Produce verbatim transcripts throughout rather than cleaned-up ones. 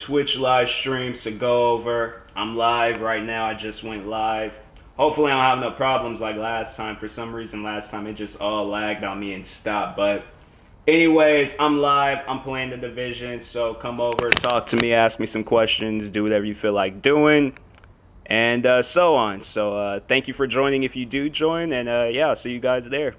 Twitch live streams to go over. I'm live right now. I just went live. Hopefully I don't have no problems like last time. For some reason last time it just all lagged on me and stopped. But anyways, I'm live. I'm playing the division. So come over, talk to me, ask me some questions, do whatever you feel like doing. And uh, so on. So uh, thank you for joining if you do join. And uh, yeah, I'll see you guys there.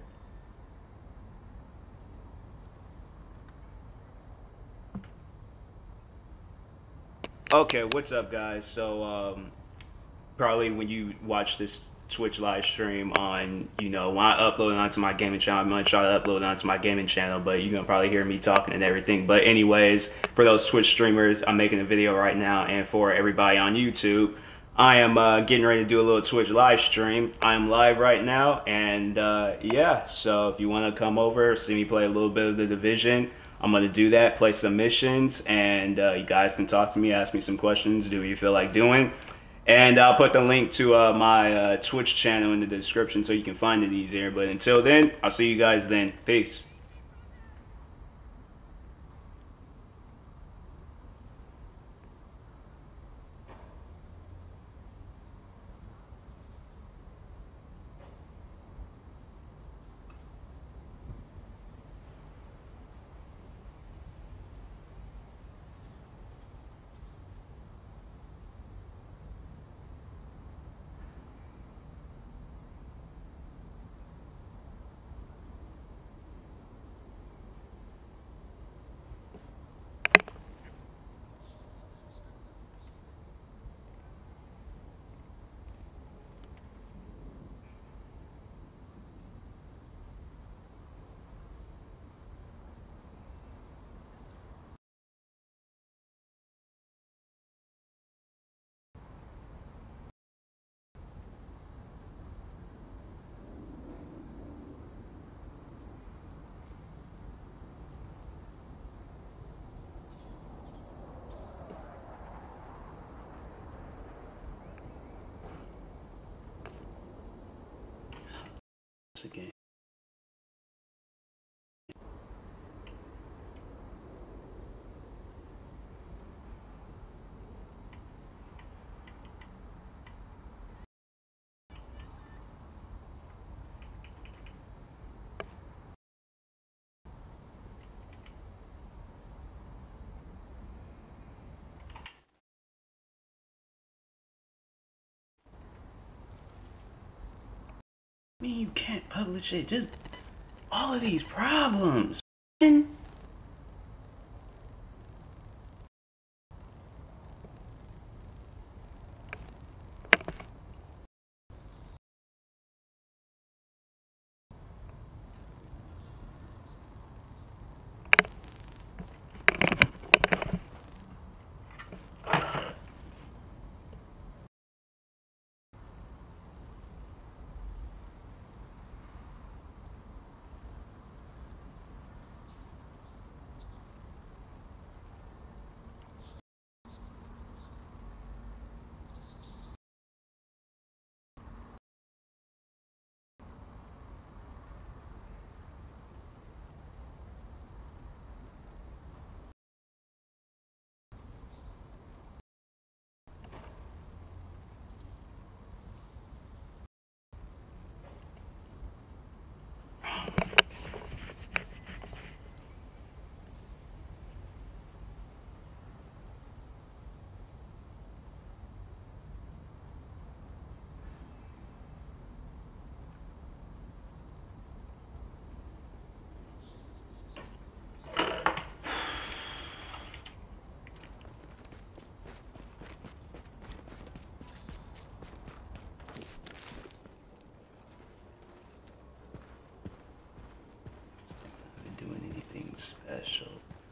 Okay, what's up, guys? So, um, probably when you watch this Twitch live stream on, you know, when I upload it onto my gaming channel, I'm going to try to upload it onto my gaming channel, but you're going to probably hear me talking and everything. But anyways, for those Twitch streamers, I'm making a video right now, and for everybody on YouTube, I am uh, getting ready to do a little Twitch live stream. I am live right now, and uh, yeah, so if you want to come over, see me play a little bit of the division, I'm going to do that, play some missions, and uh, you guys can talk to me, ask me some questions, do what you feel like doing. And I'll put the link to uh, my uh, Twitch channel in the description so you can find it easier. But until then, I'll see you guys then. Peace. Again. I mean, you can't publish it. Just all of these problems. Doing anything special.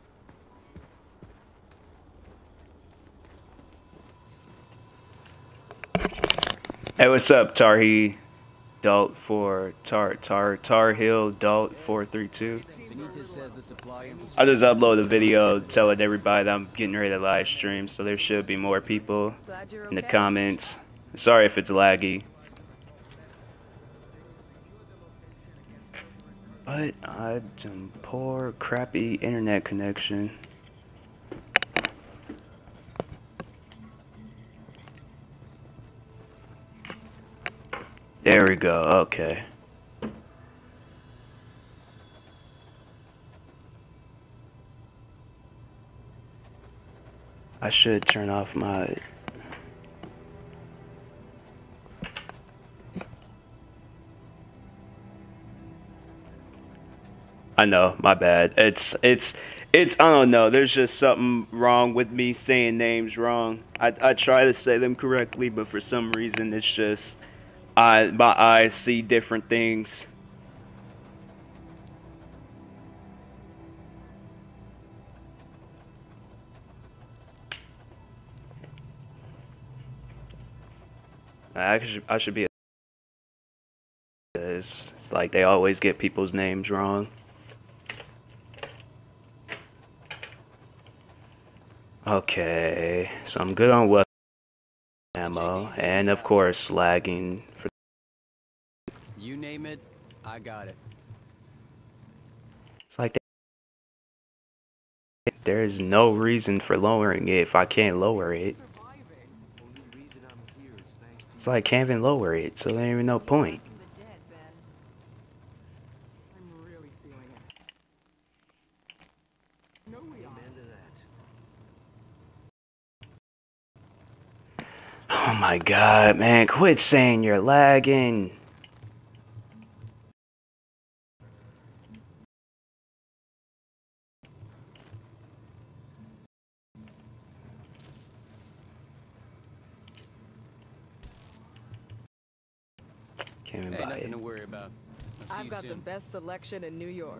Hey, what's up, Tarhi Dalt for Tar Tar Tar Hill Dalt four three two. I just upload a video telling everybody that I'm getting ready to live stream, so there should be more people in the comments. Sorry if it's laggy. But I have some poor, crappy internet connection. There we go. Okay. I should turn off my... I know, my bad. It's, it's, it's, I don't know. There's just something wrong with me saying names wrong. I, I try to say them correctly, but for some reason it's just, I, my eyes see different things. I should, I should be a... It's, it's like they always get people's names wrong. Okay, so I'm good on weapon ammo, and of course lagging. For you name it, I got it. It's like there is no reason for lowering it if I can't lower it. It's like I can't even lower it, so there ain't even no point. Oh my god, man, quit saying you're lagging. Can't even hey, buy nothing it. to worry about. I'll see I've you got soon. the best selection in New York.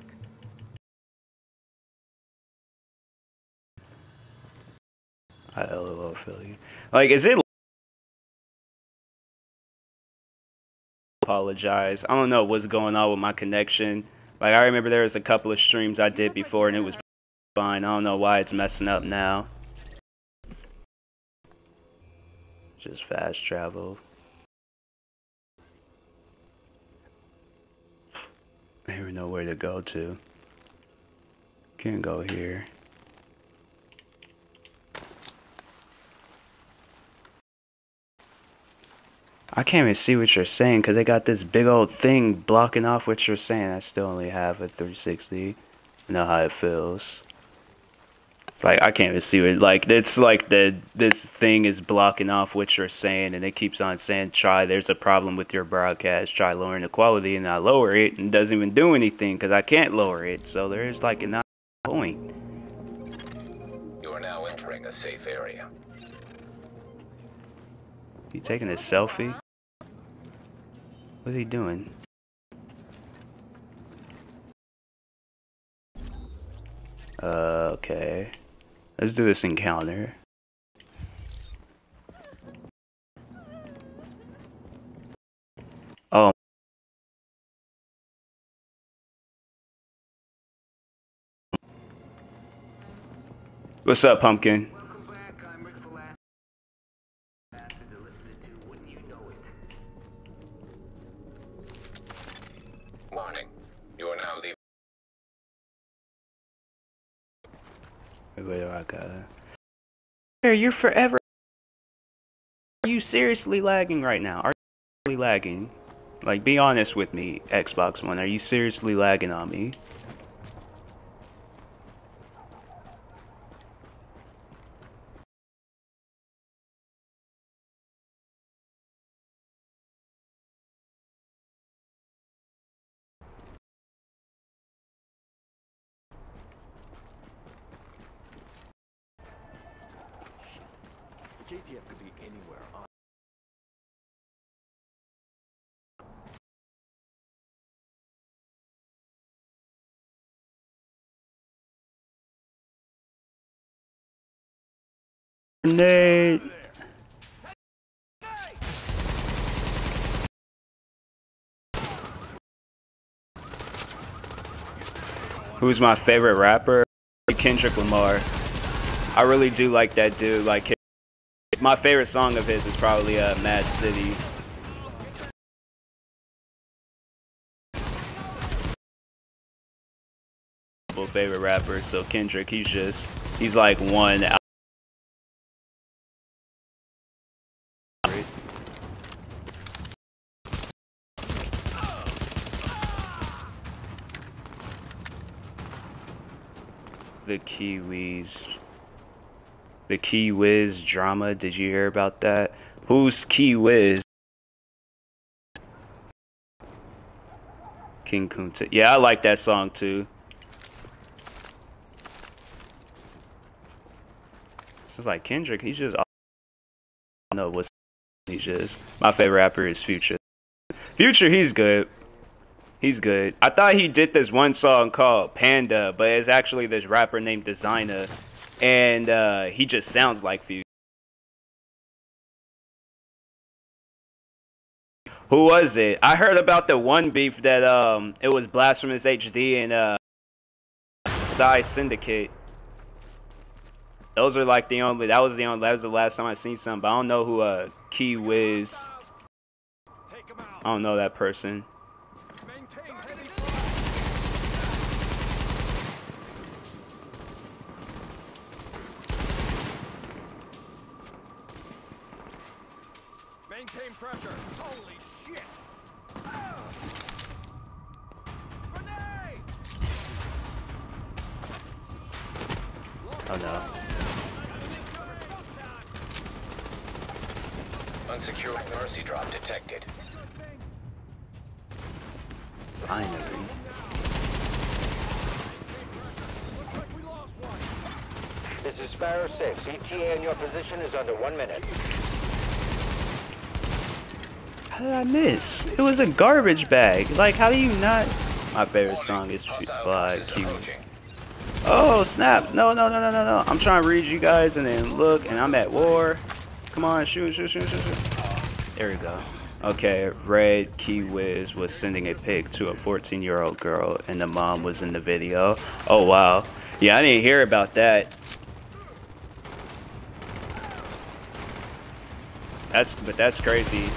I lol feel you. Like, is it... Apologize. I don't know what's going on with my connection. Like, I remember there was a couple of streams I did before and it was fine. I don't know why it's messing up now. Just fast travel. I don't even know where to go to. Can't go here. I can't even see what you're saying because they got this big old thing blocking off what you're saying. I still only have a three sixty. I know how it feels. Like, I can't even see it. Like, it's like the this thing is blocking off what you're saying, and it keeps on saying, try, there's a problem with your broadcast, try lowering the quality, and I lower it, and it doesn't even do anything, because I can't lower it, so there's, like, a point. You are now entering a safe area. He taking a selfie? What's he doing? Uh, okay. Let's do this encounter. Oh. What's up, Pumpkin? Warning. You are now leaving. Wait, wait, I gotta... You're forever... Are you seriously lagging right now? Are you really lagging? Like, be honest with me, Xbox One. Are you seriously lagging on me? J T F could be anywhere on. Nate. Who's my favorite rapper? Kendrick Lamar. I really do like that dude. Like, my favorite song of his is probably uh, Mad City. Favorite rapper, so Kendrick, he's just, he's like one out. The Kiwis. The Key Wiz drama. Did you hear about that? Who's Key Wiz? King Kunta. Yeah, I like that song too. It's like Kendrick. He's just. I don't know what's. He's just. My favorite rapper is Future. Future, he's good. He's good. I thought he did this one song called Panda, but it's actually this rapper named Designer, and uh, he just sounds like Future. Who was it? I heard about the one beef that um it was Blasphemous H D and uh Psy Syndicate. Those are like the only. That was the only. That was the last time I seen something. But I don't know who uh Key Wiz. I don't know that person. Maintain pressure. Holy shit! Grenade! Oh no. Unsecured mercy drop detected. Finally. This is Sparrow six. E T A in your position is under one minute. How did I miss? It was a garbage bag. Like, how do you not? My favorite song is Fly Q. Oh, snap. No, no, no, no, no, no. I'm trying to read you guys and then look, and I'm at war. Come on, shoot, shoot, shoot, shoot, shoot. There we go. Okay, Red Key Wiz was sending a pic to a fourteen year old girl, and the mom was in the video. Oh, wow. Yeah, I didn't hear about that. That's, but that's crazy.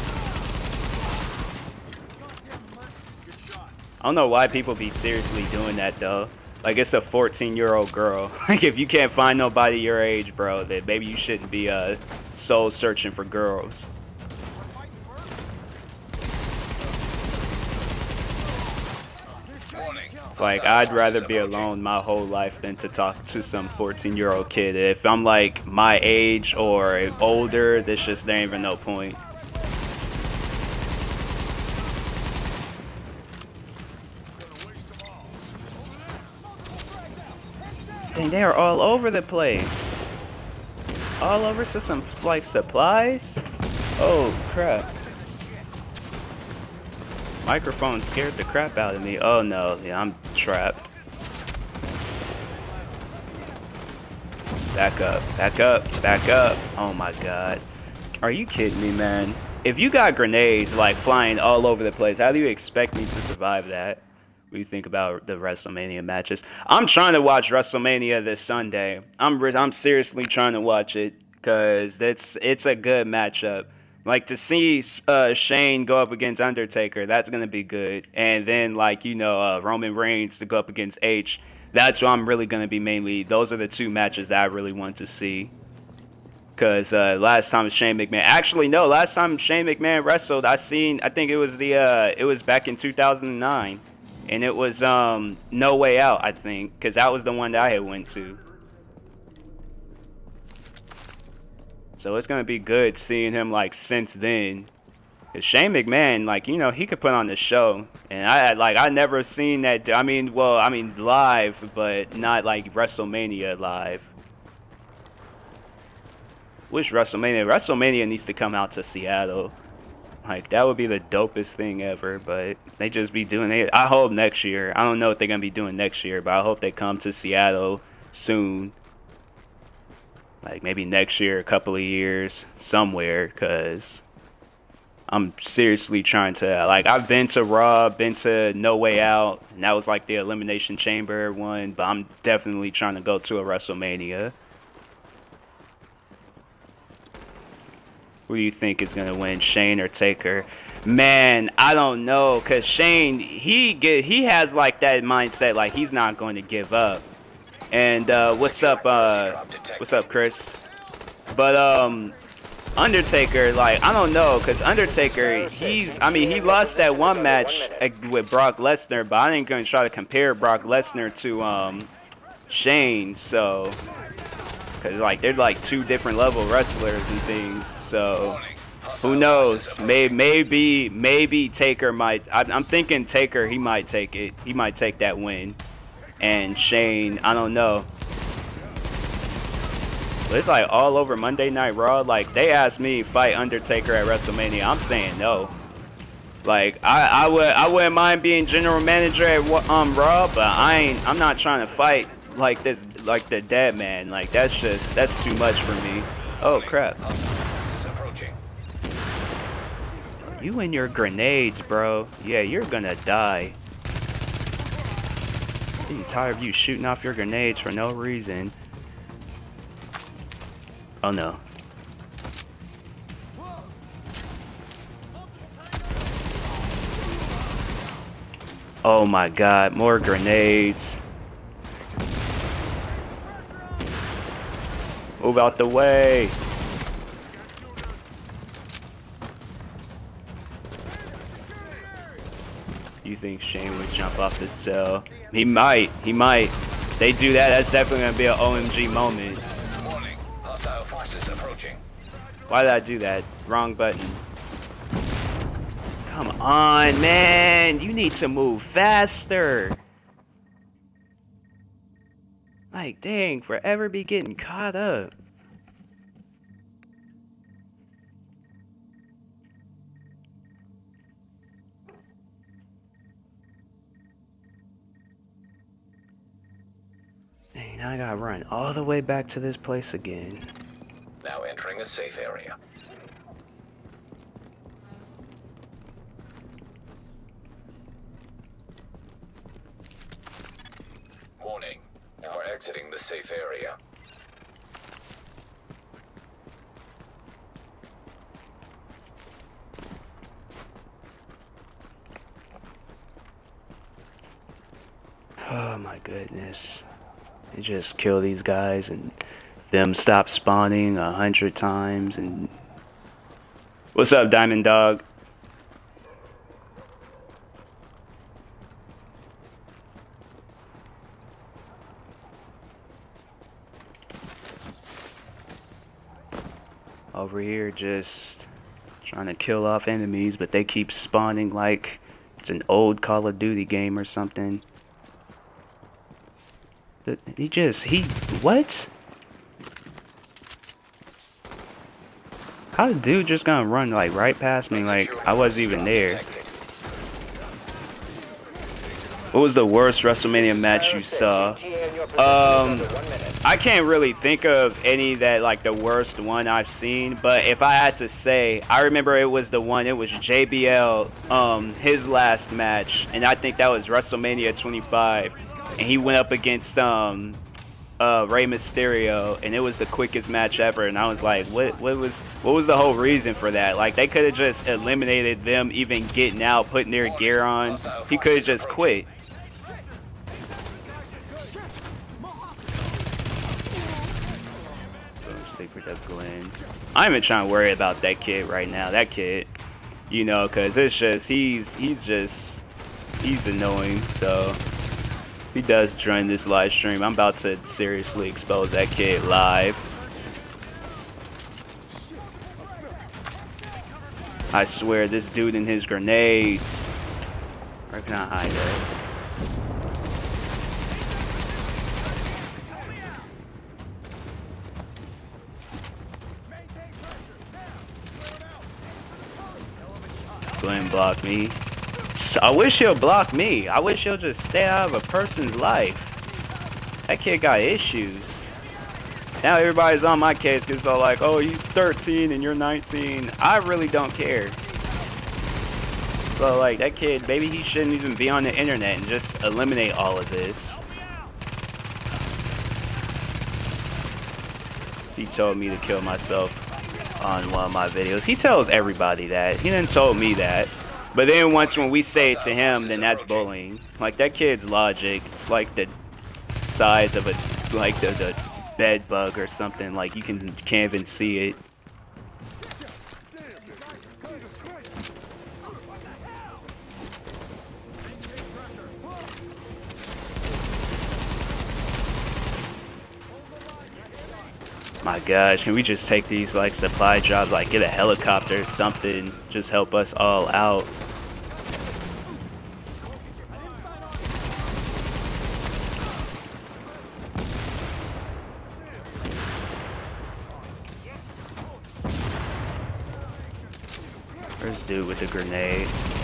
I don't know why people be seriously doing that, though. Like, it's a fourteen year old girl. Like, if you can't find nobody your age, bro, then maybe you shouldn't be uh, soul searching for girls. Like, I'd rather be alone my whole life than to talk to some fourteen year old kid. If I'm like my age or older, there's just there ain't even no point. Dang, they are all over the place. All over to some like supplies. Oh crap. Microphone scared the crap out of me. Oh no, yeah, I'm trapped. Back up, back up, back up. Oh my god. Are you kidding me, man? If you got grenades like flying all over the place, how do you expect me to survive that? What do you think about the WrestleMania matches? I'm trying to watch WrestleMania this Sunday. I'm I'm seriously trying to watch it because it's it's a good matchup. Like, to see uh, Shane go up against Undertaker, that's going to be good. And then, like, you know, uh, Roman Reigns to go up against H, that's what I'm really going to be mainly. Those are the two matches that I really want to see. Because uh, last time Shane McMahon, actually, no, last time Shane McMahon wrestled, I seen, I think it was the, uh, it was back in two thousand nine. And it was um, No Way Out, I think, because that was the one that I had went to. So it's going to be good seeing him, like, since then. Because Shane McMahon, like, you know, he could put on the show. And I had, like, I never seen that. I mean, well, I mean, live, but not, like, WrestleMania live. Wish WrestleMania. WrestleMania needs to come out to Seattle. Like, that would be the dopest thing ever. But they just be doing it. I hope next year. I don't know what they're going to be doing next year. But I hope they come to Seattle soon. Like, maybe next year, a couple of years, somewhere, because I'm seriously trying to, like, I've been to Raw, been to No Way Out, and that was, like, the Elimination Chamber one, but I'm definitely trying to go to a WrestleMania. Who do you think is going to win, Shane or Taker? Man, I don't know, because Shane, he get, he has, like, that mindset, like, he's not going to give up. And uh, what's up, uh, what's up, Chris? But um, Undertaker, like, I don't know, cause Undertaker, he's, I mean, he lost that one match with Brock Lesnar, but I ain't gonna try to compare Brock Lesnar to um, Shane. So, cause like they're like two different level wrestlers and things. So, who knows? Maybe maybe maybe Taker might. I'm, I'm thinking Taker. He might take it. He might take that win. And Shane, I don't know. But it's like all over Monday Night Raw. Like they asked me to fight Undertaker at WrestleMania. I'm saying no. Like I, I would, I wouldn't mind being general manager at um Raw, but I ain't. I'm not trying to fight like this, like the dead man. Like that's just, that's too much for me. Oh crap! You and your grenades, bro. Yeah, you're gonna die. I'm tired of you shooting off your grenades for no reason. Oh no. Oh my god, more grenades. Move out the way. You think Shane would jump off the cell? He might, he might. They do that, that's definitely gonna be an O M G moment. Warning, hostile forces approaching. Why did I do that? Wrong button. Come on, man. You need to move faster. Like, dang, forever be getting caught up. Dang, now I gotta run all the way back to this place again. Now entering a safe area. Warning, you are exiting the safe area. Oh my goodness. They just kill these guys and them stop spawning a hundred times and... What's up, Diamond Dog? Over here just trying to kill off enemies, but they keep spawning like it's an old Call of Duty game or something. He just, he, what? How the dude just gonna run like right past me like I wasn't even there? What was the worst WrestleMania match you saw? Um, I can't really think of any that like the worst one I've seen, but if I had to say, I remember it was the one, it was J B L, um, his last match, and I think that was WrestleMania twenty-five, and he went up against um, uh, Rey Mysterio, and it was the quickest match ever, and I was like, what, what was, what was the whole reason for that? Like they could have just eliminated them even getting out, putting their gear on. He could have just quit. I'm even trying to worry about that kid right now. That kid, you know, because it's just, he's, he's just, he's annoying. So, he does join this live stream. I'm about to seriously expose that kid live. I swear, this dude and his grenades. Where can I hide at? Go ahead and block me. I wish he'll block me. I wish he'll just stay out of a person's life. That kid got issues. Now everybody's on my case because they're like, oh, he's thirteen and you're nineteen. I really don't care. So like that kid, maybe he shouldn't even be on the internet and just eliminate all of this. He told me to kill myself on one of my videos. He tells everybody that. He didn't told me that. But then once when we say it to him, then that's bullying. Like that kid's logic, it's like the size of a, like the, the bed bug or something. Like you can can't even see it. my gosh, can we just take these like supply jobs, like get a helicopter or something, just help us all out. Where's dude with the grenade?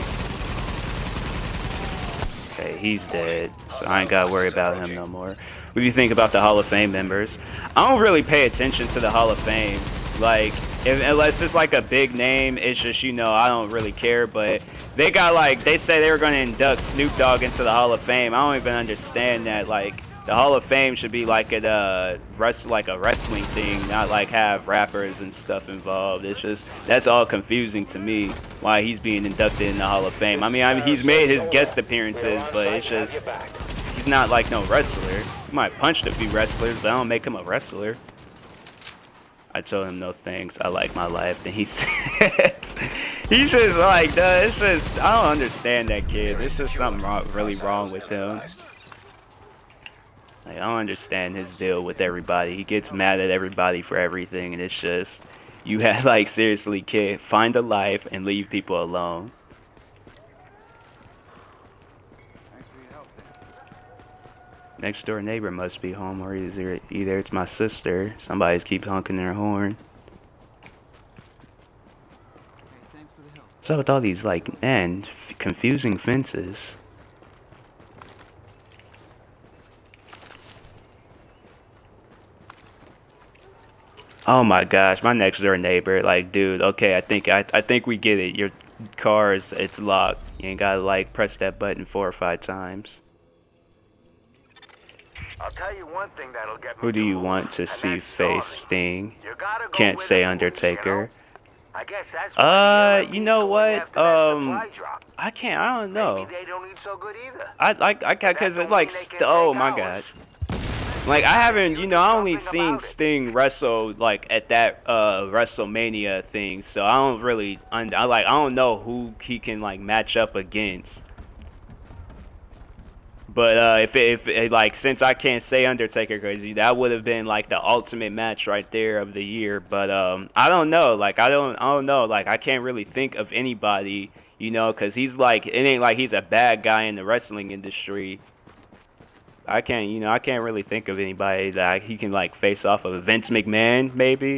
Okay, he's dead, so I ain't gotta worry about him no more. What do you think about the Hall of Fame members? I don't really pay attention to the Hall of Fame. Like, if, unless it's like a big name, it's just, you know, I don't really care. But they got like, they say they were going to induct Snoop Dogg into the Hall of Fame. I don't even understand that. Like, the Hall of Fame should be like a uh, rest, like a wrestling thing, not like have rappers and stuff involved. It's just, that's all confusing to me, why he's being inducted in the Hall of Fame. I mean, I mean he's made his guest appearances, but it's just, he's not like no wrestler. He might punch a few wrestlers, but I don't make him a wrestler. I told him no thanks, I like my life. And he said, he's just like, duh, it's just, I don't understand that kid. There's just something wrong, really wrong with him. Like, I don't understand his deal with everybody. He gets mad at everybody for everything, and it's just, you have, like, seriously, kid, find a life and leave people alone. Next door neighbor must be home, or either, either it's my sister. Somebody's keep honking their horn. What's up with all these, like, man, f confusing fences? Oh my gosh, my next door neighbor, like, dude, okay, I think I, I think we get it. Your car is, it's locked. You ain't gotta, like, press that button four or five times. I'll tell you one thing that'll get me. Who do you want to see face Sting? Can't say Undertaker. I guess that's uh, you know what? Um, I can't. I don't know. Maybe they don't eat so good either. I like I got because it like oh my god. Like, I haven't, you know, I only seen Sting wrestle, like, at that, uh, WrestleMania thing, so I don't really, I, like, I don't know who he can, like, match up against. But, uh, if, it, if it, like, since I can't say Undertaker, because that would have been, like, the ultimate match right there of the year, but, um, I don't know, like, I don't, I don't know, like, I can't really think of anybody, you know, because he's, like, it ain't like he's a bad guy in the wrestling industry. I can't, you know, I can't really think of anybody that he can, like, face off of. Vince McMahon, maybe?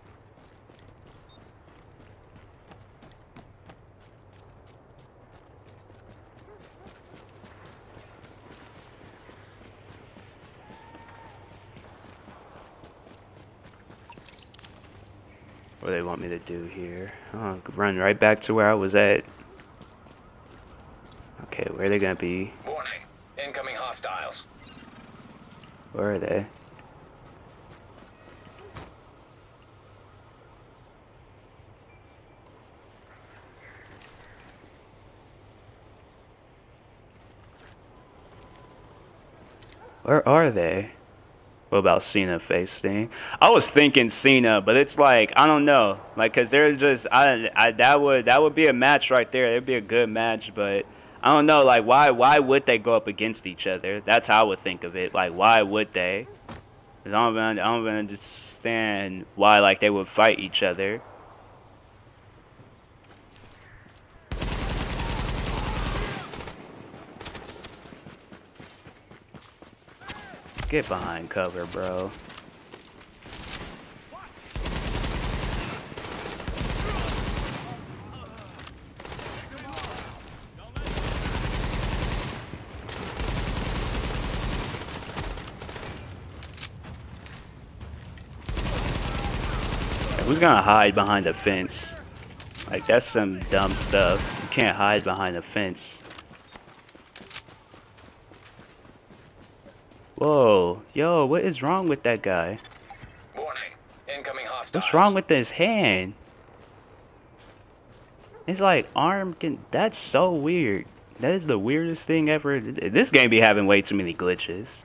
What do they want me to do here? Oh, run right back to where I was at. Okay, where are they gonna be? Warning. Incoming hostiles. Where are they? Where are they? What about Cena face Sting? I was thinking Cena, but it's like, I don't know, like, cause they're just, I, I, that would, that would be a match right there. It'd be a good match, but I don't know, like, why, why would they go up against each other? That's how I would think of it. Like, why would they? Cause I don't, I don't understand why, like, they would fight each other. Get behind cover, bro. Who's gonna hide behind a fence? Like, that's some dumb stuff. You can't hide behind a fence. Whoa, yo, what is wrong with that guy? Warning. Incoming hostiles. What's wrong with his hand? It's like arm can. That's so weird. That is the weirdest thing ever. This game be having way too many glitches.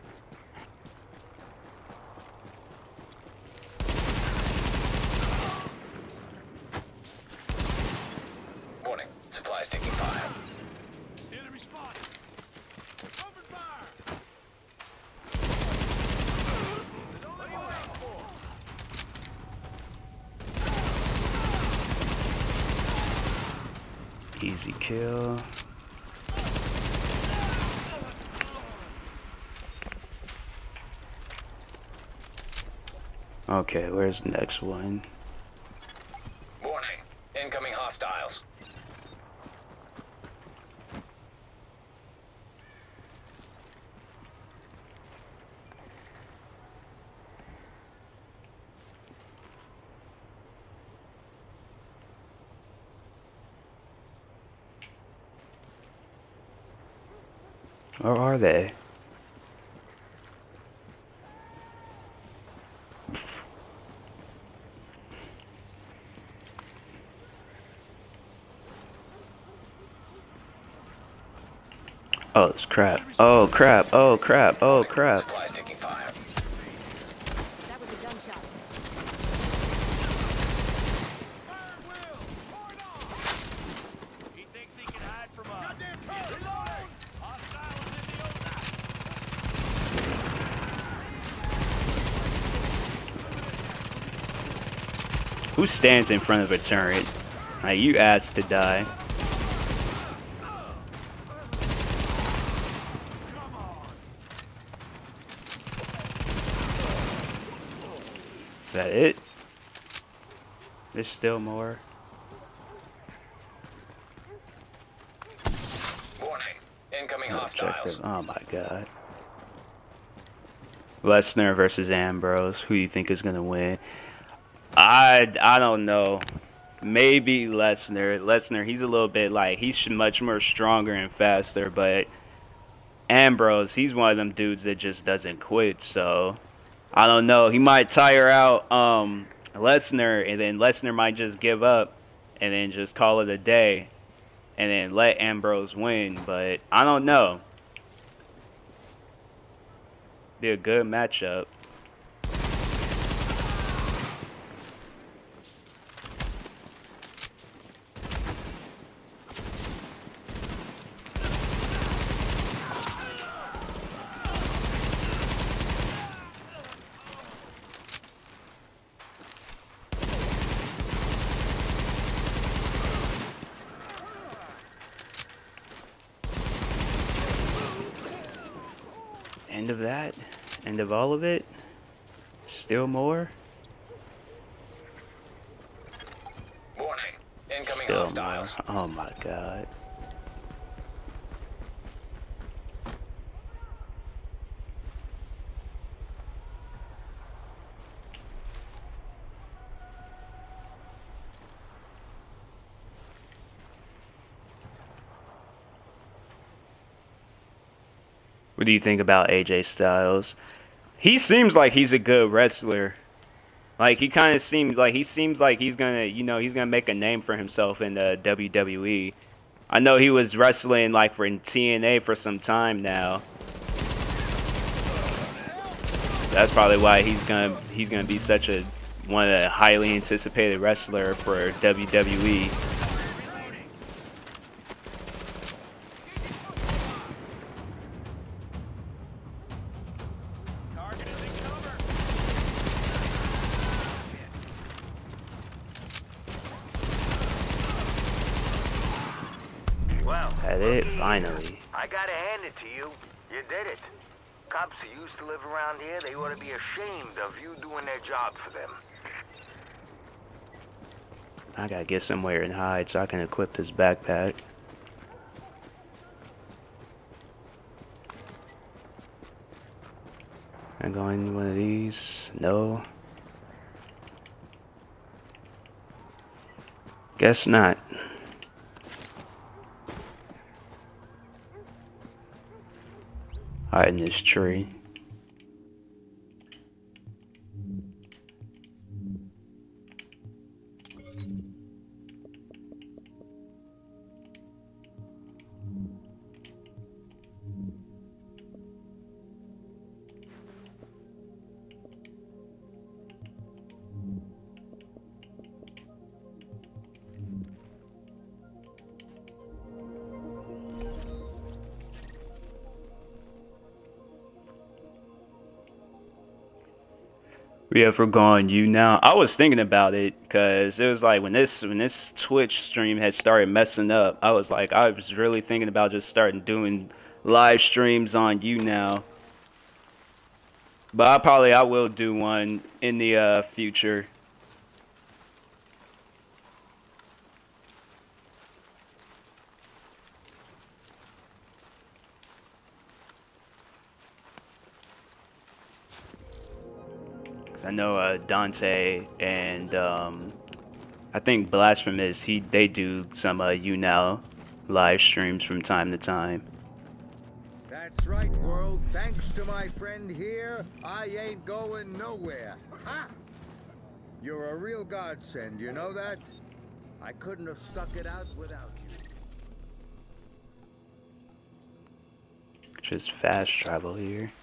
Warning. Supplies taking fire. Enemy spotted. Open fire. Easy kill. Okay, where's the next one? Warning. Incoming hostiles. Where are they? Oh, it's crap. Oh, crap. Oh, crap. Oh, crap. Supplies taking fire. That was a gunshot. He thinks he can hide from us. Reloading! Hostiles in the open. Who stands in front of a turret? Like, you asked to die. Is that it? There's still more. Warning. Incoming No hostiles. objective. Oh my god. Lesnar versus Ambrose. Who do you think is gonna win? I I don't know. Maybe Lesnar. Lesnar. He's a little bit like he's much more stronger and faster, but Ambrose, he's one of them dudes that just doesn't quit. So I don't know. He might tire out um, Lesnar, and then Lesnar might just give up and then just call it a day and then let Ambrose win. But I don't know. Be a good matchup. End of that? End of all of it? Still more? Warning. Incoming Still hostiles. more. Oh my god. What do you think about A J Styles? He seems like he's a good wrestler. Like he kind of seems like he seems like he's gonna, you know, he's gonna make a name for himself in the W W E. I know he was wrestling like for in T N A for some time now. That's probably why he's gonna he's gonna be such a one of the highly anticipated wrestler for W W E. At it, finally. I gotta hand it to you. You did it. Cops who used to live around here, they ought to be ashamed of you doing their job for them. I gotta get somewhere and hide so I can equip this backpack. I'm going to one of these. No. Guess not. Hide in this tree. Yeah, if we're going you now, I was thinking about it because it was like when this when this Twitch stream had started messing up, I was like, I was really thinking about just starting doing live streams on you now. But I probably I will do one in the uh, future. I know uh, Dante and um, I think Blasphemous, he they do some uh, you now live streams from time to time. That's right, world. Thanks to my friend here, I ain't going nowhere. Ha! You're a real godsend, you know that? I couldn't have stuck it out without you. Just fast travel here.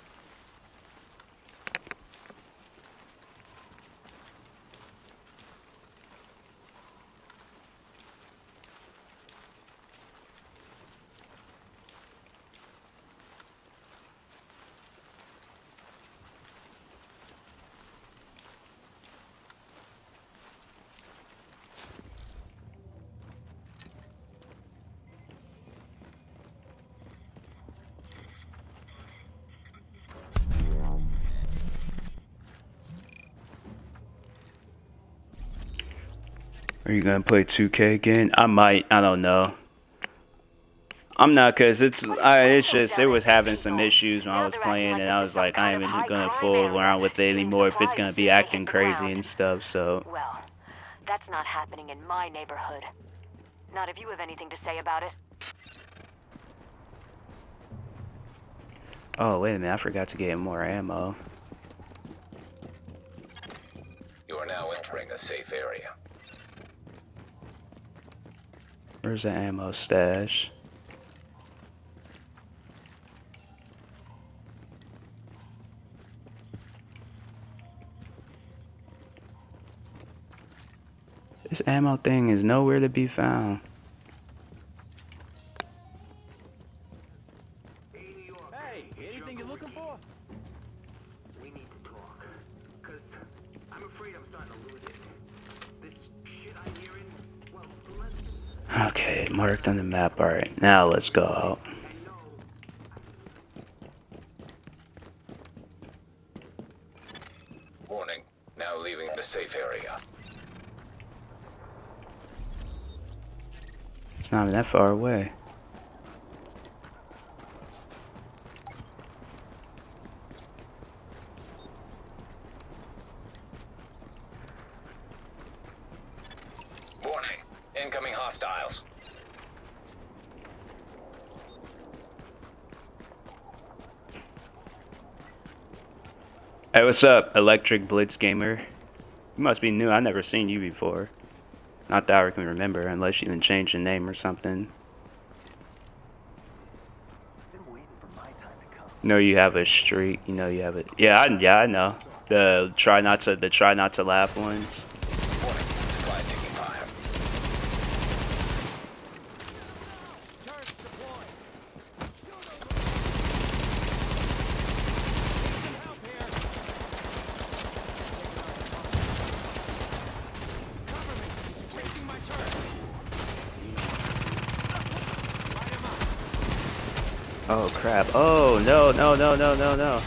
Are you gonna play two K again? I might. I don't know. I'm not, cause it's I, it's just it was having some issues when I was playing, and I was like, I ain't even gonna fool around with it anymore if it's gonna be acting crazy and stuff. So. Well, that's not happening in my neighborhood. Not if you have anything to say about it. Oh wait a minute! I forgot to get more ammo. You are now entering a safe area. Where's the ammo stash? This ammo thing is nowhere to be found. Hey, anything you're looking for? We need to talk, cause I'm afraid I'm starting to lose it. This shit I'm hearing, well, let's... Okay, marked on the map. Alright, now let's go out. Warning, now leaving the safe area. It's not even that far away. Warning, incoming hostiles. Hey, what's up, Electric Blitz Gamer? You must be new. I've never seen you before. Not that I can remember, unless you even changed your name or something. You know you have a streak. You know you have it. Yeah, I, yeah, I know. The try not to the try not to laugh ones. Warning, supplies taking fire. Oh crap! Oh no no no no no no!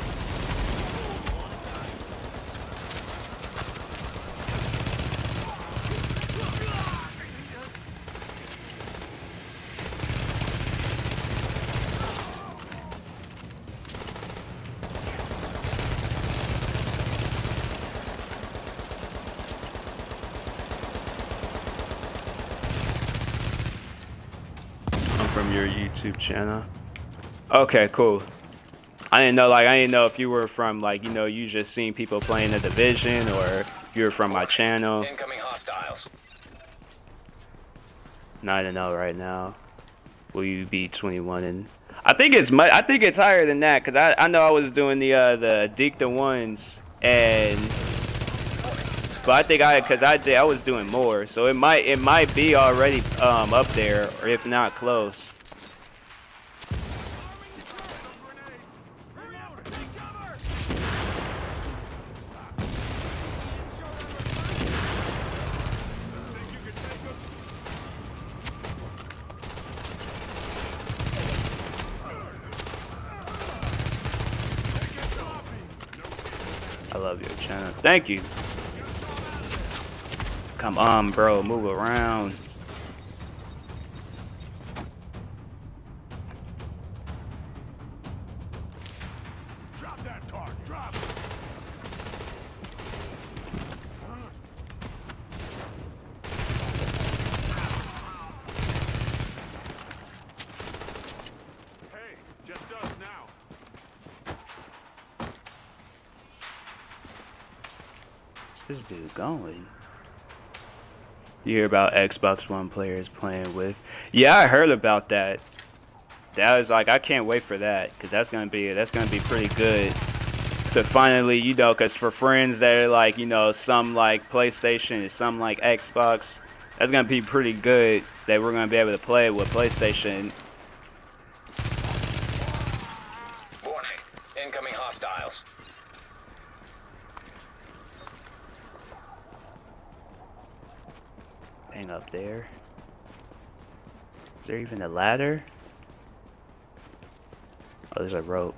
I'm from your YouTube channel. Okay, cool. I didn't know, like, I didn't know if you were from, like, you know, you just seen people playing the Division, or if you were from my channel. Incoming hostiles. Not to know right now. Will you be twenty-one? And I think it's much. I think it's higher than that, cause I I know I was doing the uh, the Dicta ones, and but I think I cause I did I was doing more, so it might it might be already um up there, or if not close. love your channel. Thank you. Come on, bro. Move around. Drop that target. Drop it. Hey, just us now. Where's this dude going? You hear about Xbox One players playing with? Yeah, I heard about that. That was like, I can't wait for that, because that's gonna be that's gonna be pretty good to finally, you know, because for friends that are like, you know, some like PlayStation and some like Xbox, that's gonna be pretty good that we're gonna be able to play with PlayStation. Warning. Incoming hostiles. Hang up there. Is there even a ladder? Oh, there's a rope.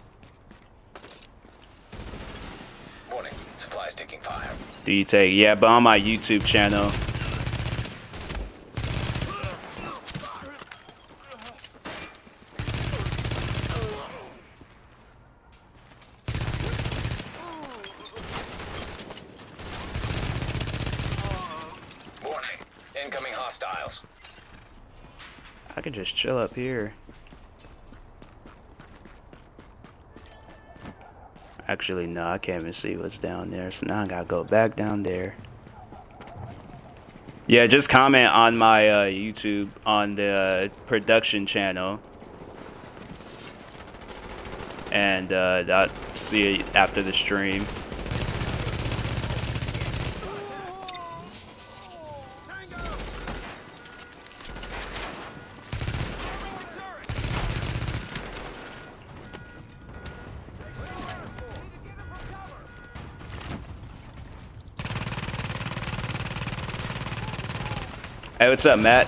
Warning. Supplies taking fire. Do you take? Yeah, but on my YouTube channel. Warning. Incoming hostiles. I could just chill up here. Actually, no, I can't even see what's down there, so now I gotta go back down there. Yeah, just comment on my uh, YouTube on the uh, production channel, and uh, I'll see it after the stream. Hey, what's up, Matt?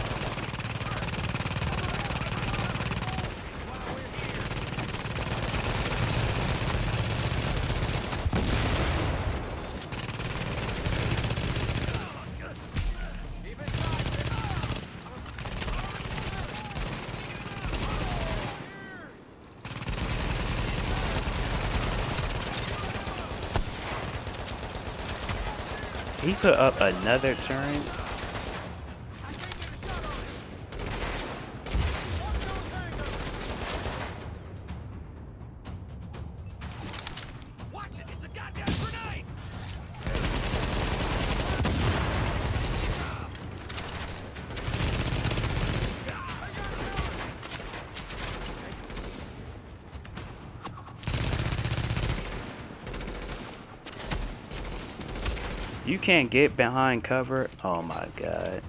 He put up another turret. You can't get behind cover. Oh my god.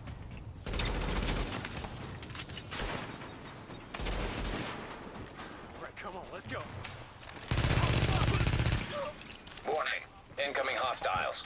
Right, come on, let's go. Warning. Incoming hostiles.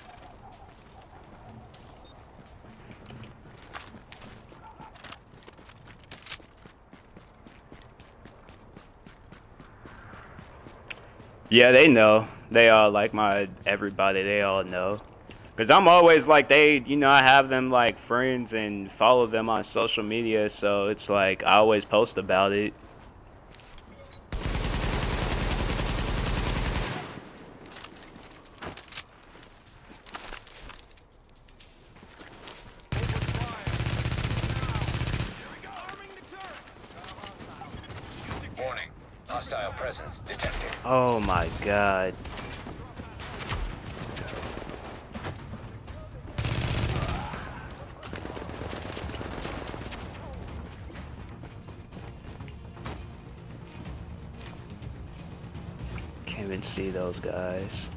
Yeah, they know. They all like my everybody. They all know. Cause I'm always like they, you know, I have them like friends and follow them on social media. So it's like I always post about it. Warning. Hostile presence detected. Oh my god. Can't even see those guys.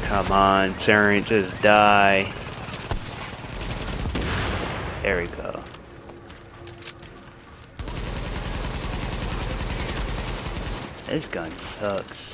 Come on, turret, just die. There we go. This gun sucks.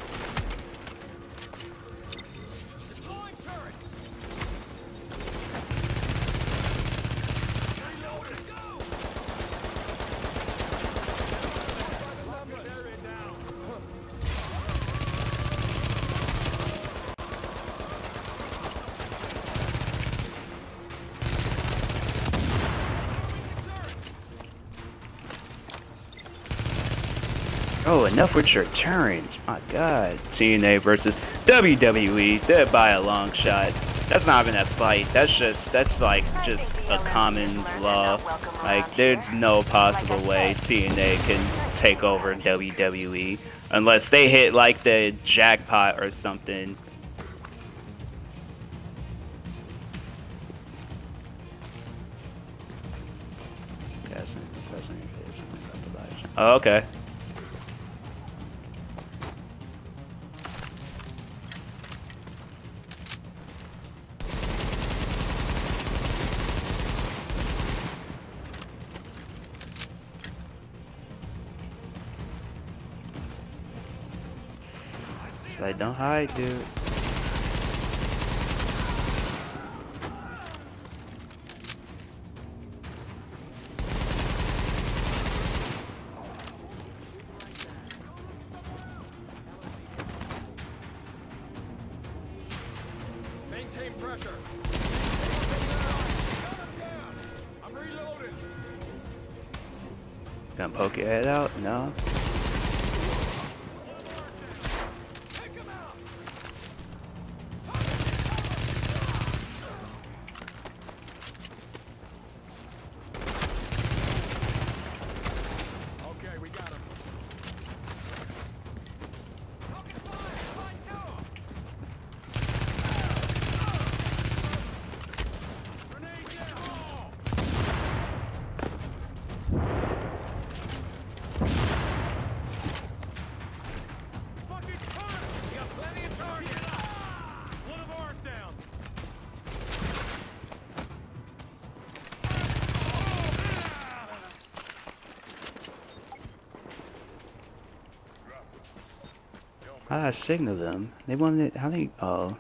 Oh, enough with your turns. My God. T N A versus W W E. Dead by a long shot. That's not even a fight. That's just, that's like just a common law. Like, there's no possible way T N A can take over W W E. Unless they hit like the jackpot or something. Oh, okay. Like, don't hide, dude. Maintain pressure. I'm reloading. Gonna poke your head out? No. I signal them. They wanted. How they? Oh.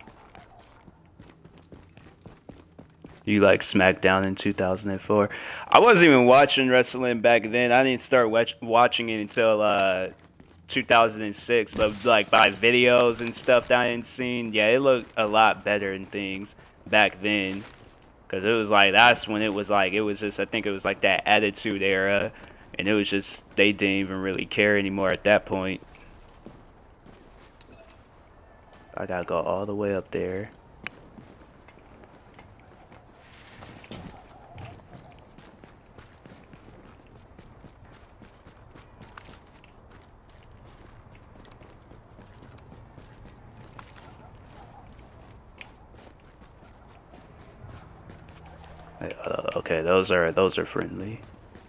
You like SmackDown in two thousand four? I wasn't even watching wrestling back then. I didn't start watch, watching it until uh, two thousand six. But like by videos and stuff that I hadn't seen, yeah, it looked a lot better and things back then. Cause it was like that's when it was like it was just I think it was like that Attitude Era, and it was just they didn't even really care anymore at that point. I gotta go all the way up there. Uh, okay, those are those are friendly.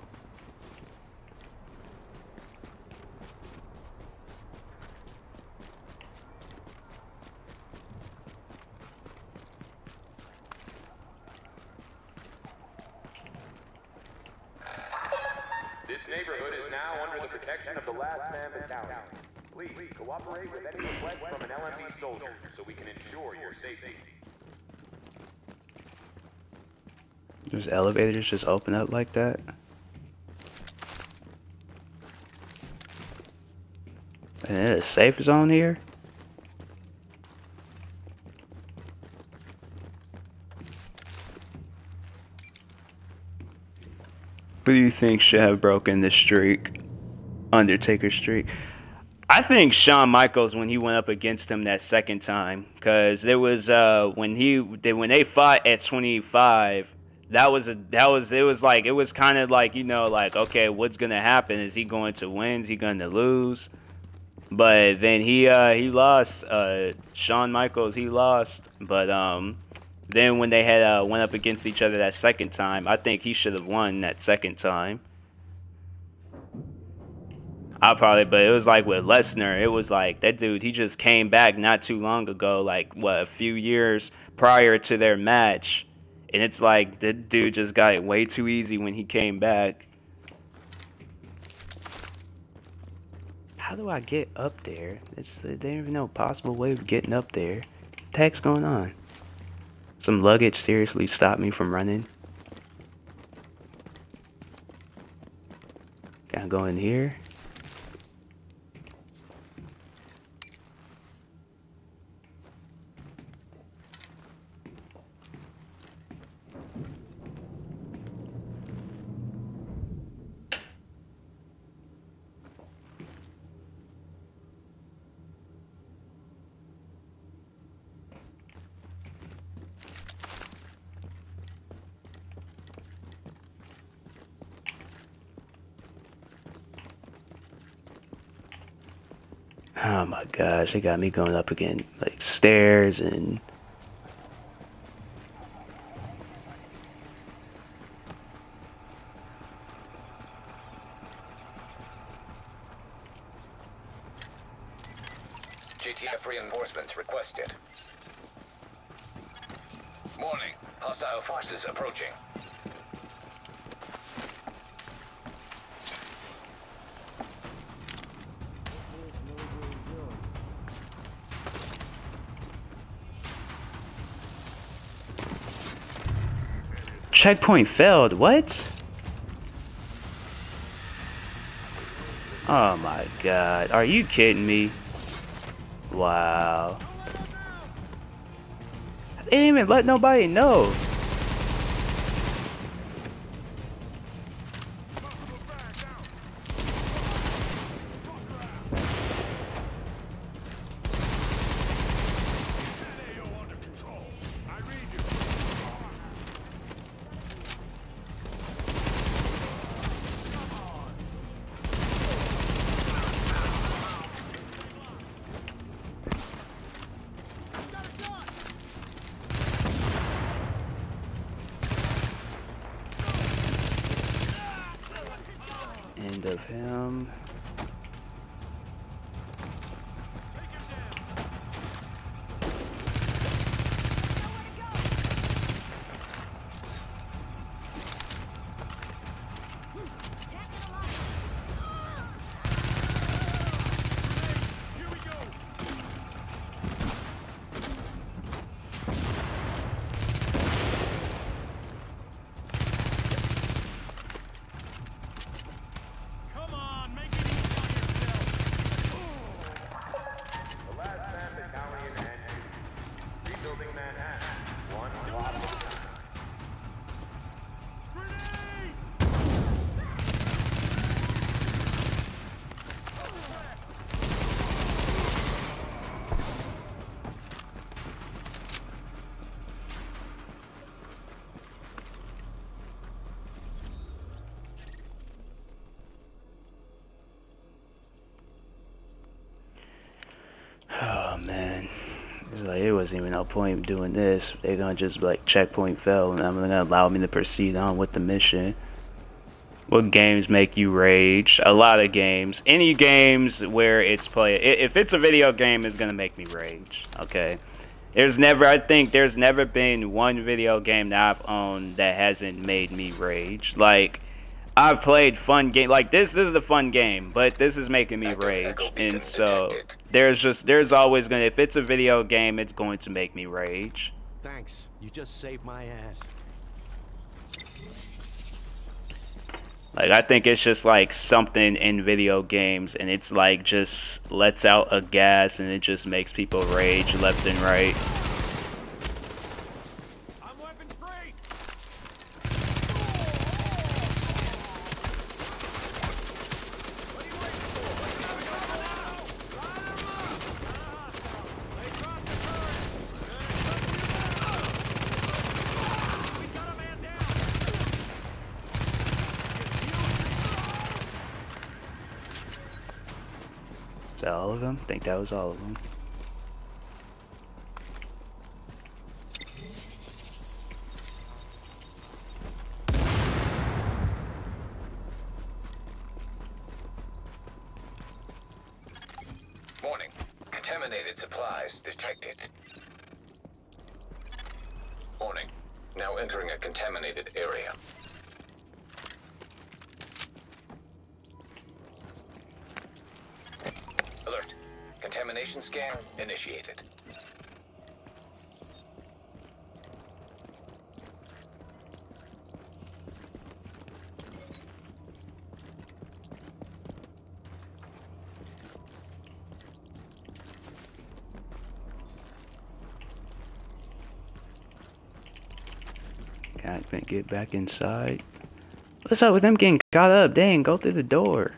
This neighborhood is now under the protection of the Last Man Battalion. Please cooperate with any request from an L M D soldier so we can ensure your safety. There's elevators just open up like that. And there's a safe zone here. Who do you think should have broken this streak? Undertaker streak. I think Shawn Michaels when he went up against him that second time, because there was uh, when he they, when they fought at twenty-five. That was a that was it was like it was kind of like, you know, like, okay, what's gonna happen? Is he going to win? Is he going to lose? But then he uh, he lost. Uh, Shawn Michaels he lost. But um, then when they had uh, went up against each other that second time, I think he should have won that second time. I probably, but it was like with Lesnar, it was like that dude, he just came back not too long ago, like what, a few years prior to their match. And it's like the dude just got it way too easy when he came back. How do I get up there? It's, they don't even know a possible way of getting up there. What the heck's going on? Some luggage seriously stopped me from running. Can I go in here? Oh my gosh, they got me going up again, like stairs and... G T F reinforcements requested. Warning, hostile forces approaching. Checkpoint failed, what? Oh my god, are you kidding me? Wow. They didn't even let nobody know. End of him. Oh man, it's like it wasn't even no point doing this. They're gonna just like checkpoint fail, and I'm gonna allow me to proceed on with the mission. What games make you rage? A lot of games. Any games where it's play. If it's a video game, it's gonna make me rage. Okay. There's never. I think there's never been one video game that I've owned that hasn't made me rage. Like. I've played fun game like this. This is a fun game, but this is making me rage, and so there's just there's always gonna if it's a video game, it's going to make me rage. Thanks. You just saved my ass. Like I think it's just like something in video games, and it's like just lets out a gas, and it just makes people rage left and right. Is that all of them? I think that was all of them. Warning. Contaminated supplies detected. Warning. Now entering a contaminated area. Alert. Contamination scan initiated. Can't get back inside. What's up with them getting caught up? Dang, go through the door.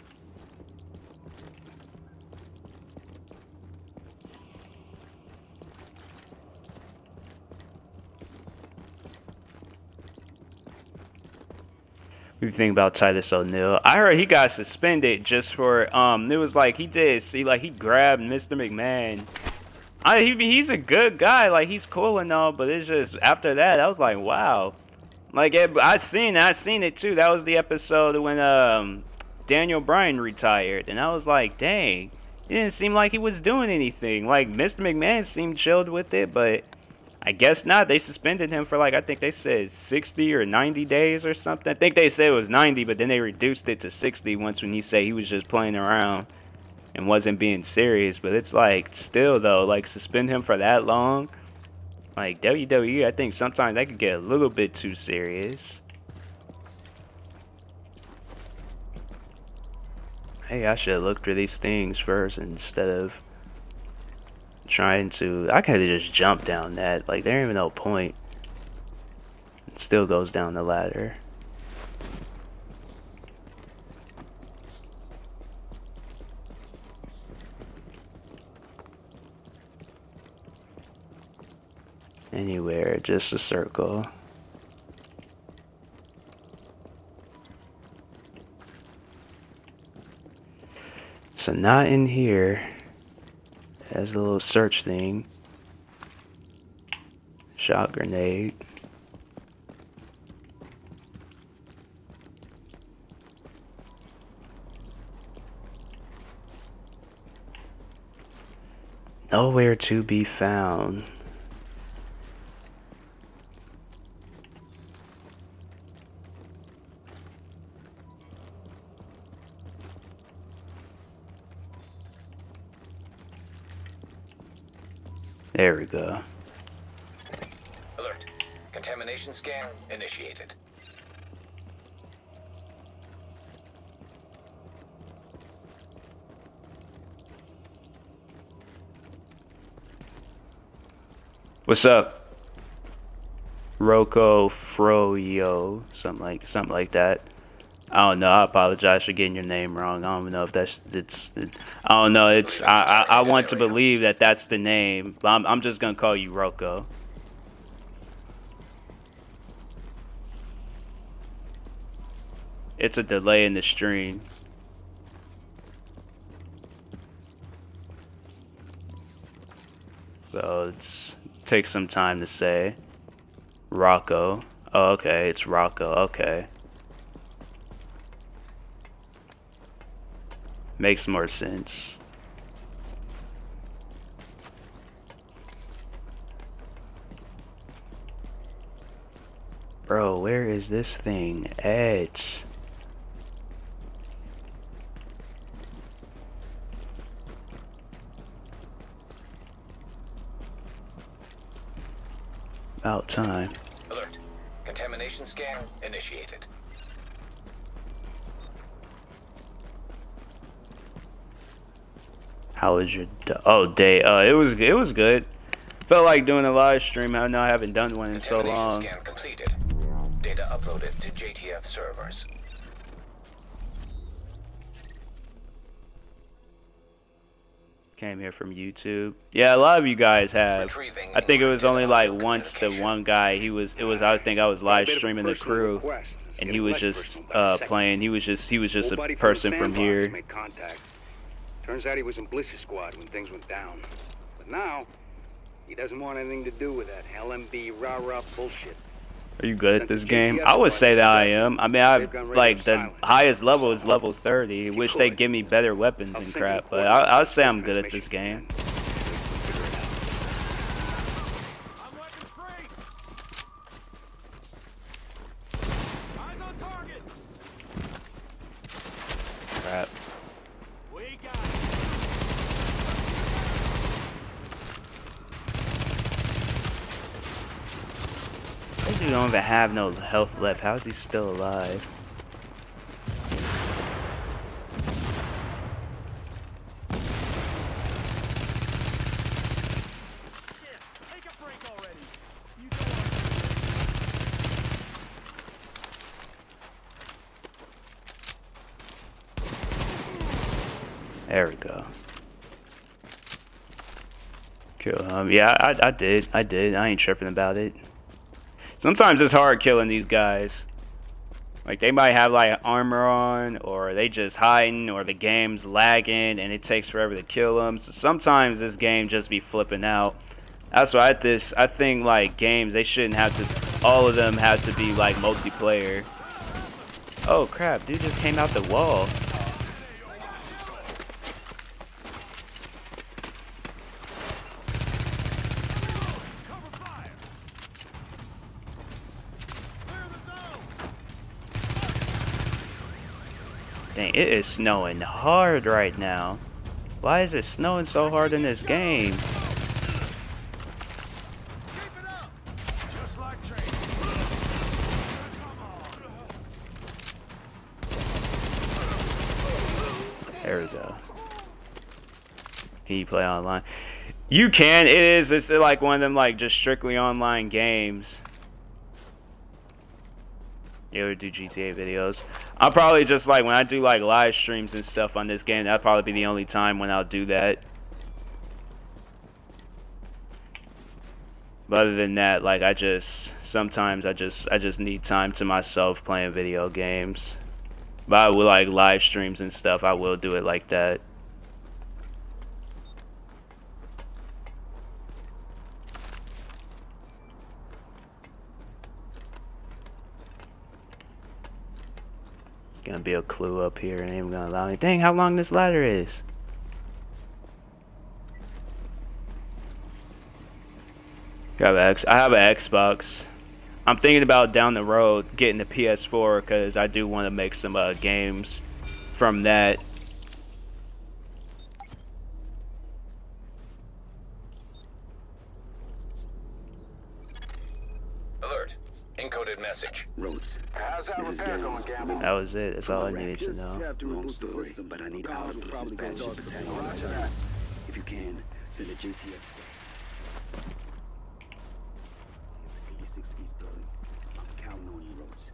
What do you think about Titus O'Neil? I heard he got suspended just for um. It was like he did see like he grabbed Mister McMahon. I he he's a good guy, like he's cool and all, but it's just after that I was like, wow. Like it, I seen I seen it too. That was the episode when um Daniel Bryan retired, and I was like, dang, it didn't seem like he was doing anything. Like Mister McMahon seemed chilled with it, but I guess not. They suspended him for like I think they said sixty or ninety days or something. I think they said it was ninety, but then they reduced it to sixty once when he said he was just playing around and wasn't being serious. But it's like still though, like suspend him for that long. Like W W E, I think sometimes they could get a little bit too serious. Hey, I should have looked for these things first instead of trying to. I could have just jumped down that. Like there ain't even no point. It still goes down the ladder. Anywhere, just a circle. So not in here. Has a little search thing. Shot grenade. Nowhere to be found. There we go. Alert. Contamination scan initiated. What's up? Rocco Froyo, something like something like that. I don't know. I apologize for getting your name wrong. I don't know if that's it's. It, I don't know. It's. I, I. I want to believe that that's the name, but I'm. I'm just gonna call you Rocco. It's a delay in the stream. So it's takes some time to say. Rocco. Oh, okay. It's Rocco. Okay. Makes more sense. Bro, where is this thing at? About time. Alert. Contamination scan initiated. How was your d oh day? Uh, it was it was good. Felt like doing a live stream. I know I haven't done one in so long. Scan completed. Data uploaded to J T F servers. Came here from YouTube. Yeah, a lot of you guys have. Retrieving I think it was only like once the communication. one guy. He was. It was. I think I was live streaming the crew, and he was just uh playing. He was just. He was just a person from here. Made contact. Turns out he was in Bliss's squad when things went down. But now, he doesn't want anything to do with that L M B rah-rah bullshit. Are you good at this game? I would say that I am. I mean, I like the highest level is level thirty. Wish they give me better weapons and crap, but I, I'll say I'm good at this game. Crap. This dude don't even have no health left. How is he still alive? There we go. Kill him. Yeah, I, I did. I did. I ain't tripping about it. Sometimes it's hard killing these guys. Like, they might have, like, armor on, or they just hiding, or the game's lagging, and it takes forever to kill them. So sometimes this game just be flipping out. That's why I, this, I think, like, games, they shouldn't have to, all of them have to be, like, multiplayer. Oh, crap. Dude just came out the wall. Dang, it is snowing hard right now. Why is it snowing so hard in this game? There we go. Can you play online? You can. It is. It's like one of them, like, just strictly online games. You ever do G T A videos? I'll probably just, like, when I do, like, live streams and stuff on this game, that'll probably be the only time when I'll do that. But other than that, like, I just, sometimes I just, I just need time to myself playing video games. But I will, like, live streams and stuff, I will do it like that. Gonna be a clue up here and ain't gonna allow me. Dang, how long this ladder is. Got an X I have an Xbox. I'm thinking about down the road getting the P S four because I do want to make some uh, games from that. Alert. Encoded message. Rhodes. How's that repair going, Gamble? That was it. That's all I needed to know. Long story, but I need all of the dispatch battalion. If you can, send a J T F. eighty-six East Building. I'm counting on you, Rhodes.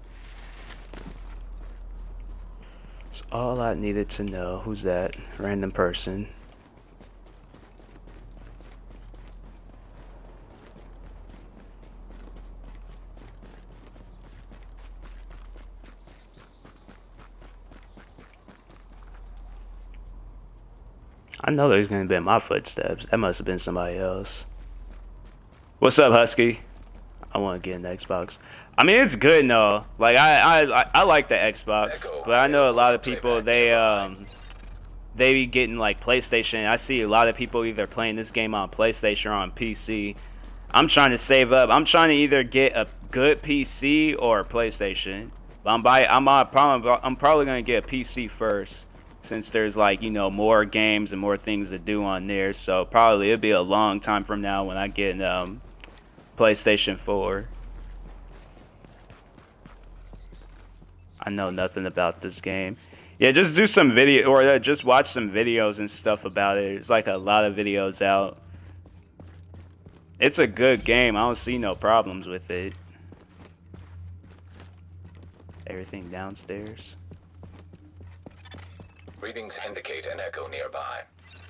That's all I needed to know. Who's that? Random person. I know there's gonna be my footsteps. That must have been somebody else. What's up, Husky? I want to get an Xbox. I mean, it's good, no. Like I, I, I like the Xbox, but I know a lot of people they um, they be getting like PlayStation. I see a lot of people either playing this game on PlayStation or on P C. I'm trying to save up. I'm trying to either get a good P C or a PlayStation. But I'm buy. I'm on probably. I'm probably gonna get a P C first, since there's like, you know, more games and more things to do on there. So probably it'll be a long time from now when I get um PlayStation four. I know nothing about this game. Yeah, just do some video or uh, just watch some videos and stuff about it. There's like a lot of videos out. It's a good game. I don't see no problems with it. Everything downstairs. Readings indicate an echo nearby.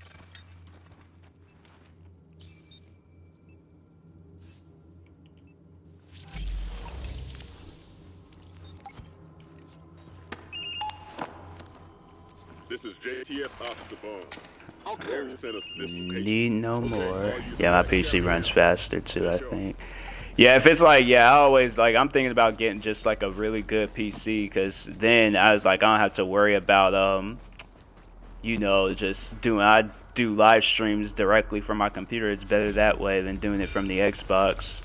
This is J T F Officer Bones. I'll clear you send us this location. Need no more. Yeah, my P C runs faster too, I think. Yeah, if it's like, yeah, I always like, I'm thinking about getting just like a really good P C, because then I was like, I don't have to worry about, um, you know, just doing, I do live streams directly from my computer. It's better that way than doing it from the Xbox.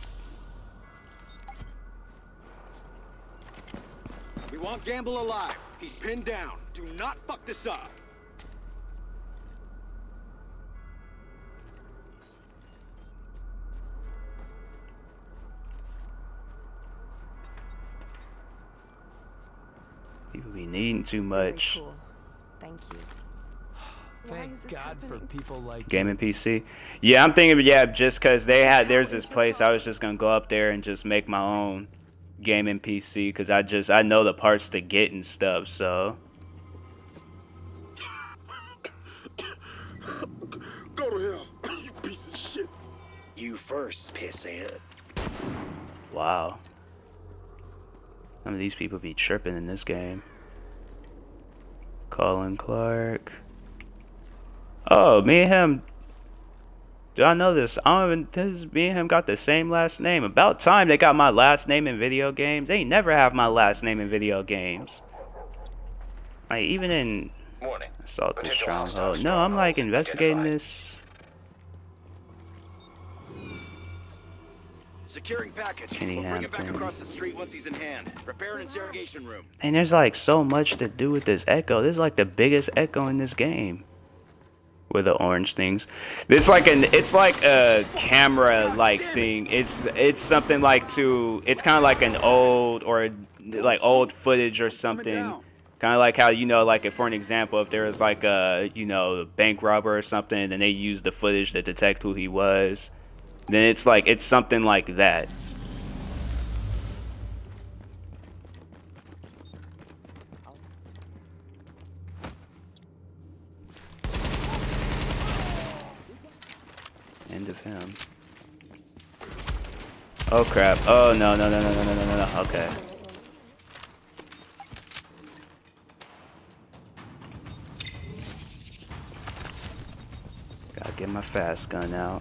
We want Gamble alive. He's pinned down. Do not fuck this up. People be needing too much. Very cool. Thank you. Thank God for people like Gaming P C. Yeah, I'm thinking, yeah, just because they had, there's this place, I was just gonna go up there and just make my own gaming P C, because I just, I know the parts to get and stuff, so. Go to hell, you piece of shit. You first, pissant. Wow. Some of these people be tripping in this game. Colin Clark. Oh, me and him. Do I know this? I don't even. This, me and him got the same last name. About time they got my last name in video games. They never have my last name in video games. Like, even in Warning. Assault the Potential hostile Stronghold. No, I'm like stronghold investigating identified. this. Securing package. Kenny We'll bring it back Hampton. across the street once he's in hand. Prepare an interrogation room. And there's like so much to do with this echo. This is like the biggest echo in this game. With the orange things. It's like an it's like a camera like thing. It's it's something like to it's kind of like an old or like old footage or something. Kind of like how, you know, like if for an example, if there was like a, you know, bank robber or something, and they used the footage to detect who he was, then it's like it's something like that. End of him. Oh crap. Oh no no no no no no no no no. Okay. Gotta get my fast gun out.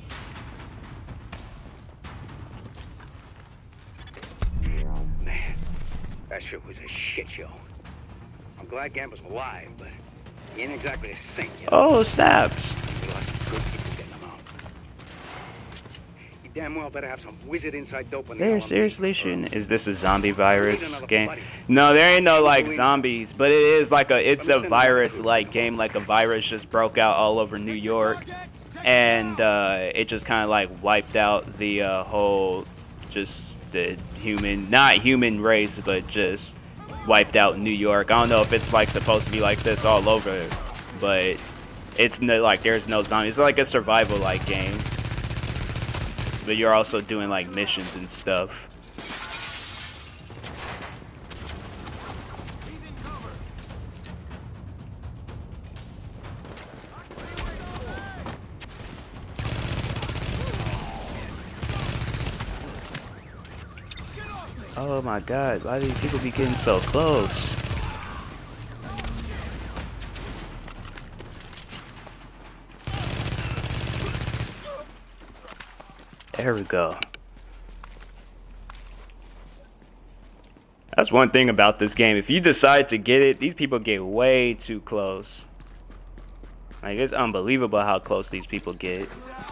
Man, that shit was a shit show. I'm glad Gamble's alive, but he ain't exactly a saint yet. Oh snaps. We lost some good people getting him out. You damn well better have some wizard inside dope on the They're L M P. seriously shooting. Is this a zombie virus game? No, there ain't no like zombies, but it is like a it's a virus like game. Like a virus just broke out all over New York, and uh, it just kind of like wiped out the uh, whole just the human, not human race, but just wiped out New York. I don't know if it's like supposed to be like this all over, but it's no like there's no zombies. It's like a survival like game. But you're also doing like missions and stuff. Oh my god, why do these people be getting so close? There we go. That's one thing about this game. If you decide to get it, these people get way too close. Like, it's unbelievable how close these people get.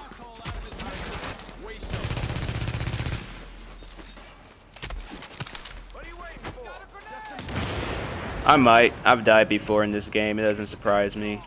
I might. I've died before in this game. It doesn't surprise me.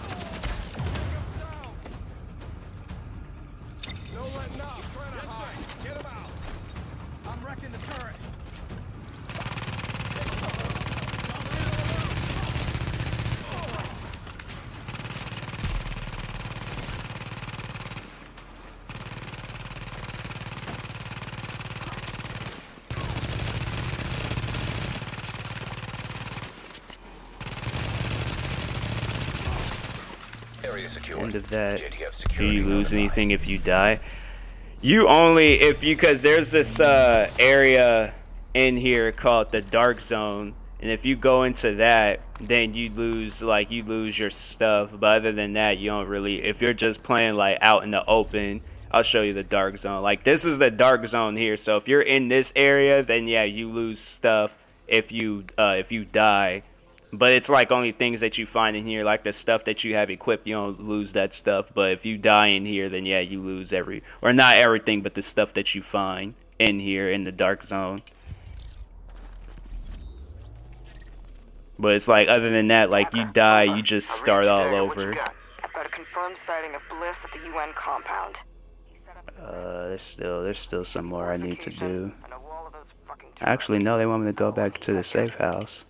End of that. Do you lose anything if you die? You only if you because there's this uh, area in here called the Dark Zone, and if you go into that, then you lose like you lose your stuff. But other than that, you don't really. If you're just playing like out in the open, I'll show you the dark zone. Like, this is the dark zone here. So if you're in this area, then yeah, you lose stuff if you uh, if you die. But it's like only things that you find in here, like the stuff that you have equipped, you don't lose that stuff. But if you die in here, then yeah, you lose every, or not everything, but the stuff that you find in here in the dark zone. But it's like, other than that, like, you die, you just start all over. I've got a confirmed sighting of Bliss at the U N compound. Uh, there's still, there's still some more I need to do. Actually, no, they want me to go back to the safe house.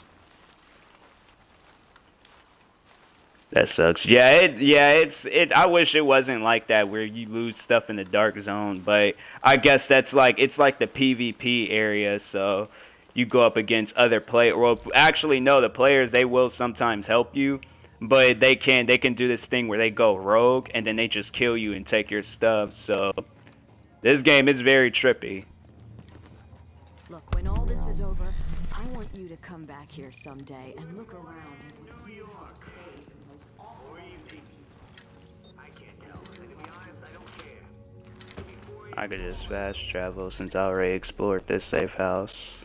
That sucks. Yeah, it, yeah, it's, it, I wish it wasn't like that where you lose stuff in the dark zone, but I guess that's like, it's like the PvP area, so you go up against other players. Well, actually, no, the players, they will sometimes help you, but they can, they can do this thing where they go rogue, and then they just kill you and take your stuff, so this game is very trippy. Look, when all this is over, I want you to come back here someday and look around at what you are safe from those awful I can't tell. And to be honest, I don't care. I could just fast travel since I already explored this safe house.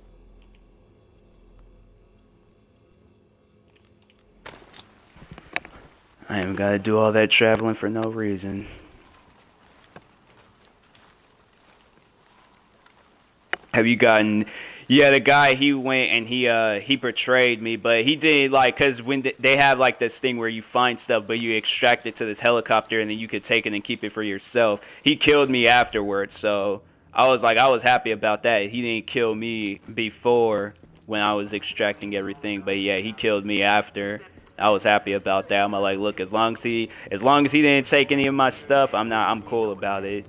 I ain't gotta do all that traveling for no reason. Have you gotten... Yeah, the guy, he went and he uh he betrayed me, but he did, like, because when th they have like this thing where you find stuff but you extract it to this helicopter and then you could take it and keep it for yourself. He killed me afterwards, so I was like, I was happy about that. He didn't kill me before when I was extracting everything, but yeah, he killed me after. I was happy about that. I'm like, look, as long as he as long as he didn't take any of my stuff, I'm not I'm cool about it.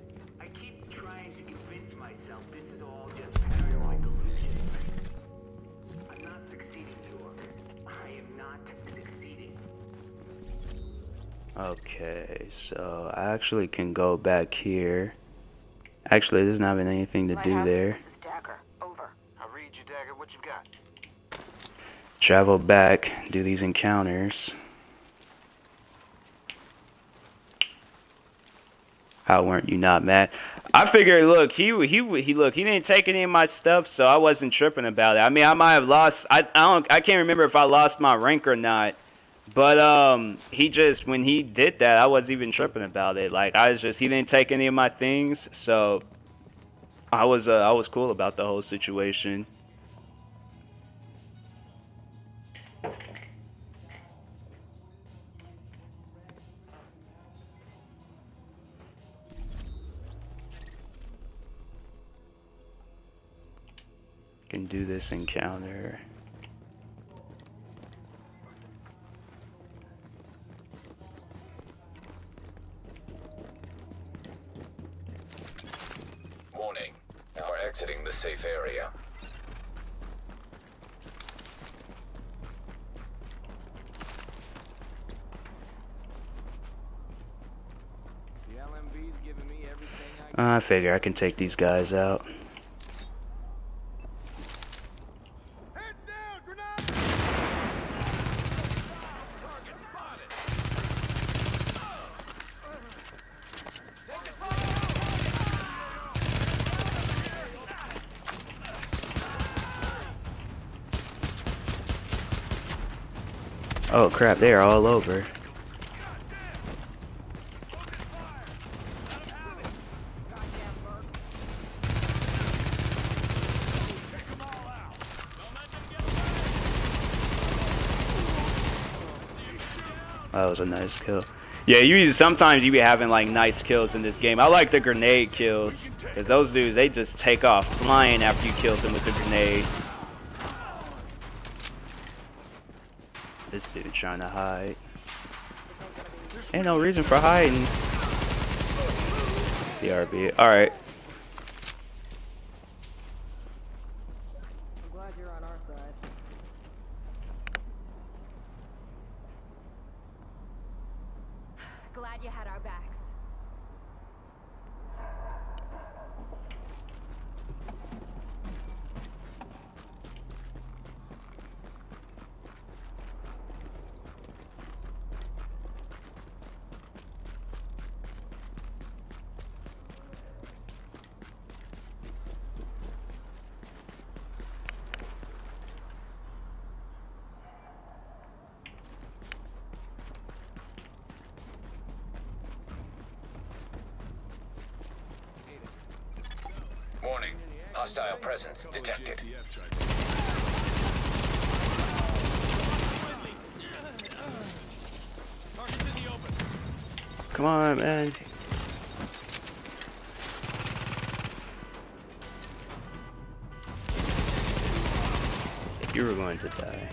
Okay, so I actually can go back here. Actually, there's not even anything to do there. Dagger, over. I read you, Dagger. What you got? Travel back, do these encounters. How weren't you not mad? I figured, look, he he he look, he didn't take any of my stuff, so I wasn't tripping about it. I mean, I might have lost. I I don't. I can't remember if I lost my rank or not. But um, he just, when he did that, I wasn't even tripping about it. Like, I was just, he didn't take any of my things, so I was uh, I was cool about the whole situation. Can do this encounter. Warning, you are exiting the safe area. The L M B's giving me everything I figure I can take these guys out. Oh crap, they are all over. That was a nice kill. Yeah, you sometimes you be having like nice kills in this game. I like the grenade kills, because those dudes, they just take off flying after you kill them with the grenade. This dude trying to hide. Ain't no reason for hiding. B R B. Alright. I'm glad you're on our side. Glad you had our backs. Warning. Hostile presence detected. Come on, man. You were going to die.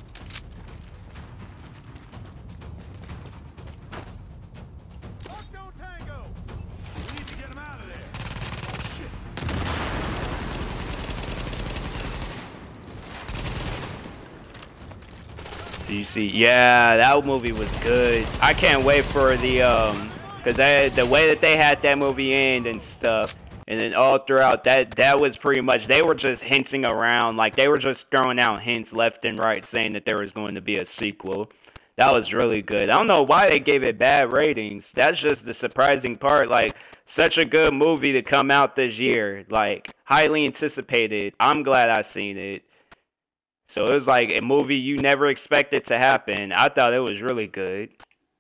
You see, yeah, that movie was good. I can't wait for the um, cause that the way that they had that movie end and stuff, and then all throughout that that was pretty much they were just hinting around, like they were just throwing out hints left and right, saying that there was going to be a sequel. That was really good. I don't know why they gave it bad ratings. That's just the surprising part. Like such a good movie to come out this year, like highly anticipated. I'm glad I seen it. So it was like a movie you never expected to happen. I thought it was really good.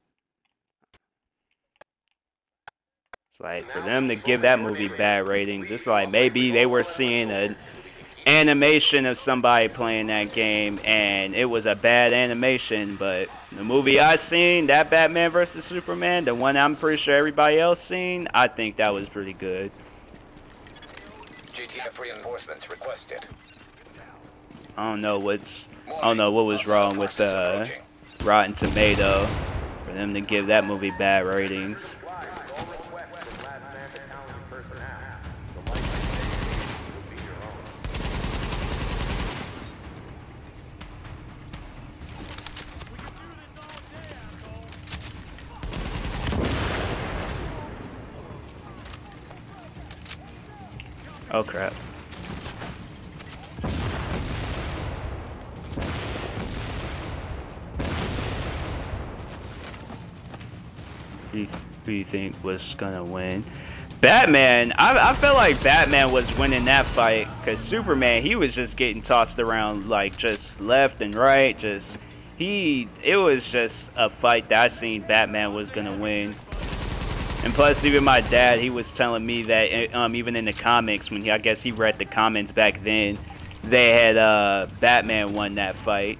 It's like for them to give that movie bad ratings, it's like maybe they were seeing an animation of somebody playing that game and it was a bad animation. But the movie I seen, that Batman versus Superman, the one I'm pretty sure everybody else seen, I think that was pretty good. G T F reinforcements requested. I don't know what's I don't know what was wrong with uh, Rotten Tomato for them to give that movie bad ratings. Oh crap. Who do you think was gonna win? Batman. I, I felt like Batman was winning that fight because Superman, he was just getting tossed around like just left and right. Just he, it was just a fight that I seen Batman was gonna win. And plus, even my dad, he was telling me that um, even in the comics, when he, I guess he read the comments back then, they had uh, Batman won that fight.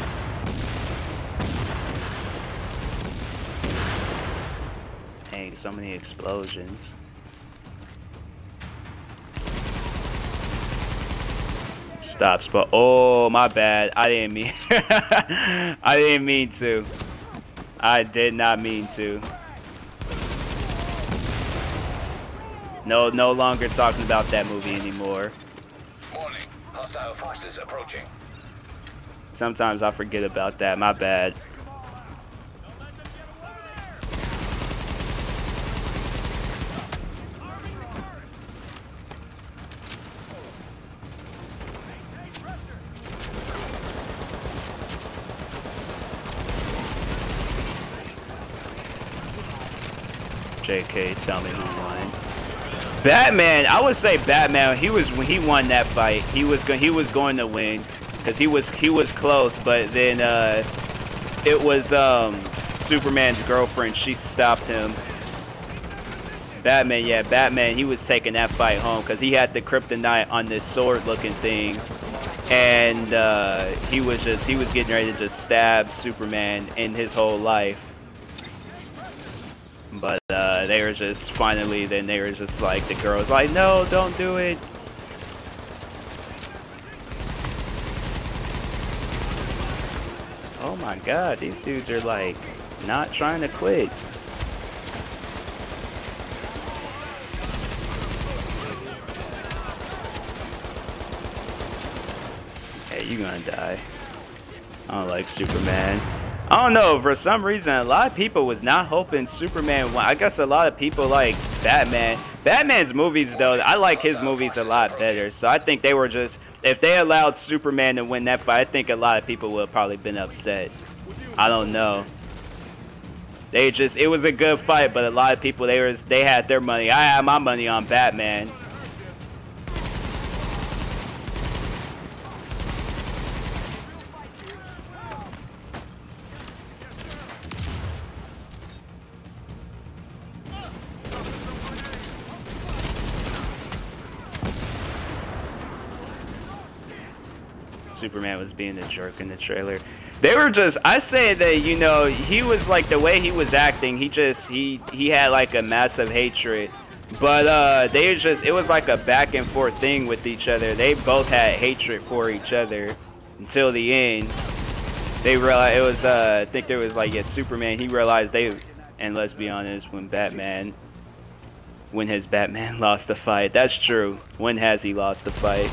Dang, so many explosions. Stops, but oh, my bad. I didn't mean. I didn't mean to. I did not mean to. No, no longer talking about that movie anymore. Warning, hostile forces approaching. Sometimes I forget about that. My bad. J K, tell me who won. Batman, I would say Batman. He was when he won that fight. He was going. He was going to win because he was he was close. But then uh, it was um, Superman's girlfriend. She stopped him. Batman, yeah, Batman. He was taking that fight home because he had the kryptonite on this sword-looking thing, and uh, he was just he was getting ready to just stab Superman in his whole life. But uh, they were just finally, then they were just like, the girl was like, no, don't do it. Oh my god, these dudes are like, not trying to quit. Hey, you gonna die. I don't like Superman. I don't know, for some reason, a lot of people was not hoping Superman won. I guess a lot of people like Batman. Batman's movies, though, I like his movies a lot better. So I think they were just, if they allowed Superman to win that fight, I think a lot of people would have probably been upset. I don't know. They just, it was a good fight, but a lot of people, they was, they had their money. I had my money on Batman. Superman was being a jerk in the trailer. They were just, I say that, you know, he was like, the way he was acting, he just, he, he had like a massive hatred. But uh, they just, it was like a back and forth thing with each other. They both had hatred for each other until the end. They realized, it was, uh, I think there was like, yeah, Superman, he realized they, and let's be honest, when Batman, when has Batman lost a fight? That's true. When has he lost a fight?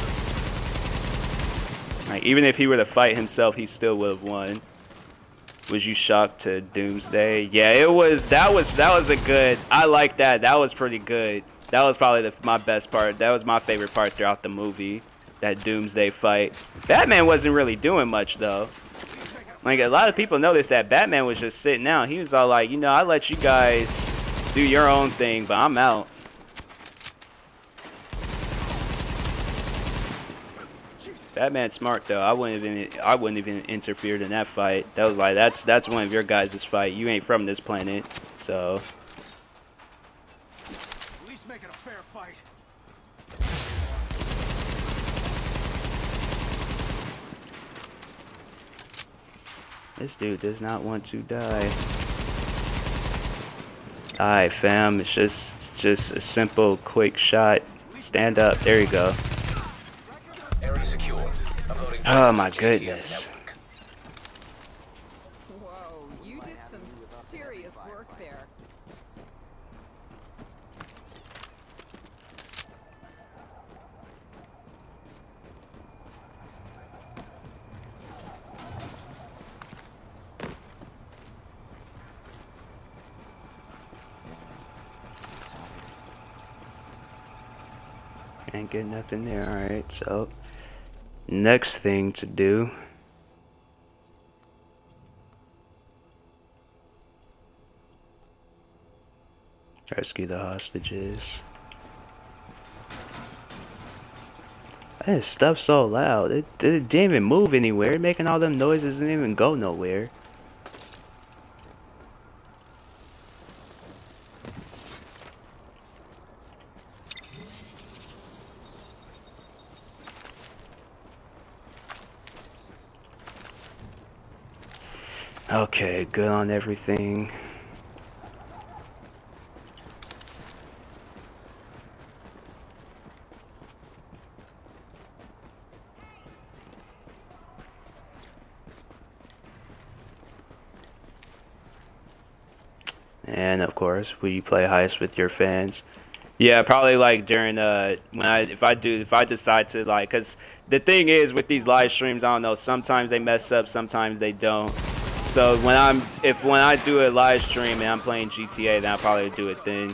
Like, even if he were to fight himself, he still would have won. Was you shocked to Doomsday? Yeah, it was. That was that was a good. I like that. That was pretty good. That was probably the, my best part. That was my favorite part throughout the movie. That Doomsday fight. Batman wasn't really doing much though. Like a lot of people noticed that Batman was just sitting out. He was all like, you know, I let you guys do your own thing, but I'm out. Batman's smart though. I wouldn't even I wouldn't even interfered in that fight. That was like that's that's one of your guys' fight. You ain't from this planet, so. At least make it a fair fight. This dude does not want to die. Die, fam. It's just just a simple, quick shot. Stand up. There you go. Area secured. Oh my goodness. Whoa, you did some serious work there. Can't get nothing there. Alright, so next thing to do. Rescue the hostages. That stuff's so loud. It, it didn't even move anywhere. Making all them noises didn't even go nowhere. Okay, good on everything. And of course, will you play heist with your fans? Yeah, probably like during uh when I if I do if I decide to like, cause the thing is with these live streams, I don't know, sometimes they mess up, sometimes they don't. So when I'm if when I do a live stream and I'm playing G T A, then I'll probably do it then.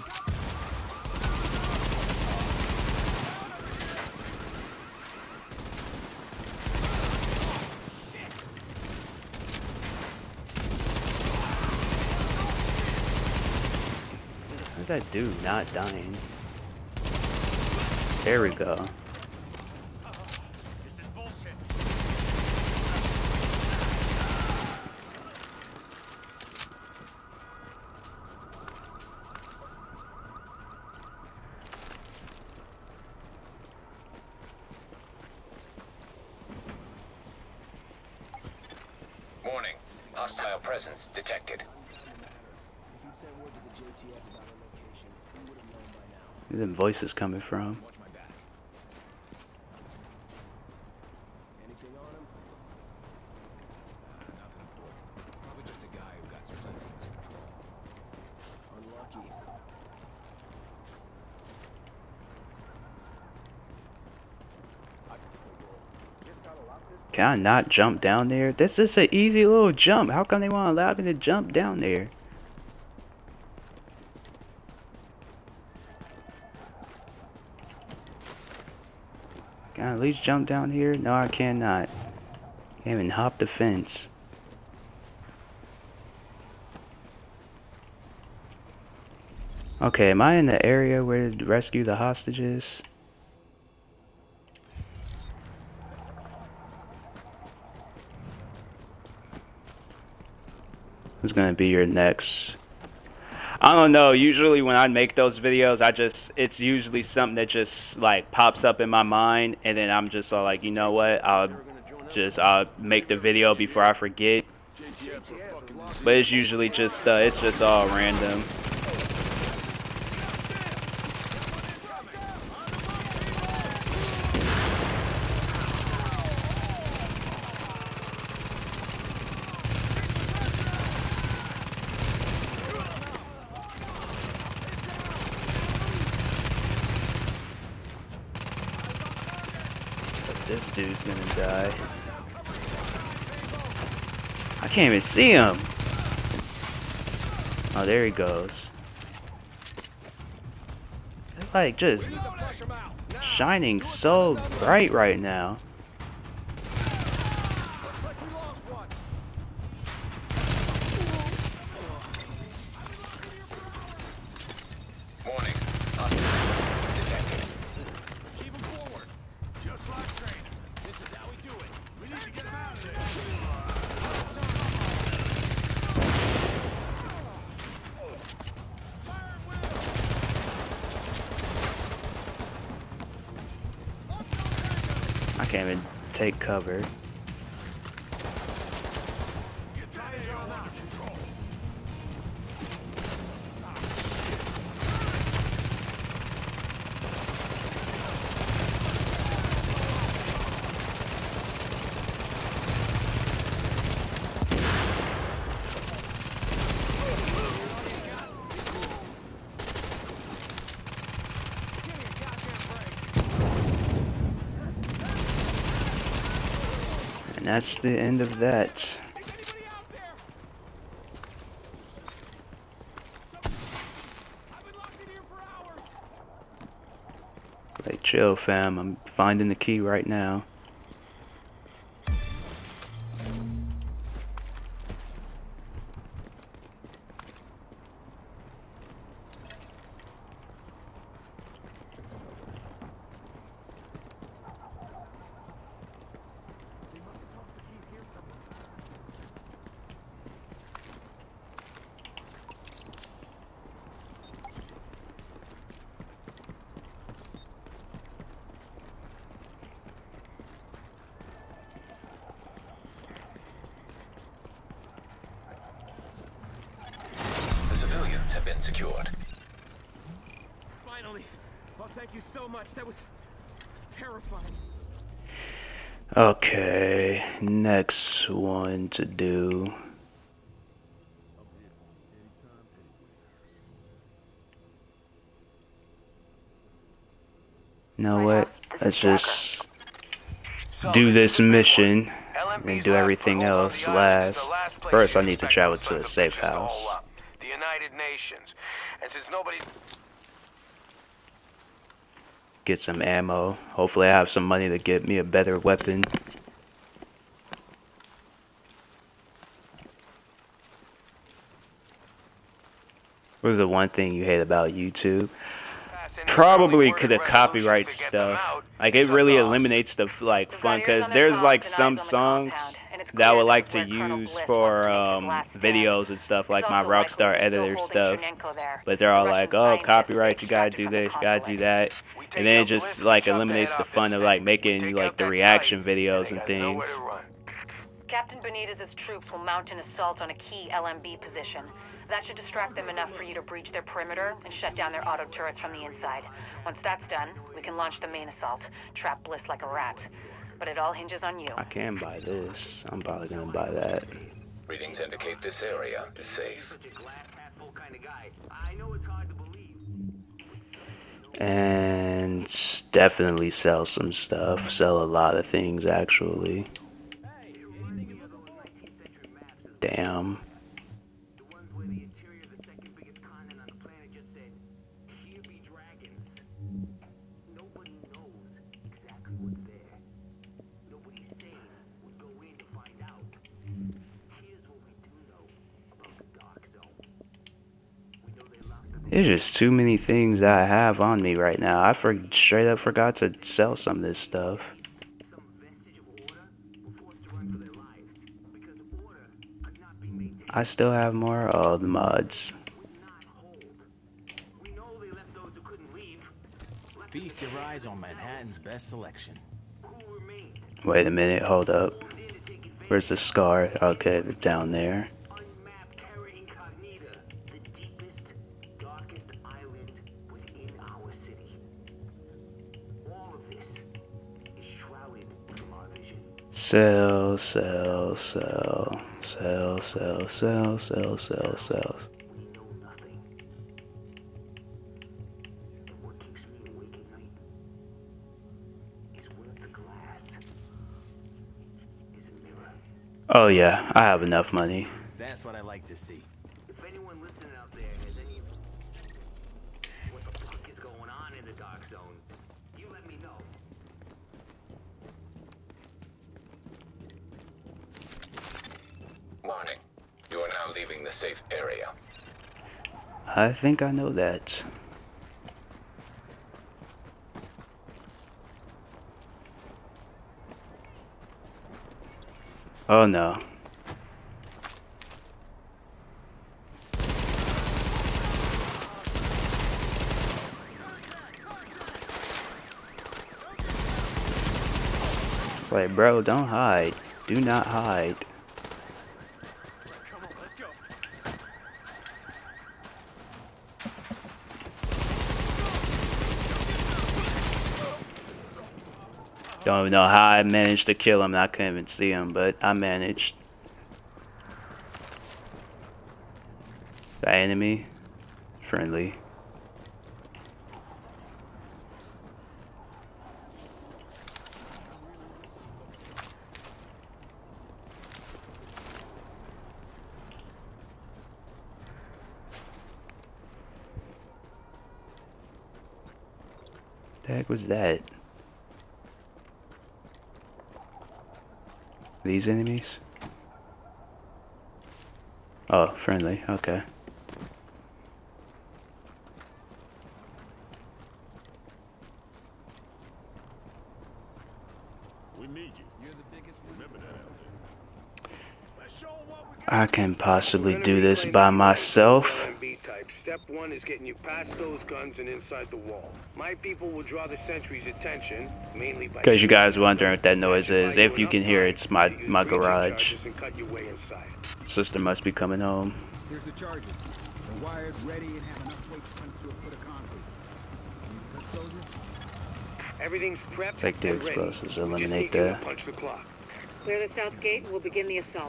How's that dude not dying? There we go. Warning. Hostile presence detected. Where them voices coming from? Can I not jump down there? That's just an easy little jump. How come they want to allow me to jump down there? Can I at least jump down here? No, I cannot. Can't even hop the fence. Okay, am I in the area where to rescue the hostages? Who's gonna be your next? I don't know, usually when I make those videos, I just, it's usually something that just like pops up in my mind, and then I'm just all like, you know what, I'll just I'll make the video before I forget. But it's usually just uh, it's just all random. This dude's gonna die. I can't even see him. Oh, there he goes. It's like just shining so bright right now. Morning. I can't even take cover. And that's the end of that. Like, chill, fam. I'm finding the key right now. The civilians have been secured. Finally. Oh, thank you so much. That was terrifying. Okay, next one to do. You know what? Let's just do this mission and do everything else last. First, I need to travel to a safe house. The United Nations. And since nobody Get some ammo. Hopefully I have some money to get me a better weapon. What's the one thing you hate about YouTube? Probably could have copyright stuff. Like, it really eliminates the like fun, because there's like some songs that I would like to use for um, videos and stuff, like my Rockstar editor stuff, but they're all like, oh, copyright, you gotta do this, you gotta do that, and then it just like eliminates the fun of like making like the reaction videos and things. Captain Benitez's troops will mount an assault on a key L M B position. That should distract them enough for you to breach their perimeter and shut down their auto turrets from the inside. Once that's done, we can launch the main assault, trap Bliss like a rat. But it all hinges on you. I can buy this. I'm probably gonna buy that. Readings indicate this area is safe. And definitely sell some stuff. Sell a lot of things, actually. Damn. There's just too many things that I have on me right now. I for straight up forgot to sell some of this stuff. I still have more. Oh, the mods. Feast your eyes on Manhattan's best selection. Wait a minute, hold up. Where's the scar? Okay, down there. Unmapped terra incognita, the deepest, darkest island within our city. All of this is shrouded from our vision. Cell, cell, cell, cell, cell, cell, cell, cell, cells. We know nothing. And what keeps me awake at night is what if the glass is a mirror. Oh yeah, I have enough money. That's what I like to see. If anyone listening out there has any what the fuck is going on in the dark zone, you let me know. Warning. You are now leaving the safe area. I think I know that. Oh no. It's like, bro, don't hide. Do not hide. Don't even know how I managed to kill him. I couldn't even see him, but I managed. The enemy, friendly. The heck was that? These enemies? Oh, friendly, okay. We need you. You're the biggest. Remember that, I can possibly do this by myself. Step one is getting you past those guns and inside the wall. My people will draw the sentry's attention, mainly by... Because you guys wondering what that noise is. If you can hear it, it's my, my garage. Sister must be coming home. Here's the charges. They're wired, ready, and have enough weight to punch through a foot of concrete. You good, soldier? Everything's prepped. Take the explosives, eliminate that. Punch the clock. Clear the south gate and we'll begin the assault.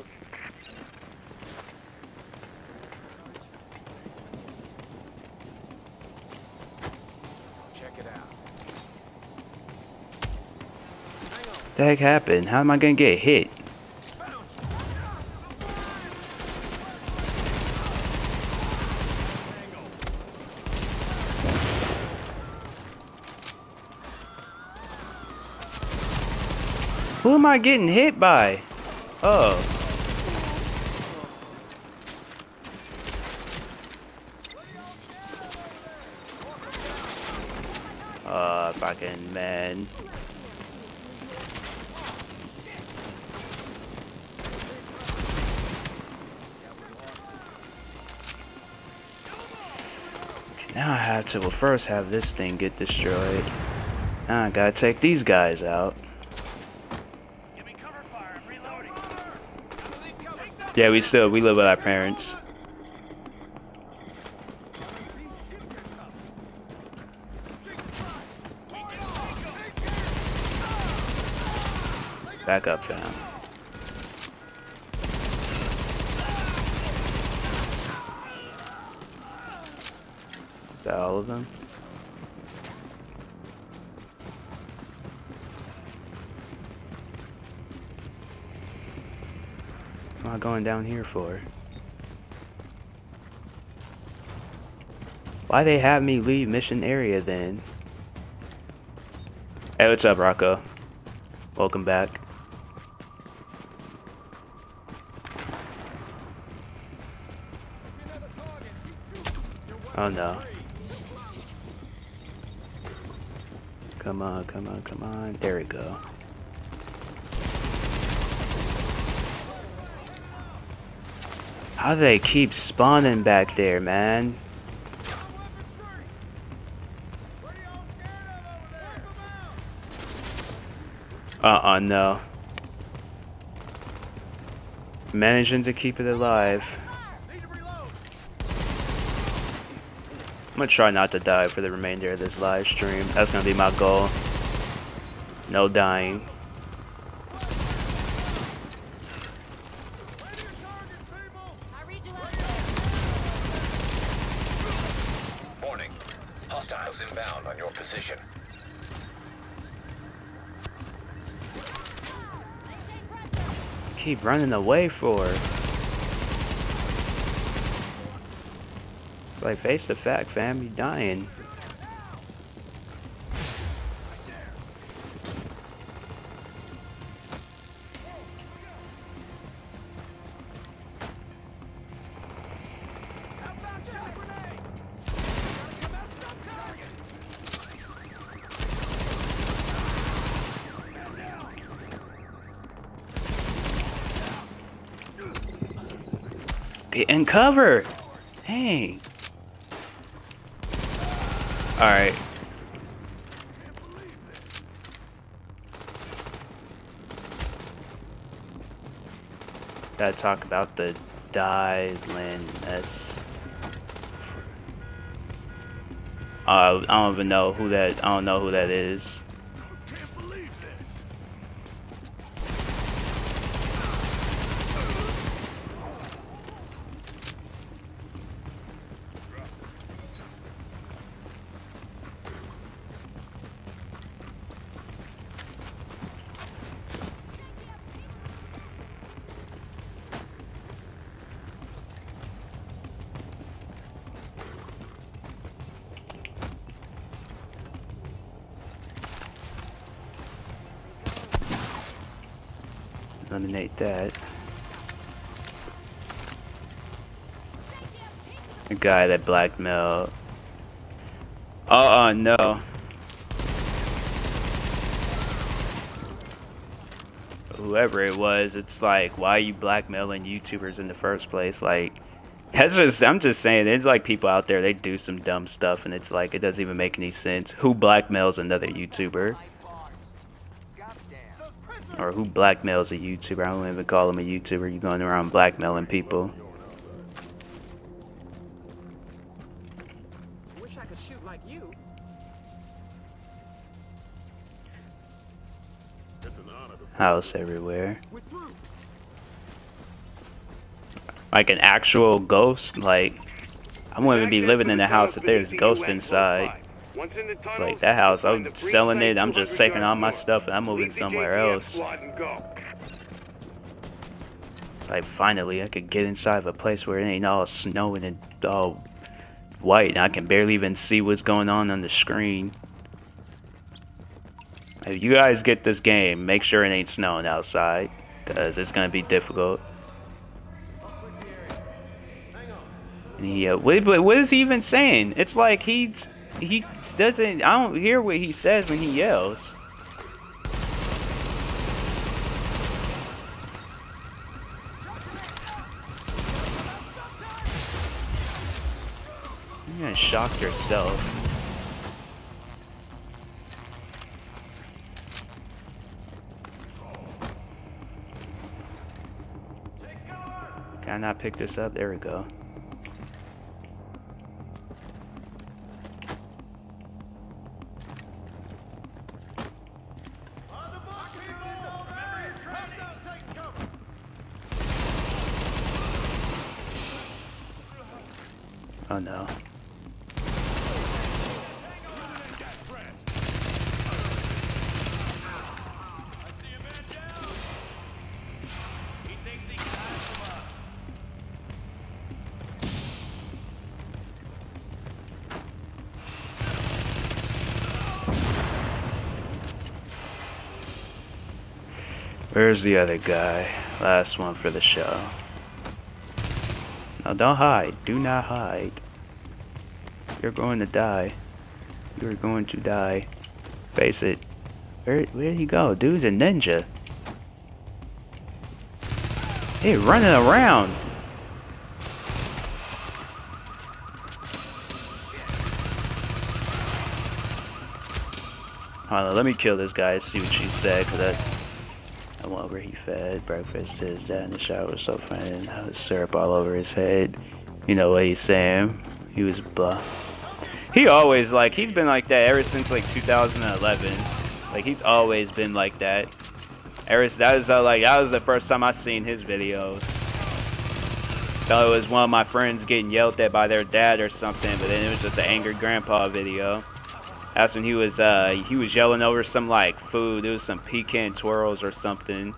What the heck happened? How am I gonna get hit? Who am I getting hit by? Oh. Uh, fucking man. Now I have to, well, first have this thing get destroyed. Now I gotta take these guys out. Yeah, we still, we live with our parents. Back up, fam. Is that all of them? What am I going down here for? Why they have me leave mission area then? Hey, what's up, Rocco? Welcome back. Oh no. Come on, come on, come on. There we go. How do they keep spawning back there, man? Uh-uh, no. managing to keep it alive. I'm gonna try not to die for the remainder of this live stream. That's gonna be my goal. No dying. Warning. Hostiles inbound on your position. Keep running away for. Like, face the fact, fam, you dying. Get in cover! Dang. Alright. Gotta talk about the Dylan-ness. Uh, I don't even know who that, I don't know who that is. Eliminate that. The guy that blackmailed. Oh, uh, no. Whoever it was, it's like, why are you blackmailing YouTubers in the first place? Like, that's just, I'm just saying, there's like people out there, they do some dumb stuff, and it's like, it doesn't even make any sense. Who blackmails another YouTuber? Or who blackmails a YouTuber? I don't even call him a YouTuber. You're going around blackmailing people. Wish I could shoot like you. House everywhere. Like an actual ghost. Like, I wouldn't even be living in a house if there's a ghost inside. Like that house, I'm selling it, I'm just taking all my stuff and I'm moving somewhere else. Like finally I could get inside of a place where it ain't all snowing and all white and I can barely even see what's going on on the screen. If you guys get this game, make sure it ain't snowing outside, because it's gonna be difficult. Yeah, what, what is he even saying? It's like he's he doesn't. I don't hear what he says when he yells. You're gonna shock yourself. Can I not pick this up? There we go. Oh no. Where's the other guy? Last one for the show. No, don't hide. Do not hide. You're going to die. You're going to die. Face it. Where where did he go? Dude's a ninja. Hey, running around. Hold on, let me kill this guy and see what she said, cause I Come over, he fed breakfast to his dad in the shower, so funny, and had syrup all over his head. You know what he's saying? He was blah. He always, like, he's been like that ever since, like, two thousand eleven. Like, he's always been like that. Ever, that was, uh, like, that was the first time I seen his videos. Thought it was one of my friends getting yelled at by their dad or something, but then it was just an angry grandpa video. That's when he was, uh, he was yelling over some, like, food. It was some pecan twirls or something.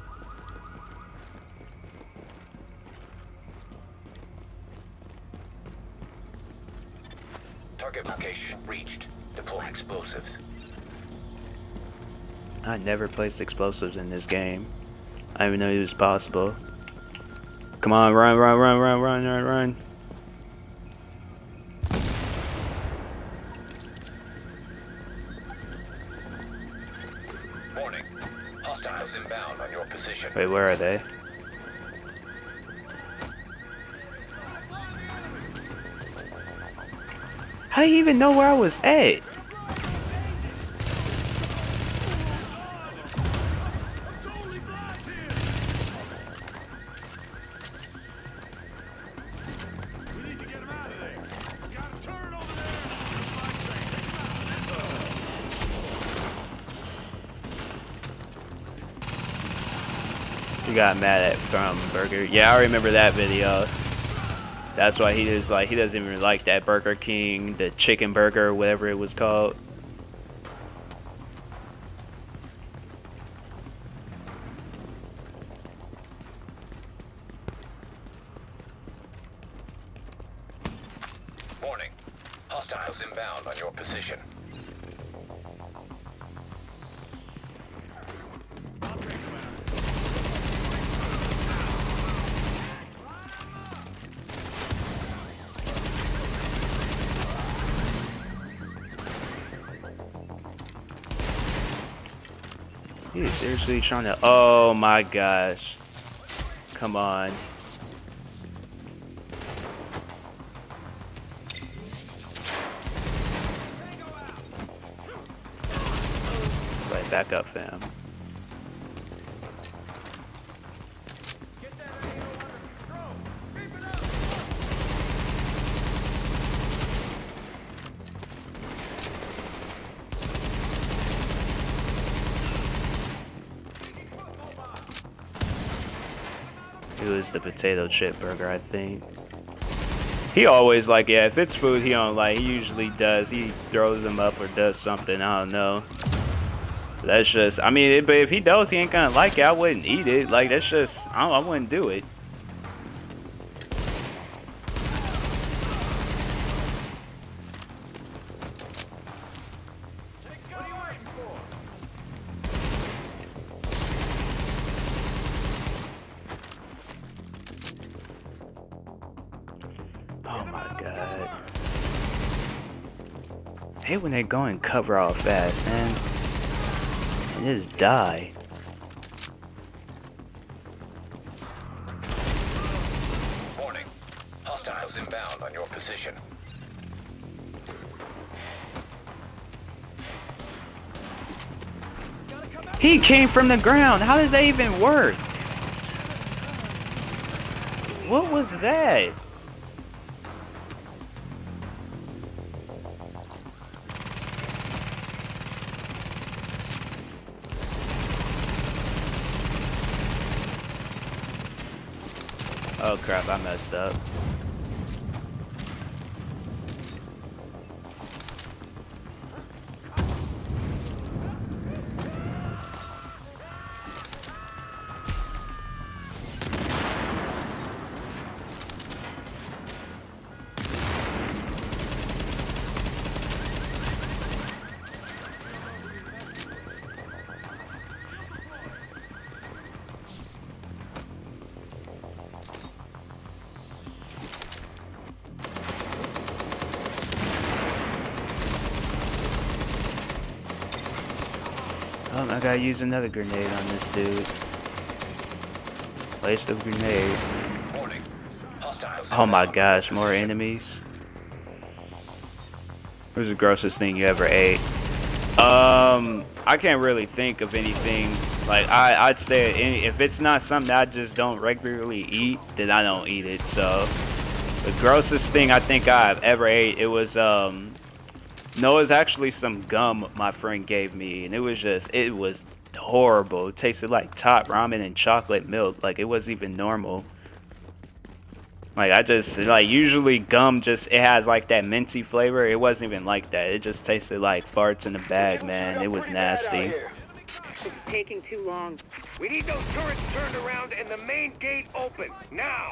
Target location reached. Deploy explosives. I never placed explosives in this game. I didn't even know it was possible. Come on, run, run, run, run, run, run, run. Warning. Hostiles inbound on your position. Wait, where are they? How do you even know where I was at? He got mad at from Burger. Yeah, I remember that video. That's why he is like he doesn't even like that Burger King, the chicken burger, whatever it was called. Warning. Hostiles inbound on your position. He's seriously trying to. Oh my gosh. Come on. Right, back up, fam. It was the potato chip burger, I think. He always like, yeah, if it's food he don't like, he usually does. He throws them up or does something, I don't know. That's just, I mean, but if he knows he ain't gonna like it, I wouldn't eat it. Like, that's just, I, I wouldn't do it. Oh my god. I hate when they go and cover all fast, man. And just die. Warning. Hostiles inbound on your position. He came from the ground. How does that even work? What was that? Oh crap, I messed up. Oh, I gotta use another grenade on this dude. Place the grenade. Warning. Hostiles Oh my inbound gosh, on more position. enemies. What's the grossest thing you ever ate? Um, I can't really think of anything Like I, I'd say any, if it's not something that I just don't regularly eat, then I don't eat it. So the grossest thing I think I've ever ate, it was um, no, it was actually some gum my friend gave me, and it was just, it was horrible. It tasted like top ramen and chocolate milk. Like it wasn't even normal. Like I just like usually gum just it has like that minty flavor. It wasn't even like that. It just tasted like farts in a bag, man. It was nasty. It's taking too long. We need those turrets turned around and the main gate open now.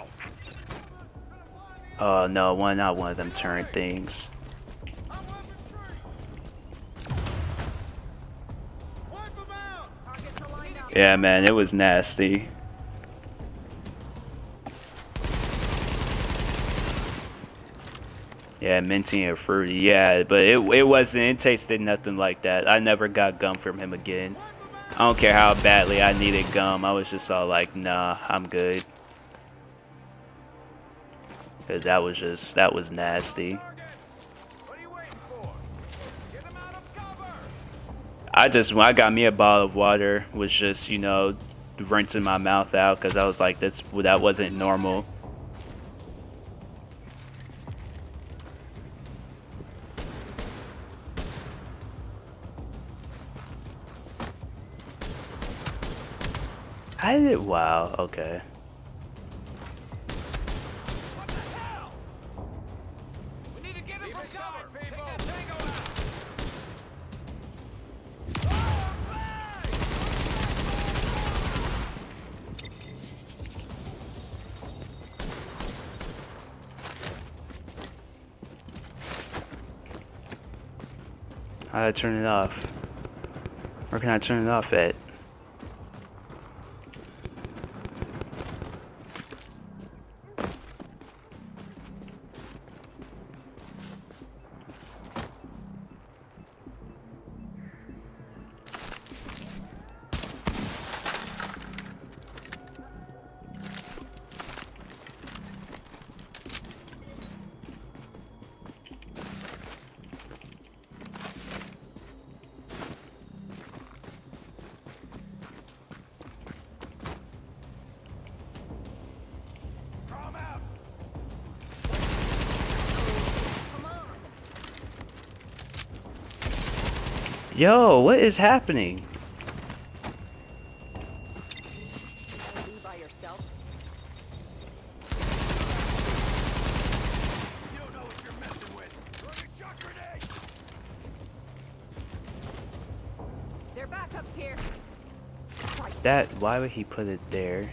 Oh no, one not one of them turret things. Yeah, man, it was nasty. Yeah, minty and fruity. Yeah, but it it wasn't. It tasted nothing like that. I never got gum from him again. I don't care how badly I needed gum. I was just all like, nah, I'm good. Cause that was just that was nasty. I just when I got me a bottle of water, was just you know rinsing my mouth out because I was like, that's that wasn't normal. I did. Wow. Okay. How do I turn it off? Where can I turn it off at? Yo, what is happening? Their backup's here. That, why would he put it there?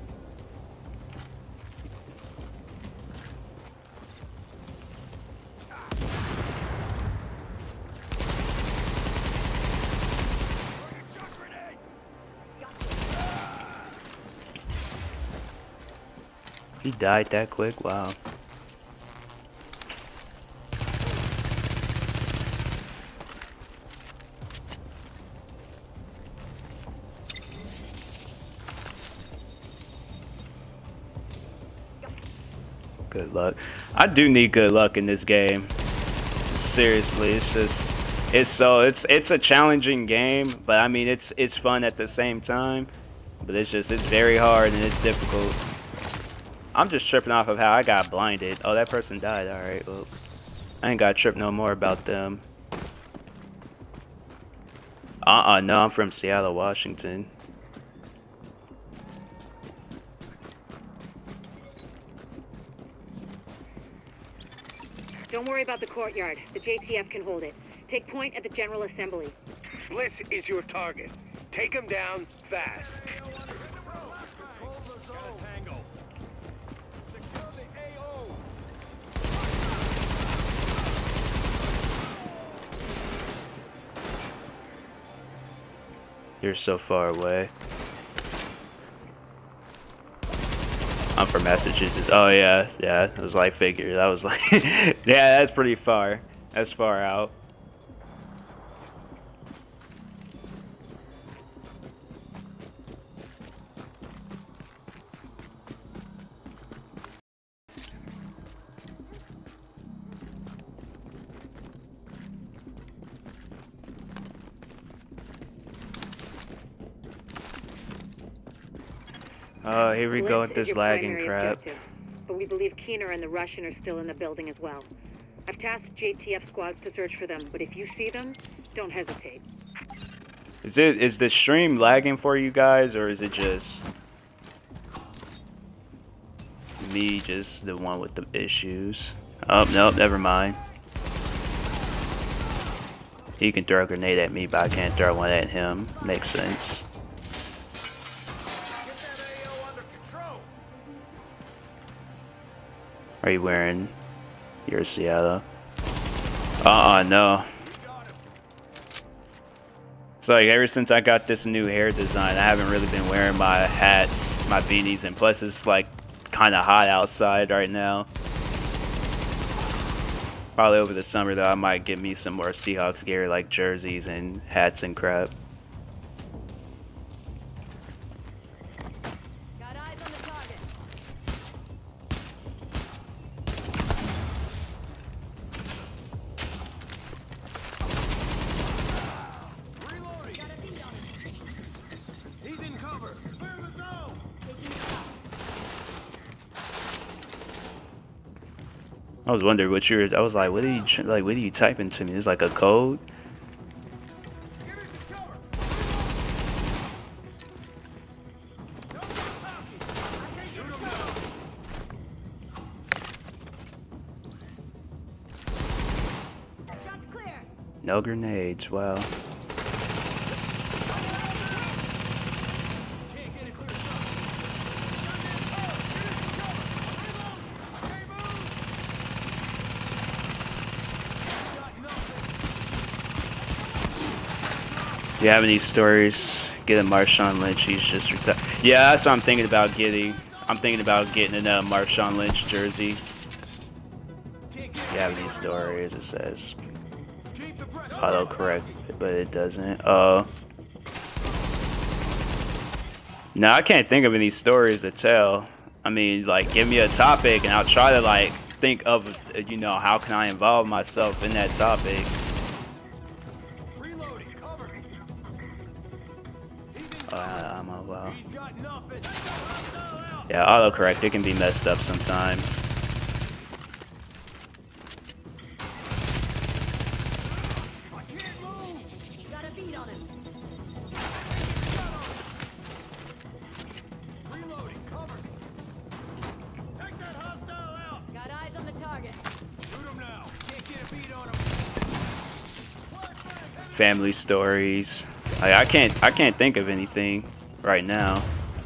He died that quick? Wow. Good luck. I do need good luck in this game. Seriously, it's just it's so it's it's a challenging game, but I mean it's it's fun at the same time. But it's just it's very hard and it's difficult. I'm just tripping off of how I got blinded. Oh, that person died. Alright, well, I ain't got to trip no more about them. Uh-uh, no, I'm from Seattle, Washington. Don't worry about the courtyard. The J T F can hold it. Take point at the General Assembly. Bliss is your target. Take him down fast. You're so far away. I'm from Massachusetts. Oh yeah, yeah. It was like figured. I was like, yeah, that's pretty far. That's far out. Oh, here we Bliss go with is this your lagging primary crap. objective, but we believe Keener and the Russian are still in the building as well. I've tasked J T F squads to search for them, but if you see them, don't hesitate. Is it is the stream lagging for you guys, or is it just me, just the one with the issues? Oh, nope, never mind. He can throw a grenade at me, but I can't throw one at him. Makes sense. Are you wearing your Seattle? Uh-uh, no. It's like ever since I got this new hair design, I haven't really been wearing my hats, my beanies, and plus it's like kind of hot outside right now. Probably over the summer though, I might get me some more Seahawks gear like jerseys and hats and crap. Got eyes on the target. He's in cover. Clear the zone. I was wondering what you're. I was like, what are you like? What are you typing to me? It's like a code. No grenades. Wow. Do you have any stories? Get a Marshawn Lynch. He's just retired. Yeah, that's what I'm thinking about getting. I'm thinking about getting a Marshawn Lynch jersey. Do you have any stories? It says autocorrect, but it doesn't. Uh, no, I can't think of any stories to tell. I mean, like, give me a topic and I'll try to like think of, you know, how can I involve myself in that topic. Uh, I'm a, well. Yeah, autocorrect, it can be messed up sometimes. Got a beat on him. Reloading. Cover. Take that hostile out. Got eyes on the target. Shoot him now. Can't get a beat on him. Family stories. Like, I can't I can't think of anything right now.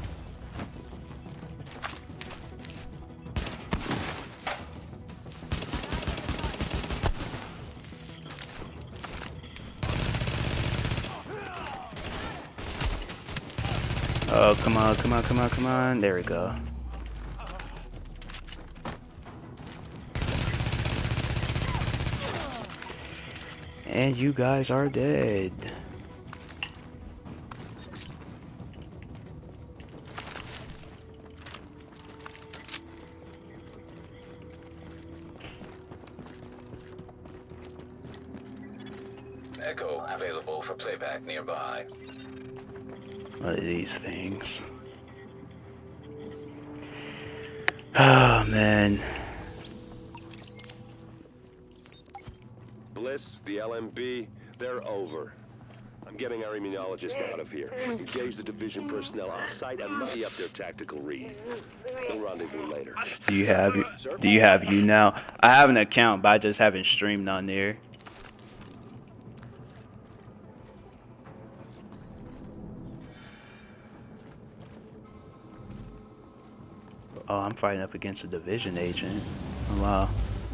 Oh, come on, come on, come on, come on. There we go. And you guys are dead. Echo available for playback nearby. What are these things? Oh, man. Bliss, the L M B, they're over. I'm getting our immunologist out of here. Engage the division personnel on site and muddy up their tactical read. We'll rendezvous later. Do you have do you have you now? I have an account, but I just haven't streamed on there. Oh, I'm fighting up against a division agent. Oh, wow.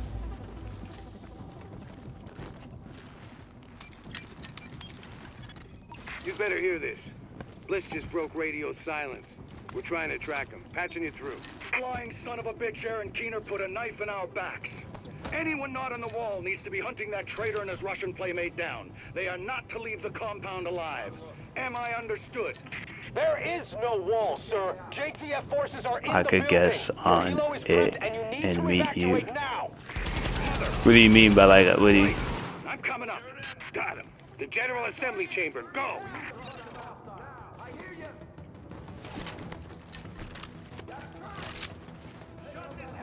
You better hear this. Bliss just broke radio silence. We're trying to track him. Patching you through. Flying son of a bitch, Aaron Keener put a knife in our backs. Anyone not on the wall needs to be hunting that traitor and his Russian playmate down. They are not to leave the compound alive. Am I understood? There is no wall, sir. J T F forces are in I the could building. guess on Your helo is it prepped and you need and to meet you. evacuate now. What do you mean by like, what do you... I'm coming up. Got him. The General Assembly Chamber. Go.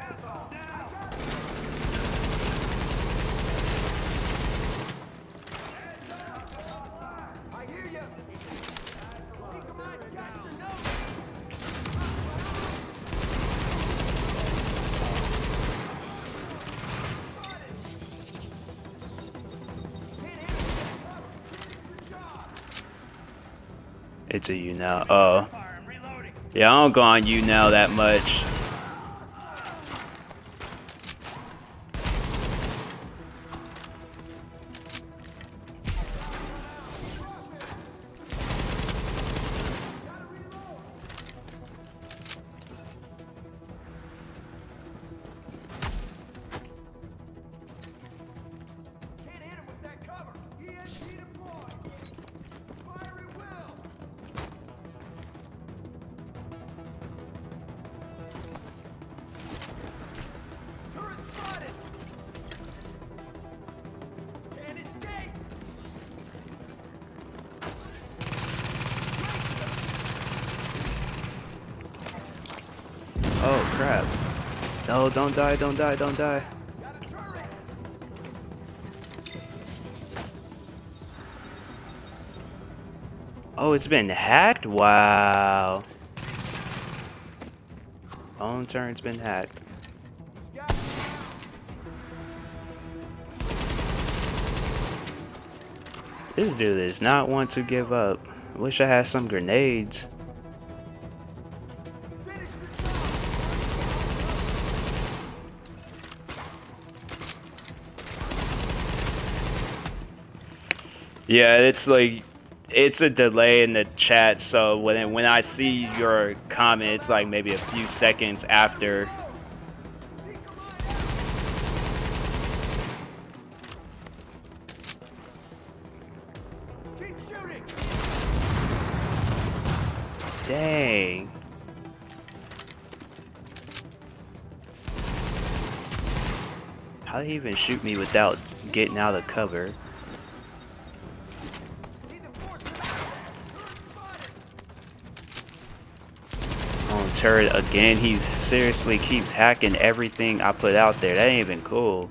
It's a you now. Oh. Yeah, I don't go on you now that much. Oh crap. No, don't die, don't die, don't die. Oh, it's been hacked? Wow. Own turn's been hacked. This dude does not want to give up. I wish I had some grenades. Yeah, it's like, it's a delay in the chat, so when when I see your comment, it's like maybe a few seconds after. Dang. How did he even shoot me without getting out of cover? On turret again, he seriously keeps hacking everything I put out there. That ain't even cool.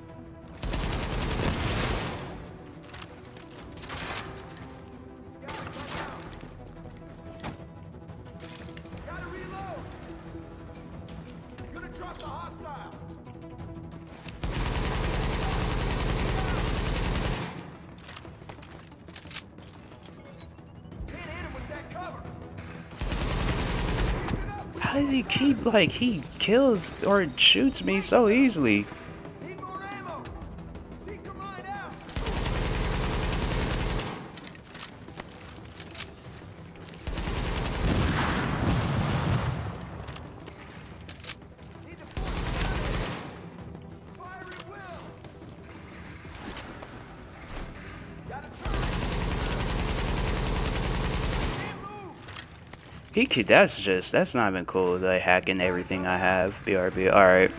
How does he keep, like, he kills or shoots me so easily? He could, that's just, that's not even cool, like hacking everything I have. B R B, alright.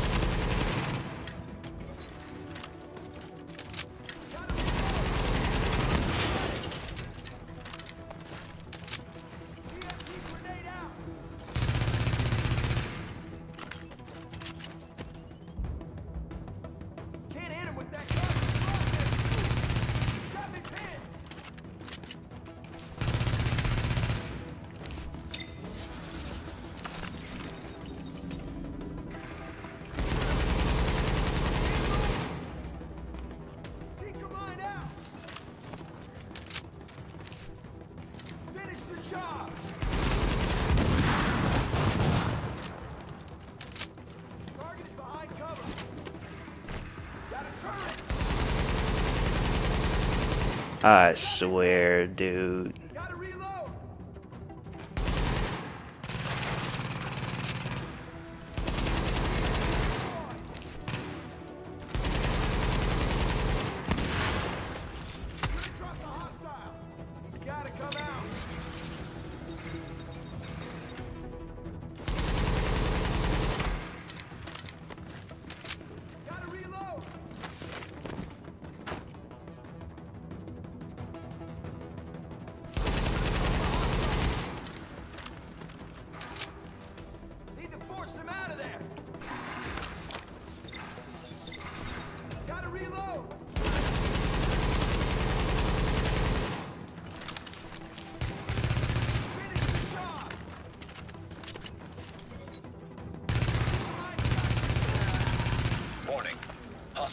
I swear, dude.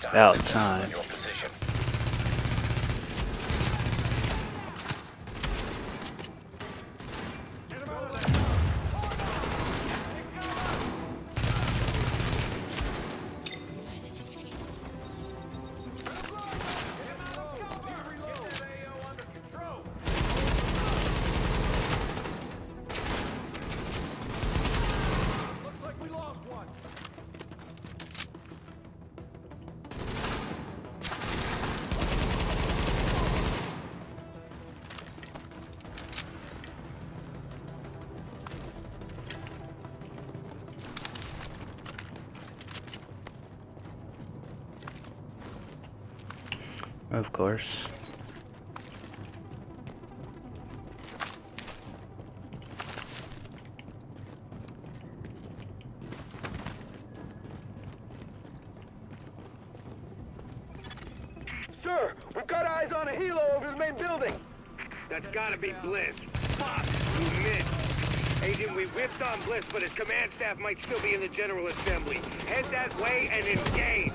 about time. Of course. Sir, we've got eyes on a helo over the main building. That's gotta be Bliss. Fuck, we missed. Agent, we whipped on Bliss, but his command staff might still be in the General Assembly. Head that way and engage.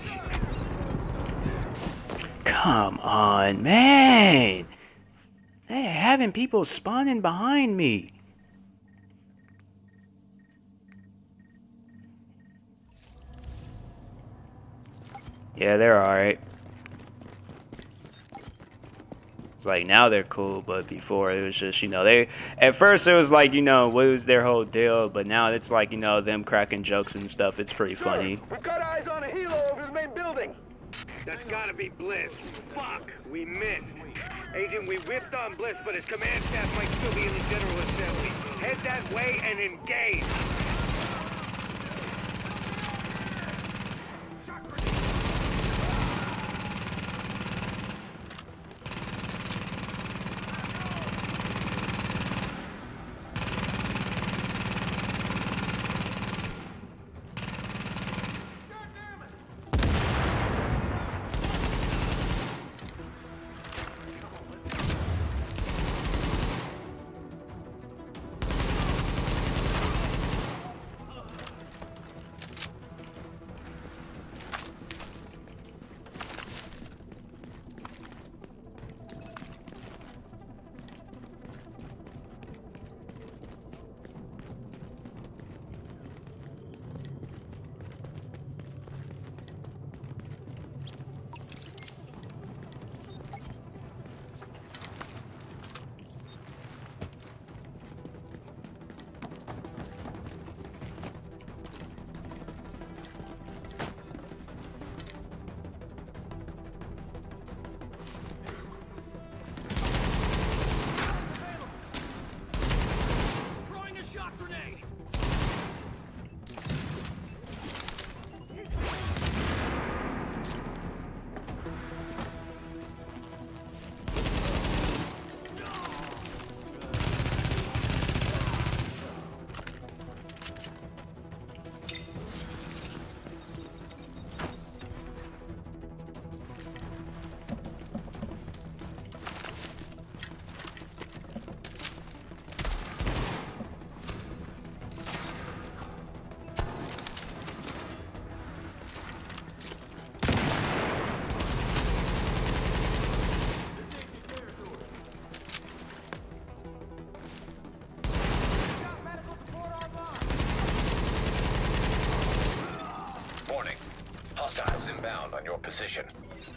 Come on, man! They're having people spawning behind me. Yeah, they're alright. It's like now they're cool, but before it was just, you know, they at first it was like, you know, what was their whole deal, but now it's like, you know, them cracking jokes and stuff. It's pretty funny. We've got eyes on a helo over the main building. That's gotta be Bliss. Fuck, we missed. Agent, we whipped on Bliss, but his command staff might still be in the General Assembly. Head that way and engage. Hostiles inbound on your position.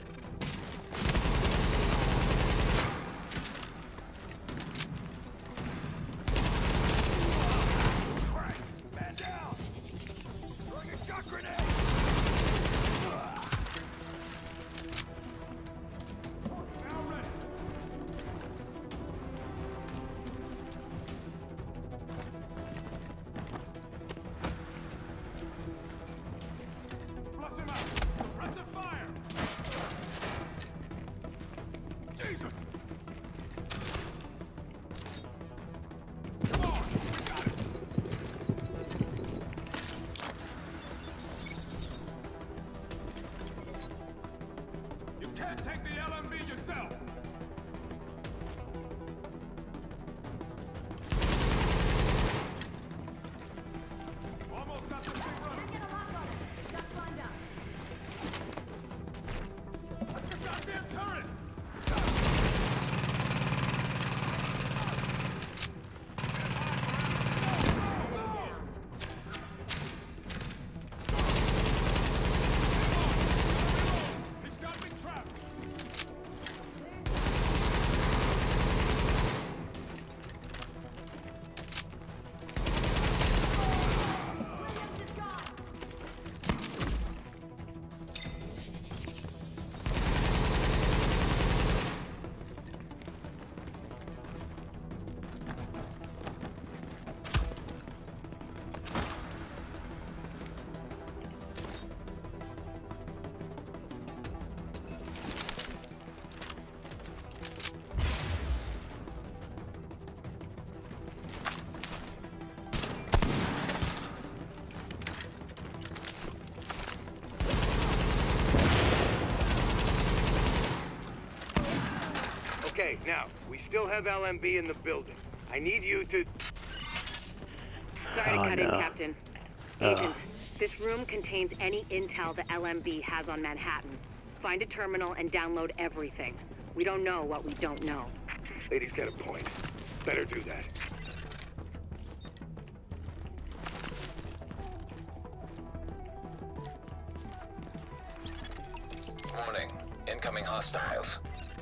Man down! Throwing a shock grenade! Now ready! Jesus! Come on! You got it! You can't take the L M B yourself! Almost got this thing running! Get a lock on it! Just lined up. Okay, now, we still have L M B in the building. I need you to... Sorry to Oh, cut no. in, Captain. Oh. Agent, this room contains any intel the L M B has on Manhattan. Find a terminal and download everything. We don't know what we don't know. Lady's got a point. Better do that. Warning. Incoming hostiles.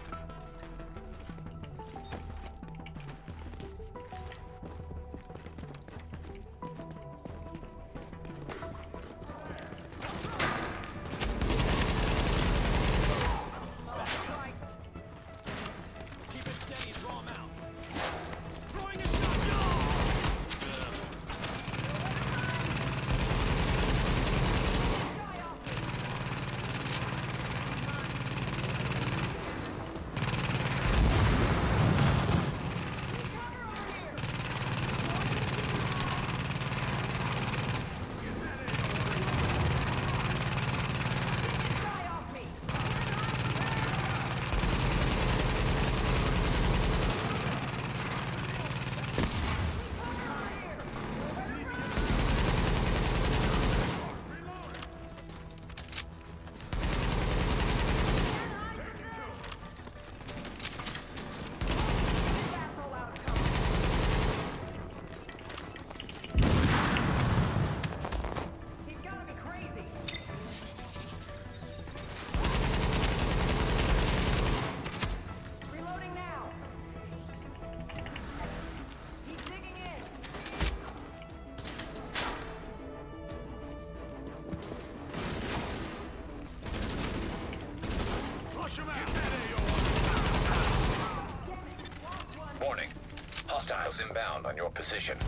Warning. Hostiles inbound on your position.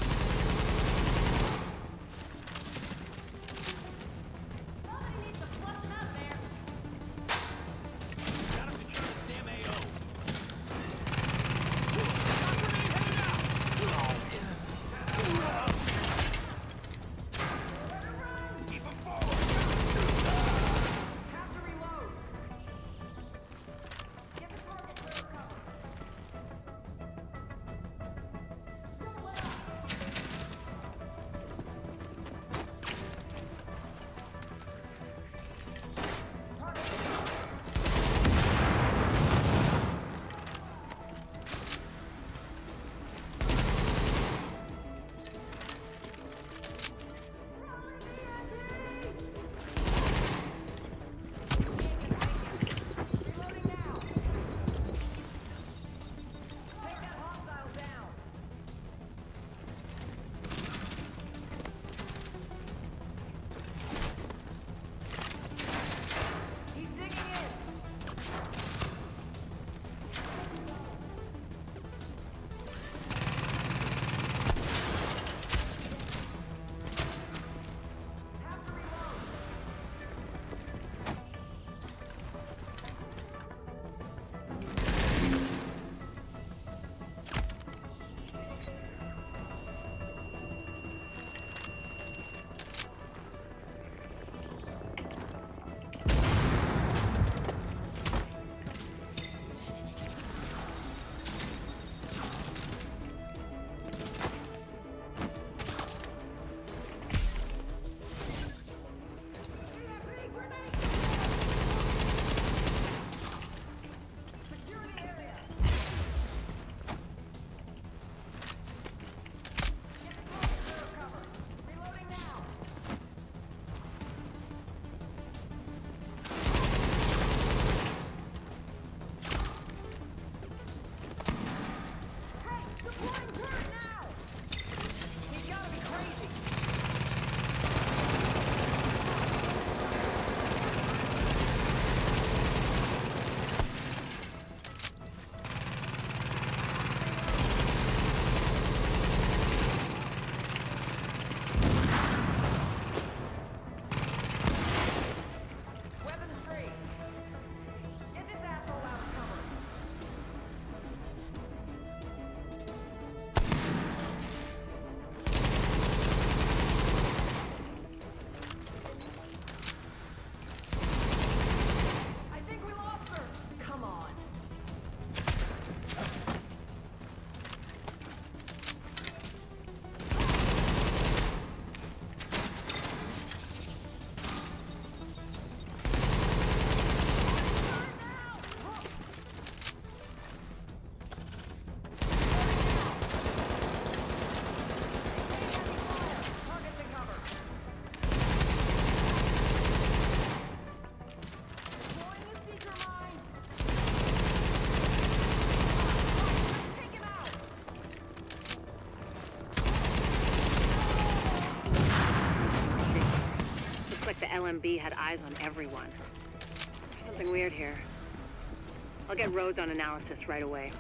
M B had eyes on everyone. There's something weird here. I'll get Rhodes on analysis right away.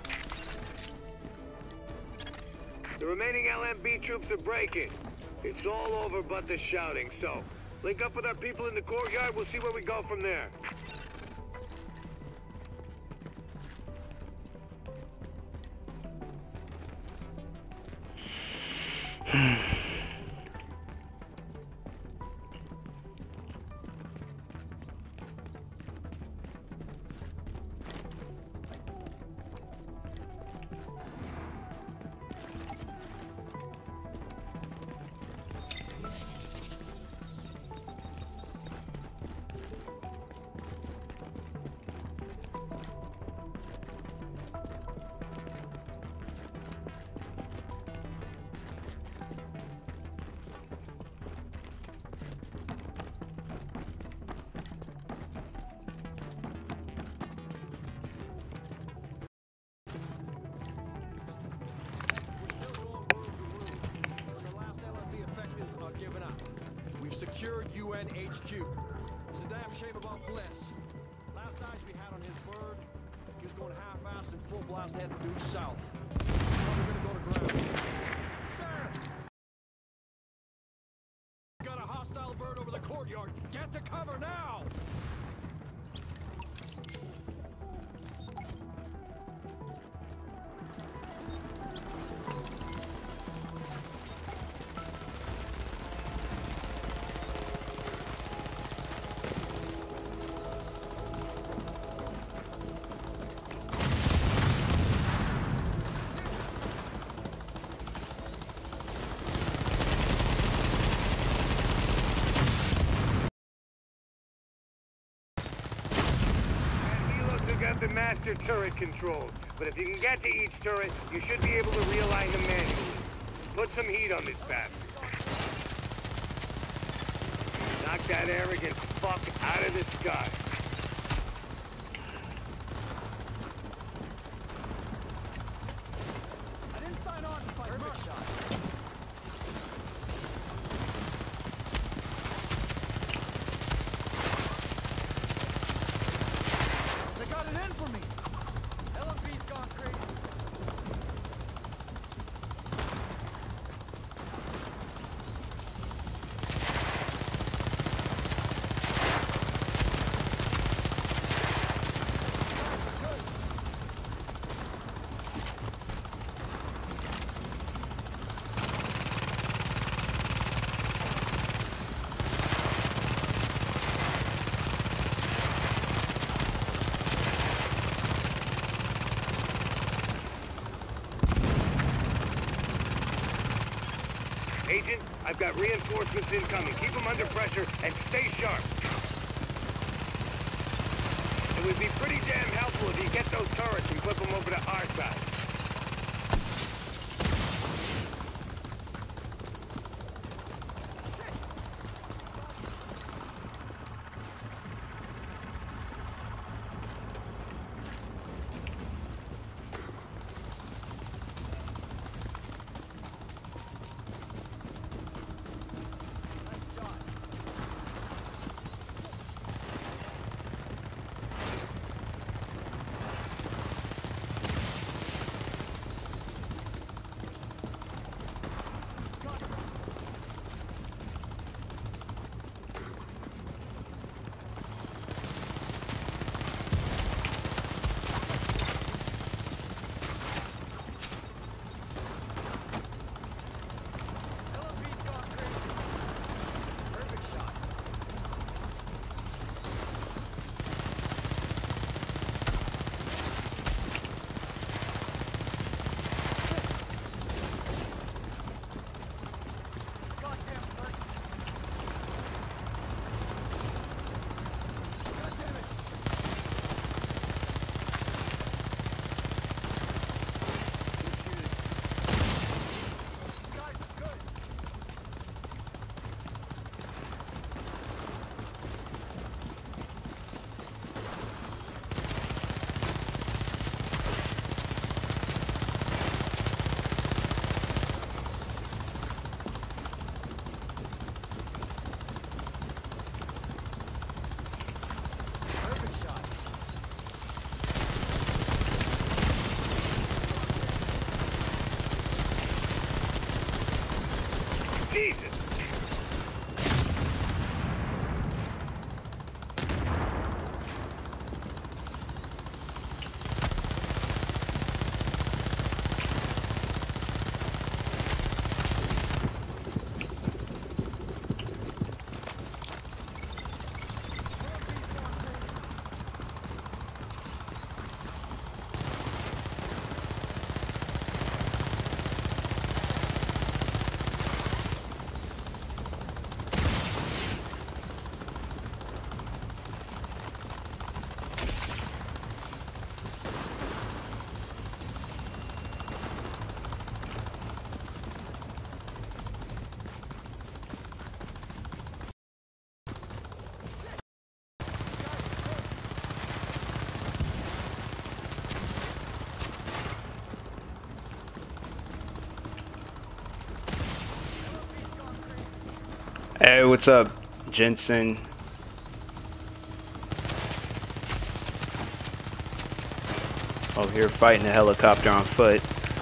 The remaining L M B troops are breaking. It's all over but the shouting, so link up with our people in the courtyard, we'll see where we go from there. Secured U N H Q. It's a damn shame about Bliss. Last eyes we had on his bird, he was going half-assed and full blast heading due south. We're gonna go to ground. Sir! Got a hostile bird over the courtyard. Get to cover now! Got the master turret controls, but if you can get to each turret, you should be able to realign them manually. Put some heat on this bastard. Knock that arrogant fuck out of the sky. I didn't sign on to fight Perfect shot. For me. L M B's gone crazy. Agent, I've got reinforcements incoming. Keep them under pressure and stay sharp. It would be pretty damn helpful if you get those turrets and flip them over to our side. Hey, what's up, Jensen? Over here fighting a helicopter on foot.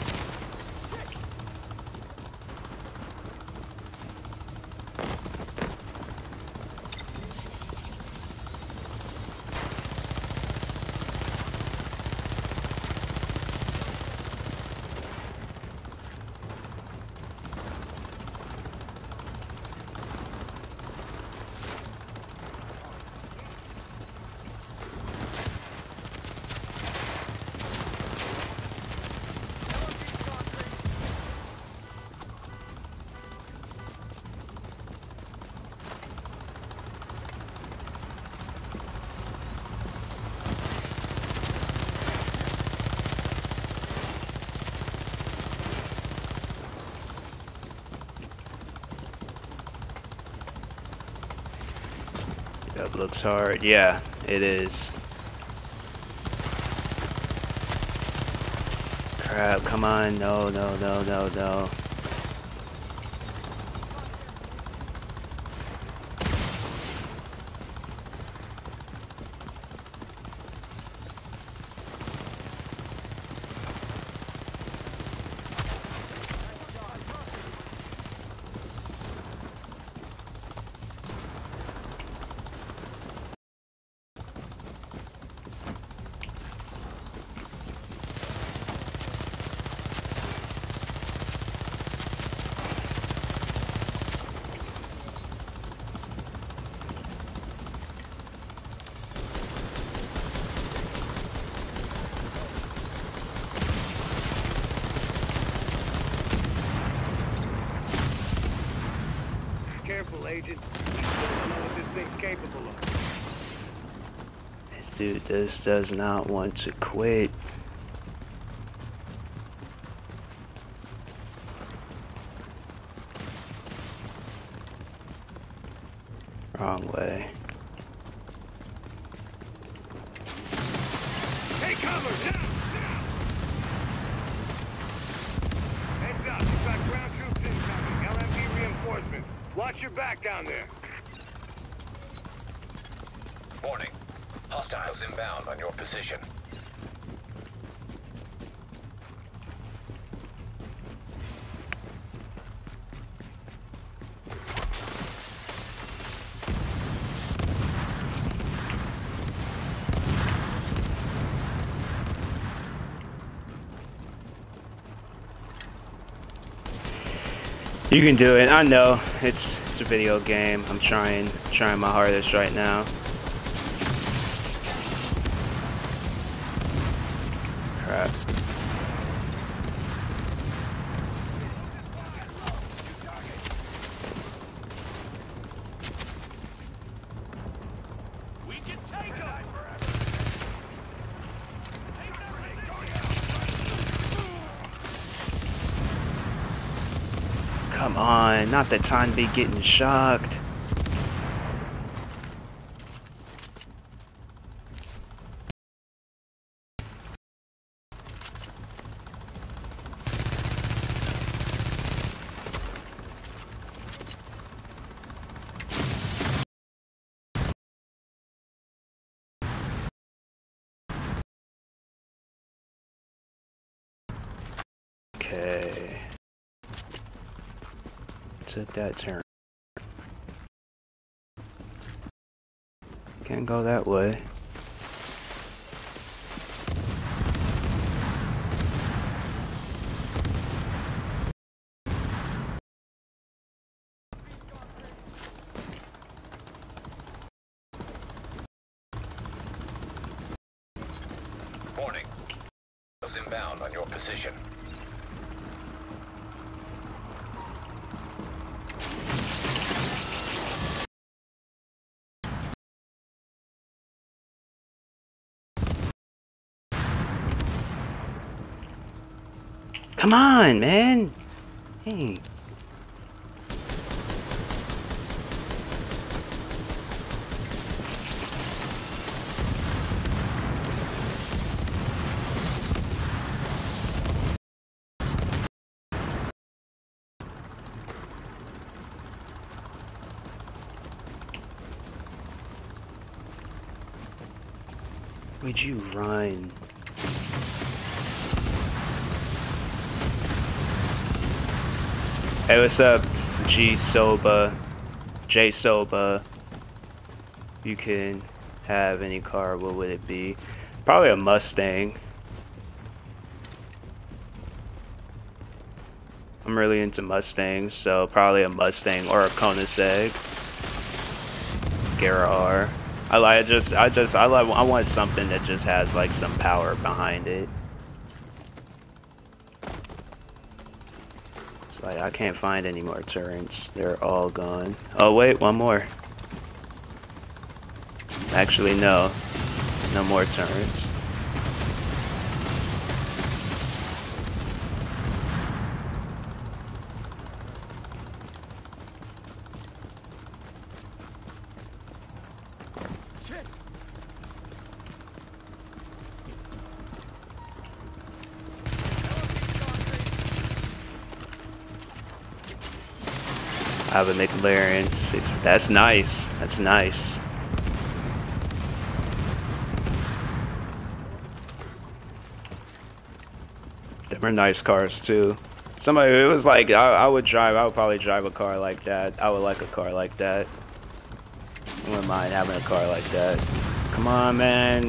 That looks hard. Yeah, it is. Crap, come on. No, no, no, no, no. Careful, Agent. We still don't know what this thing's capable of. This dude this does not want to quit. Wrong way. Take cover! Now! Now! Heads up, you've got ground troops incoming. L M B reinforcements. Watch your back down there. Warning. Hostiles inbound on your position. You can do it. I know. It's it's a video game. I'm trying trying my hardest right now. Crap. Come on, not the time to be getting shocked. Okay. Took that turn. Can't go that way. Warning. Inbound on your position. Come on, man. Hey. Would you run? Hey, what's up, G Soba, J Soba? You can have any car. What would it be? Probably a Mustang. I'm really into Mustangs, so probably a Mustang or a Koenigsegg. Gara R. I like. I just. I just. I like. I want something that just has like some power behind it. It's like I can't find any more turrets. They're all gone. Oh wait, one more. Actually, no. No more turrets. I have a McLaren six. That's nice. That's nice. Them are nice cars too. Somebody, it was like I, I would drive. I would probably drive a car like that. I would like a car like that. I wouldn't mind having a car like that. Come on, man.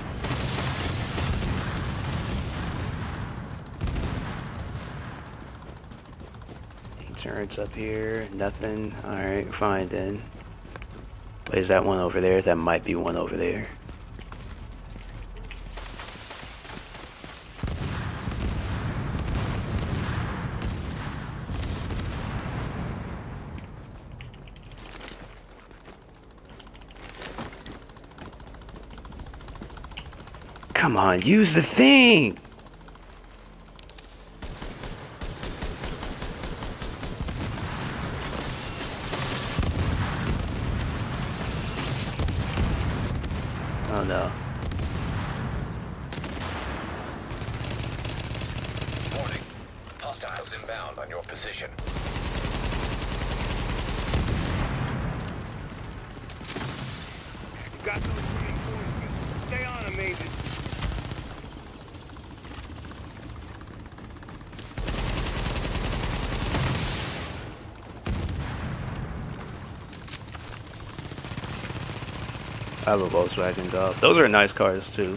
Turrets up here, nothing. Alright, fine then. Wait, is that one over there? That might be one over there. Come on, use the thing! Oh no. Warning. Hostiles inbound on your position. You got those reinforcements. Stay on them, Agent. I have a Volkswagen Golf. Those are nice cars too.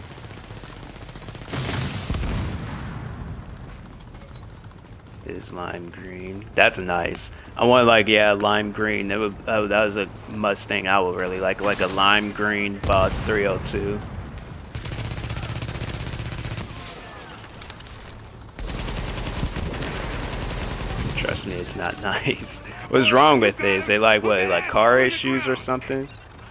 Is lime green. That's nice. I want like yeah, lime green. That would oh, that was a Mustang I would really like, like a lime green Boss three oh two. Trust me, it's not nice. What's wrong with it? Is they like what, like car issues or something?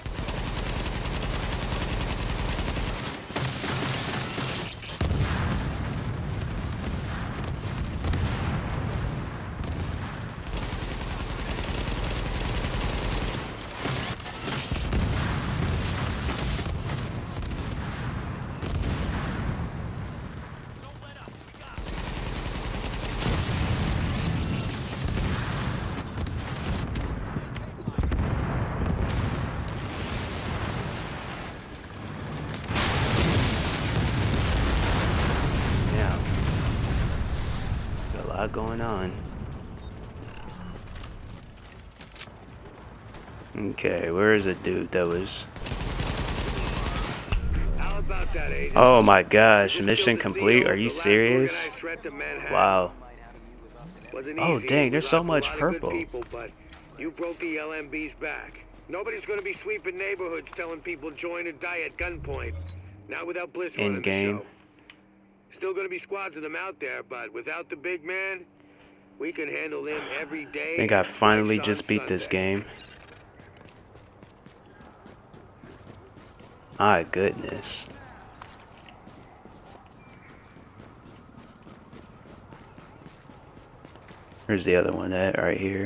Going on. Okay, where is the dude that was? How about that, Agent? Oh my gosh, mission complete? Are you serious? Wow. Oh dang, there's so much purple. People, but you broke the L M B's back. Nobody's gonna be sweeping neighborhoods telling people join or die at gunpoint. Not without Bliss running the game. show. Still gonna be squads of them out there, but without the big man, we can handle them every day. I think I finally just beat this game. My goodness. Where's the other one at? Right here.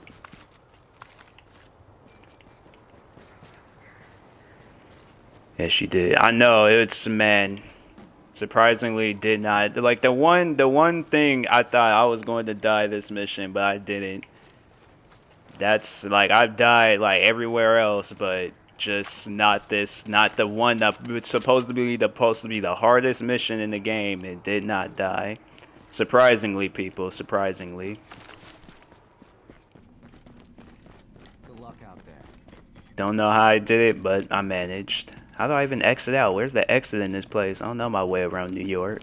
Yes, she did. I know, it's, man. Surprisingly did not. Like the one the one thing I thought I was going to die this mission, but I didn't. That's like I've died like everywhere else, but just not this, not the one that was supposed to be supposed to be the hardest mission in the game. It did not die. Surprisingly, people, surprisingly. Good luck out there. Don't know how I did it, but I managed. How do I even exit out? Where's the exit in this place? I don't know my way around New York.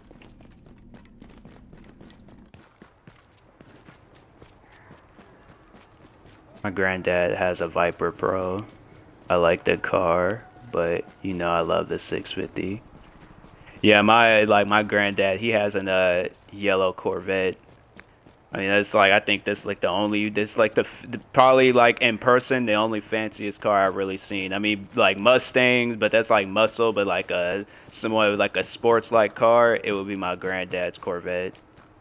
My granddad has a Viper Pro. I like the car, but you know I love the six fifty. Yeah, my like my granddad, he has a uh, yellow Corvette. I mean, that's like I think that's like the only this like the, the probably like in person the only fanciest car I've really seen. I mean, like Mustangs, but that's like muscle, but like a somewhat like a sports like car, it would be my granddad's Corvette.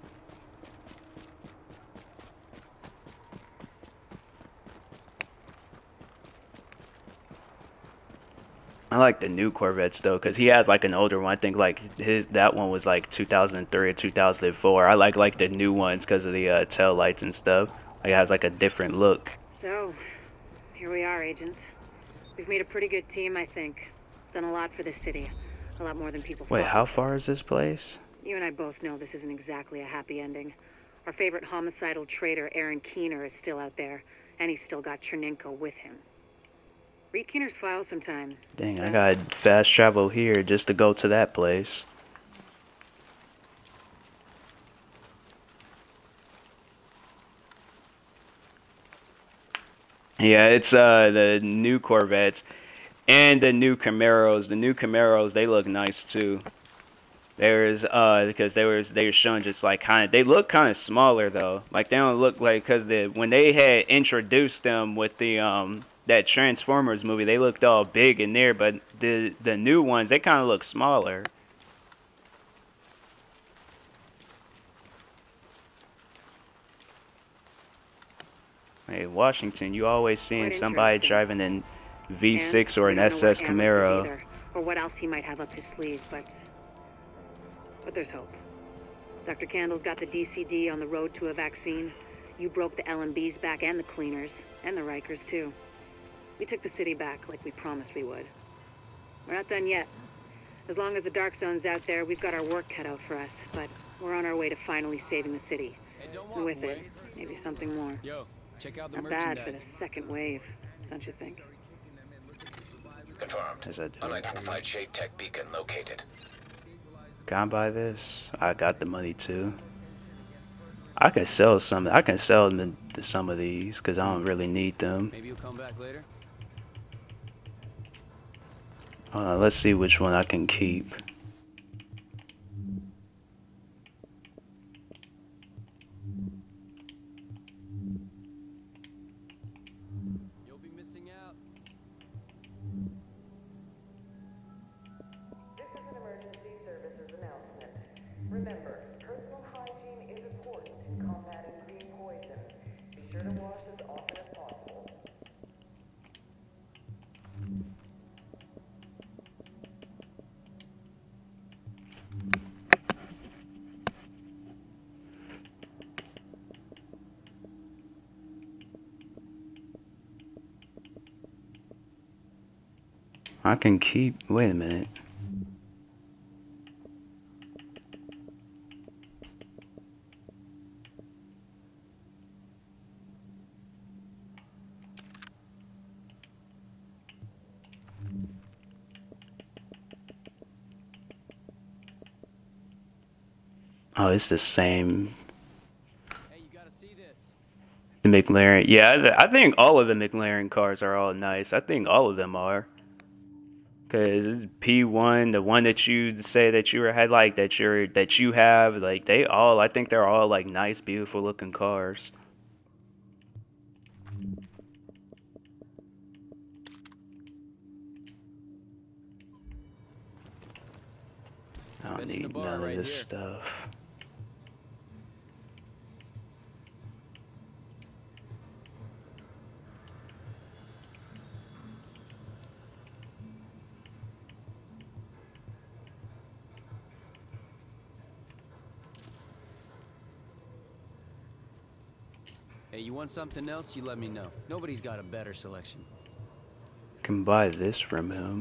I like the new Corvettes though, cause he has like an older one. I think like his that one was like two thousand three or two thousand four. I like like the new ones cause of the uh, tail lights and stuff. Like it has like a different look. So, here we are, agents. We've made a pretty good team, I think. Done a lot for this city, a lot more than people Wait, thought. how far is this place? You and I both know this isn't exactly a happy ending. Our favorite homicidal traitor, Aaron Keener, is still out there, and he's still got Chernenko with him. Read Keener's file sometime. Dang, so. I got fast travel here just to go to that place. Yeah, it's uh the new Corvettes and the new Camaros. The new Camaros, they look nice too. There's uh because they was they were showing just like kind of they look kind of smaller though. Like they don't look like because the when they had introduced them with the um. that Transformers movie, they looked all big in there, but the the new ones, they kind of look smaller. Hey, Washington, you always seeing somebody driving an V six or an S S Camaro. Either, or what else he might have up his sleeve, but but there's hope. Doctor Candle's got the D C D on the road to a vaccine. You broke the L M B's back and the cleaners, and the Rikers too. We took the city back like we promised we would. We're not done yet. As long as the Dark Zone's out there, we've got our work cut out for us, but we're on our way to finally saving the city. Hey, don't And walk with away. it, maybe something more. Yo, check out the Not merchandise. bad for the second wave, don't you think? Confirmed. Unidentified Shade Tech beacon located. Can I buy this? I got the money too. I can sell some. I can sell them to some of these because I don't really need them. Maybe you'll come back later. Hold on, let's see which one I can keep. You'll be missing out. This is an emergency services announcement. Remember, personal hygiene is important in combating green poison. Be sure to wash as often as possible. I can keep. Wait a minute. Oh, it's the same. Hey, you gotta see this. The McLaren. Yeah, I, th I think all of the McLaren cars are all nice. I think all of them are. Cause P one, the one that you say that you had like that you're that you have, like they all, I think they're all like nice, beautiful looking cars. I don't need none of this stuff. Hey, you want something else? You let me know. Nobody's got a better selection. can buy this from him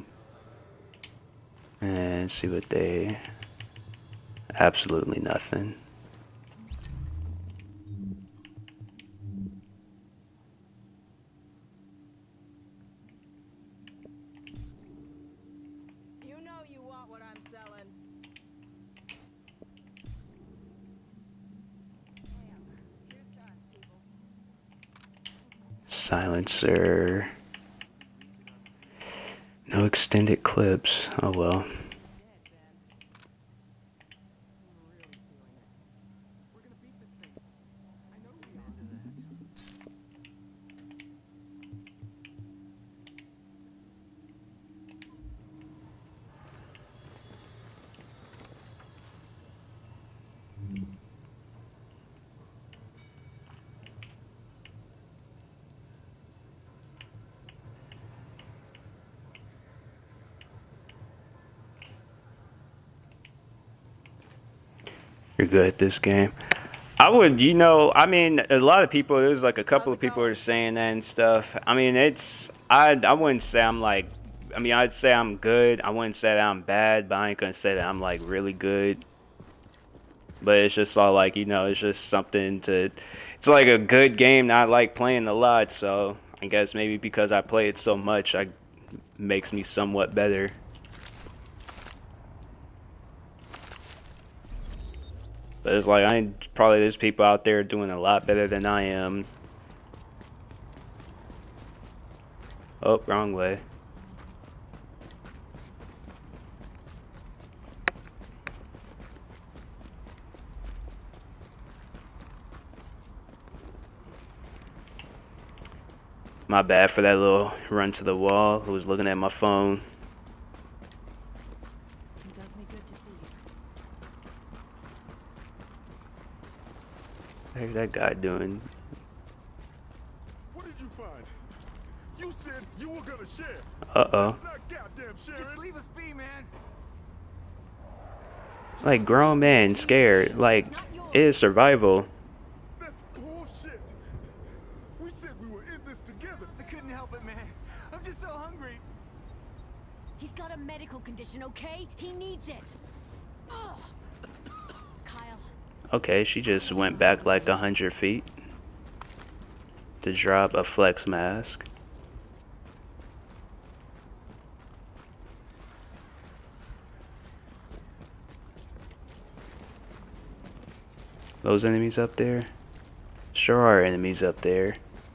and see what they. Absolutely nothing. You know you want what I'm selling. Silencer. No extended clips. Oh well. You're good at this game. I would, you know, I mean, a lot of people, there's like a couple of people who are saying that and stuff. I mean, it's, I, I wouldn't say I'm like, I mean, I'd say I'm good. I wouldn't say that I'm bad, but I ain't gonna say that I'm like really good. But it's just all like, you know, it's just something to, it's like a good game that I like playing a lot. So I guess maybe because I play it so much, I makes me somewhat better. But it's like, I ain't, probably there's people out there doing a lot better than I am. Oh, wrong way. My bad for that little run to the wall. Who was looking at my phone. It does me good to see you. How's that guy doing? What did you find? You said you were gonna share. Uh-oh. Just leave us be, man. Like, grown man scared. Like, it is survival. That's bullshit. We said we were in this together. I couldn't help it, man. I'm just so hungry. He's got a medical condition, okay? He needs it. Ugh. Kyle. Okay, she just went back like a hundred feet to drop a flex mask. Those enemies up there? Sure are enemies up there.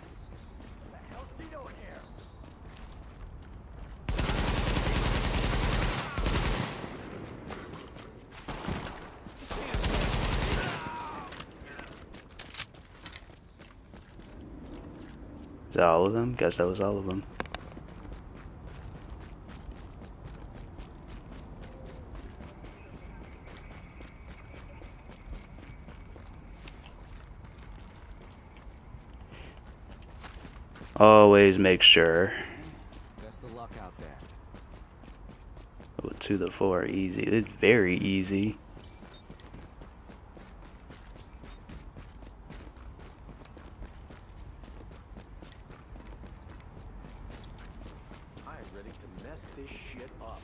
Is that all of them? Guess that was all of them. Always make sure. Best of luck out there. Oh, two to four, easy. It's very easy. I am ready to mess this shit up.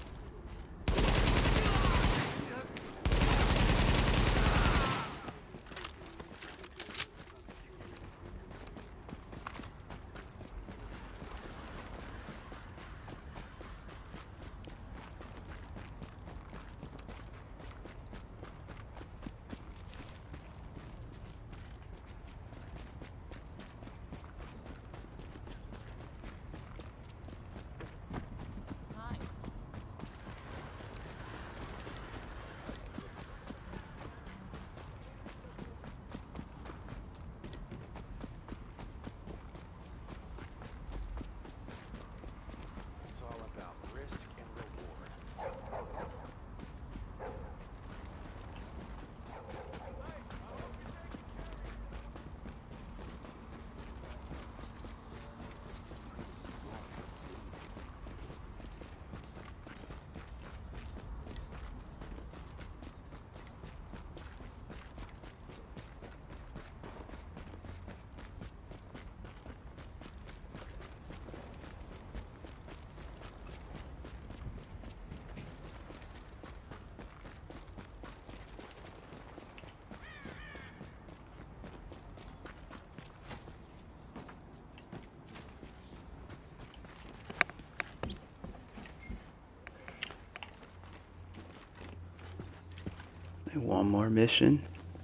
one more mission.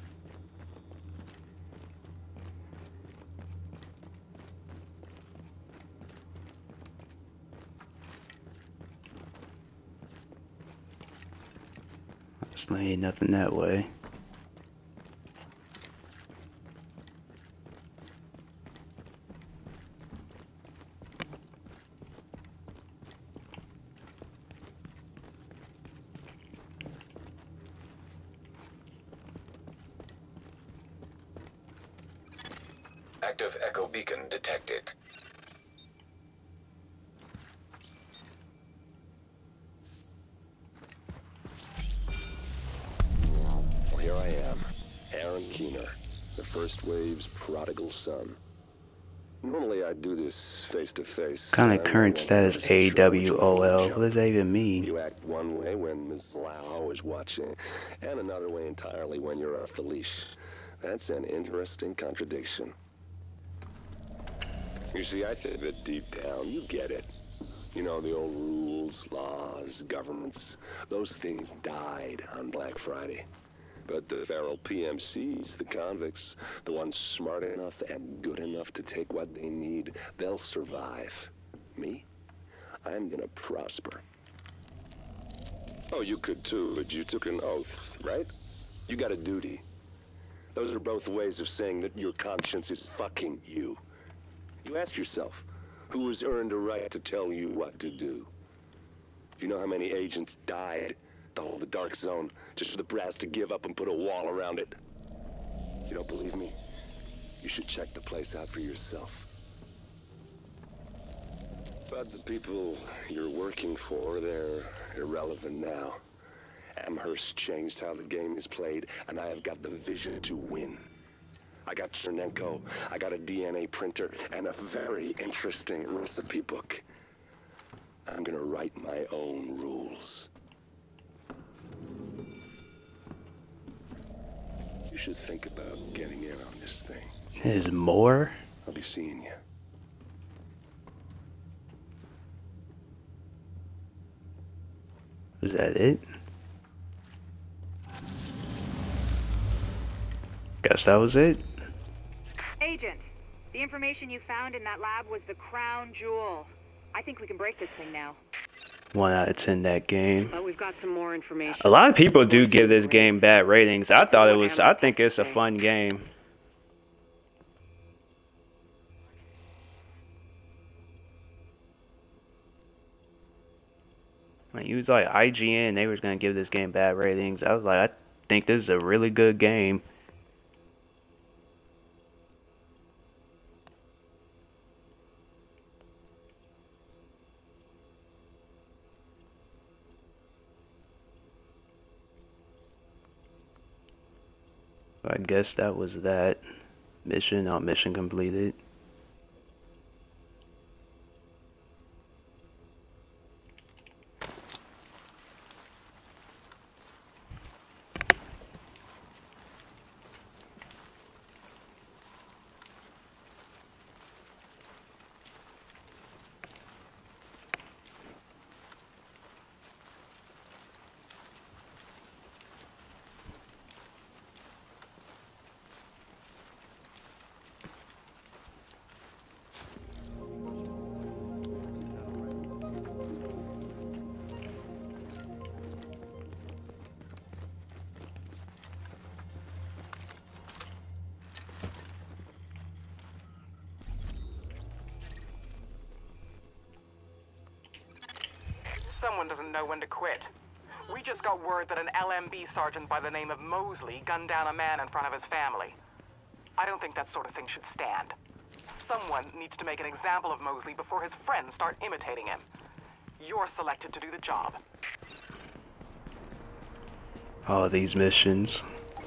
Obviously ain't nothing that way. Active echo beacon detected. Well, here I am, Aaron Keener, the first wave's prodigal son. Normally I do this face to face. Kind of current status A W O L. What does that even mean? You act one way when Miss Lau is watching, and another way entirely when you're off the leash. That's an interesting contradiction. You see, I think that deep down, you get it. You know, the old rules, laws, governments, those things died on Black Friday. But the feral P M Cs, the convicts, the ones smart enough and good enough to take what they need, they'll survive. Me? I'm gonna prosper. Oh, you could too, but you took an oath, right? You got a duty. Those are both ways of saying that your conscience is fucking you. You ask yourself, who has earned a right to tell you what to do? Do you know how many agents died to hold the Dark Zone just for the brass to give up and put a wall around it? You don't believe me? You should check the place out for yourself. But the people you're working for, they're irrelevant now. Amherst changed how the game is played, and I have got the vision to win. I got Chernenko, I got a D N A printer, and a very interesting recipe book. I'm gonna write my own rules. You should think about getting in on this thing. There's more? I'll be seeing you. Was that it? Guess that was it. Agent, the information you found in that lab was the crown jewel. I think we can break this thing now. One out of ten that game. But we've got some more information. A lot of people do give this game bad ratings. I thought it was, I think it's a fun game. When you was like I G N, they were gonna give this game bad ratings. I was like, I think this is a really good game. I guess that was that mission. Not mission completed. Someone doesn't know when to quit. We just got word that an L M B sergeant by the name of Mosley gunned down a man in front of his family. I don't think that sort of thing should stand. Someone needs to make an example of Mosley before his friends start imitating him. You're selected to do the job. All these missions.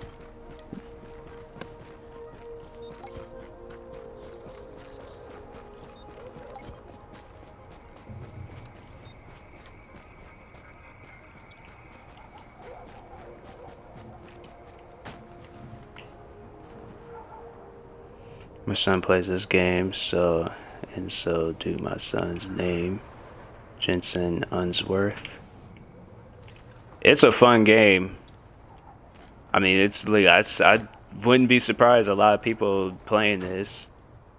My son plays this game, so and so do my son's name, Jensen Unsworth. It's a fun game. I mean, it's like I, I wouldn't be surprised a lot of people playing this.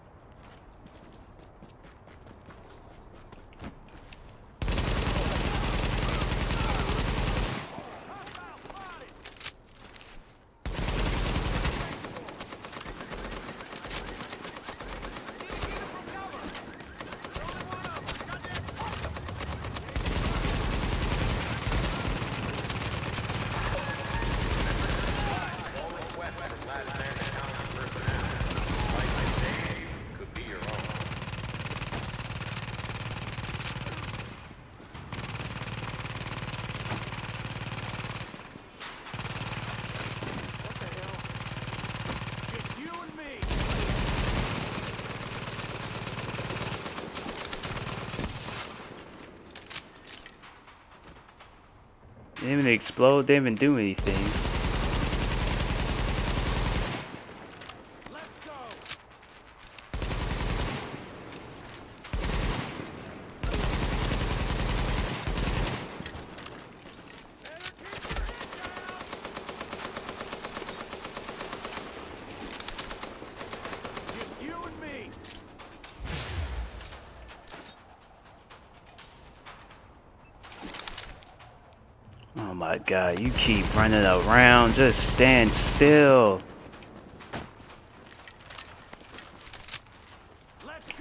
They didn't even explode, they didn't even do anything. Oh my god, you keep running around, just stand still. Let's go.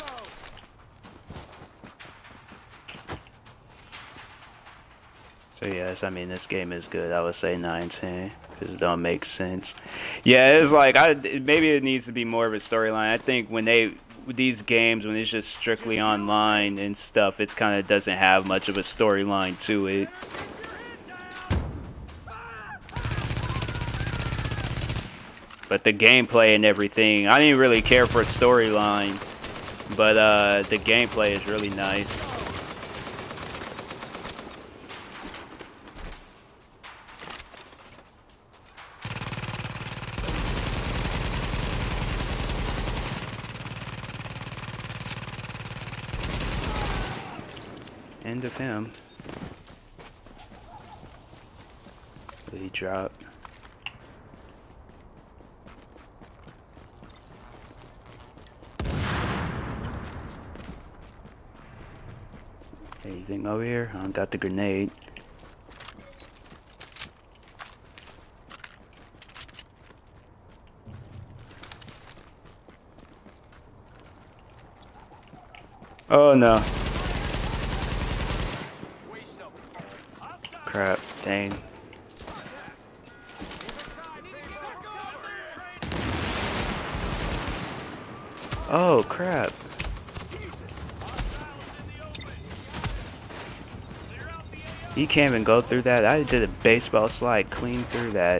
So yes, I mean this game is good. I would say nine ten because it don't make sense. Yeah, it's like I maybe it needs to be more of a storyline. I think when they with these games when it's just strictly online and stuff, it's kind of doesn't have much of a storyline to it. But the gameplay and everything, I didn't really care for storyline, but uh, the gameplay is really nice. End of him. Did he drop? Anything over here? I got the grenade. Oh no. Crap, dang. Oh crap. He can't even go through that. I did a baseball slide clean through that.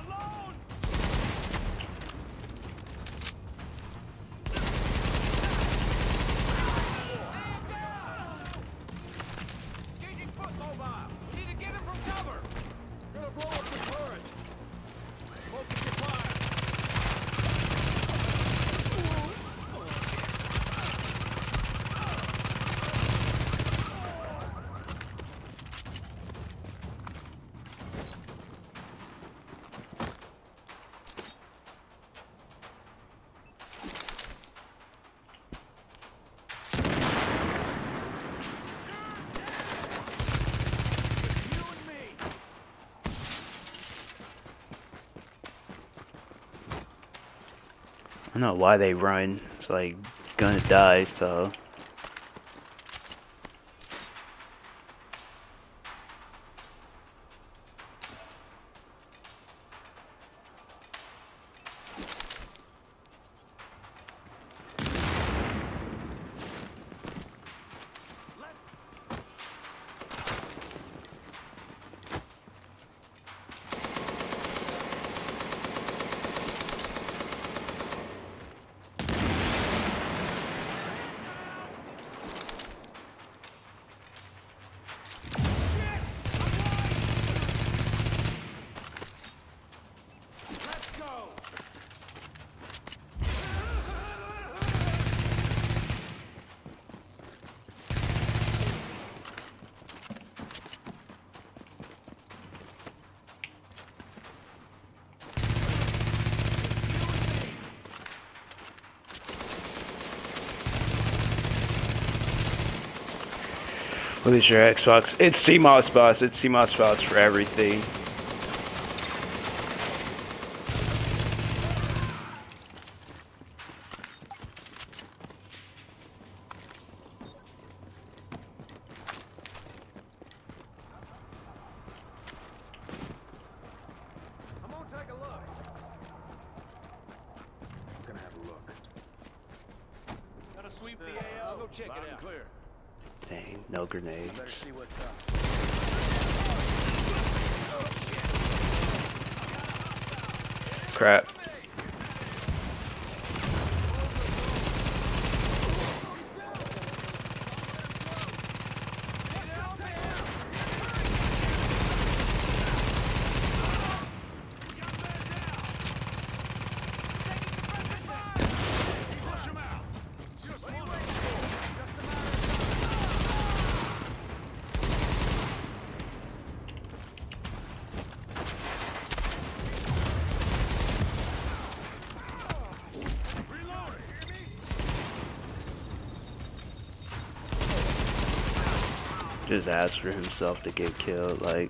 I don't know why they run. It's like gonna die, so. What is your Xbox? It's C M O S boss. It's C M O S boss for everything. Check it out. Clear. Dang, no grenades. Better see what's up. Crap. Just asked for himself to get killed, like.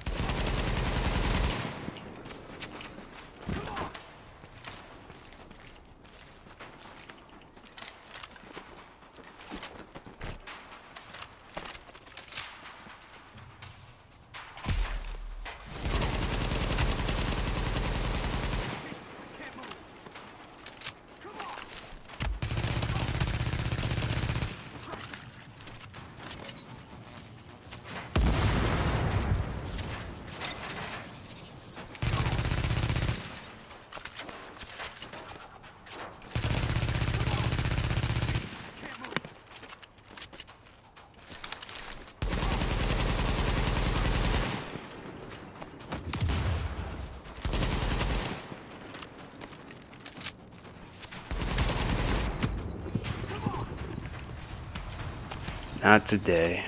Not today.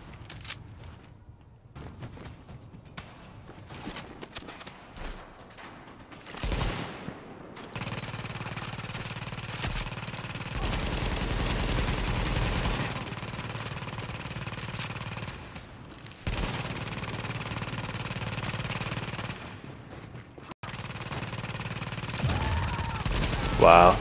Wow.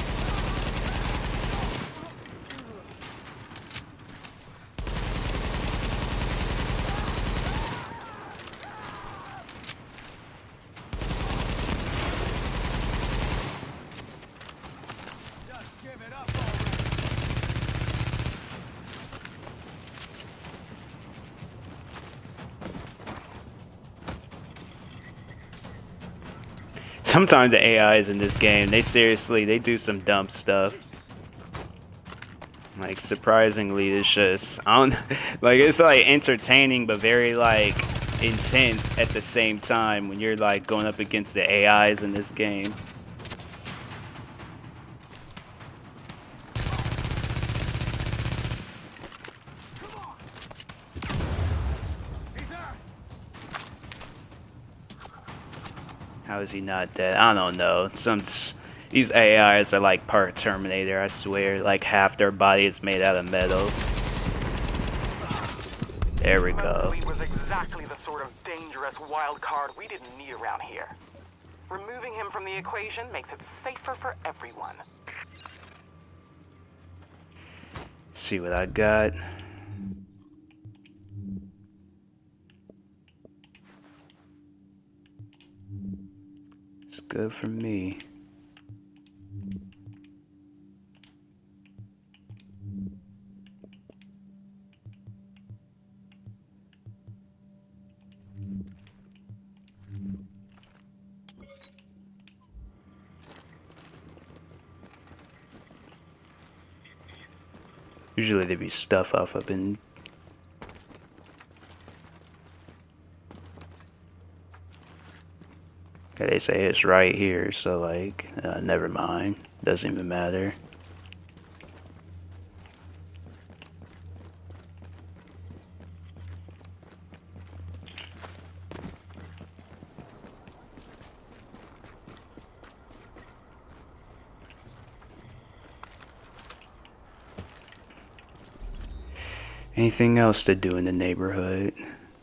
Sometimes the A Is in this game, they seriously, they do some dumb stuff. Like, surprisingly, it's just, I don't, like, it's like entertaining, but very, like, intense at the same time when you're, like, going up against the A Is in this game. How is he not dead? I don't know. Some these A Is are like part Terminator, I swear. Like half their body is made out of metal. There we go. He was exactly the sort of dangerous wild card we didn't need around here. Removing him from the equation makes it safer for everyone. See what I got. It's good for me. Usually there'd be stuff off up in. Okay, they say it's right here, so like, uh, never mind. Doesn't even matter. Anything else to do in the neighborhood?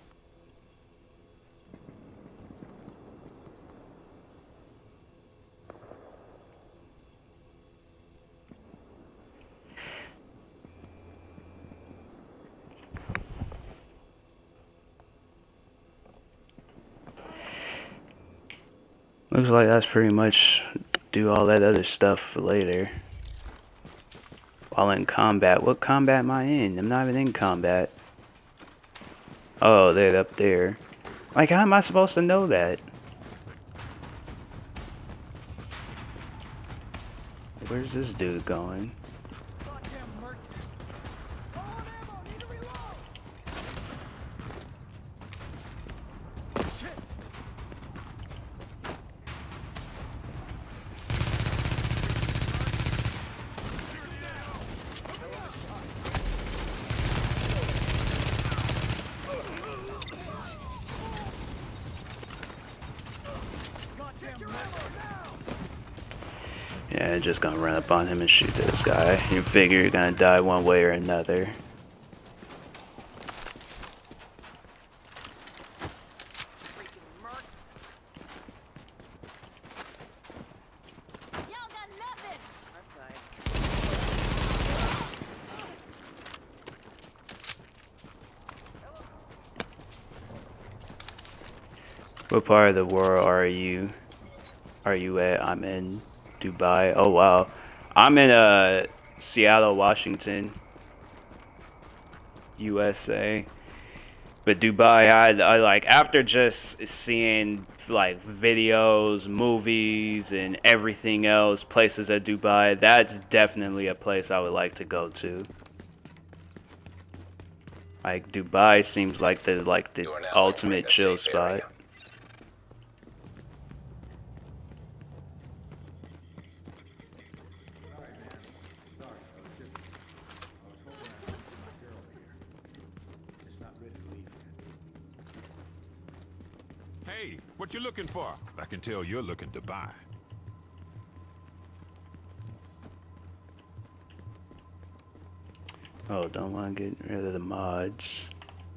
Looks like that's pretty much do all that other stuff for later. While in combat. What combat am I in? I'm not even in combat. Oh, they're up there. Like, how am I supposed to know that? Where's this dude going? Yeah, just gonna run up on him and shoot this guy. You figure you're gonna die one way or another. What part of the world are you? Are you at? I'm in Dubai. Oh wow, I'm in uh Seattle, Washington, U S A. But Dubai, I, I like after just seeing like videos, movies, and everything else, places at Dubai. That's definitely a place I would like to go to. Like Dubai seems like the like the ultimate chill spot. Hey, what you looking for? I can tell you're looking to buy. Oh, don't want to get rid of the mods.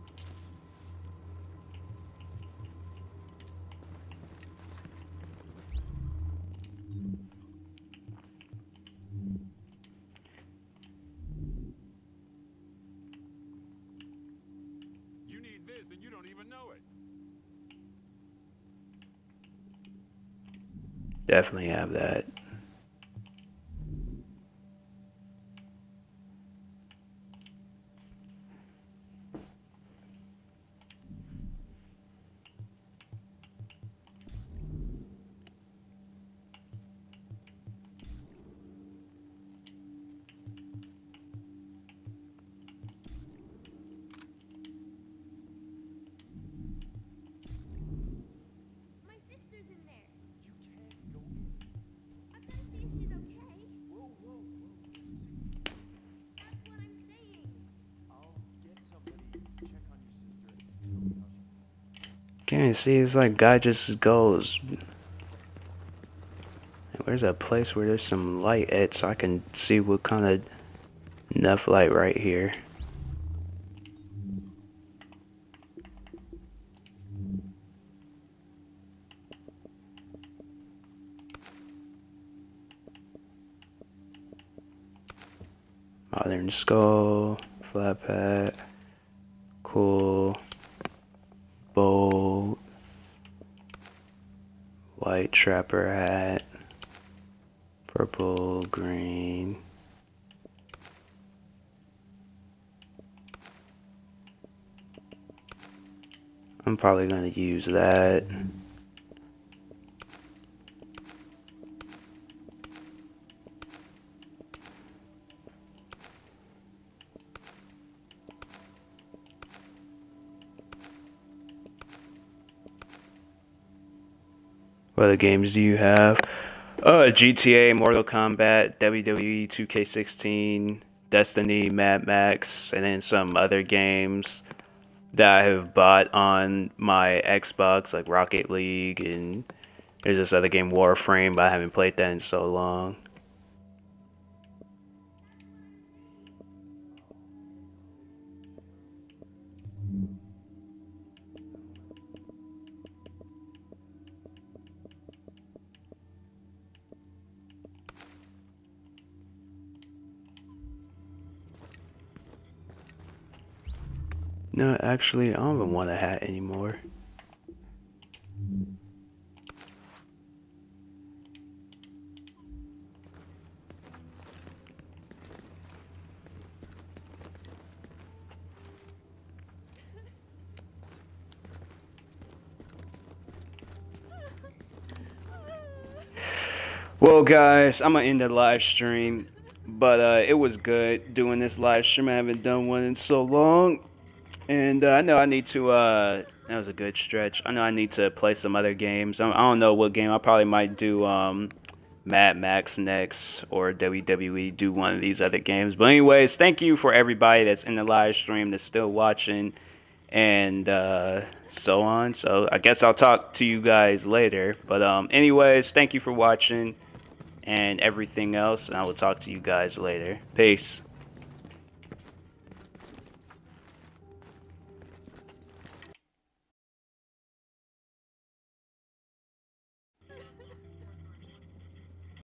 You need this and you don't even know it. Definitely have that. Can't even see, it's like guy just goes. Where's a place where there's some light at so I can see what kind of enough light right here. Modern skull, flat pat, cool, bold, white trapper hat, purple, green. I'm probably going to use that. What other games do you have? Uh, G T A, Mortal Kombat, W W E two K sixteen, Destiny, Mad Max, and then some other games that I have bought on my Xbox, like Rocket League, and there's this other game, Warframe, but I haven't played that in so long. No, actually, I don't even want a hat anymore. Well, guys, I'm gonna end the live stream, but uh, it was good doing this live stream. I haven't done one in so long, and uh, I know I need to. Uh, that was a good stretch. I know I need to play some other games. I, I don't know what game. I probably might do um, Mad Max next, or W W E. Do one of these other games. But anyways, thank you for everybody that's in the live stream that's still watching, and uh, so on. So I guess I'll talk to you guys later. But um, anyways, thank you for watching and everything else, and I will talk to you guys later. Peace.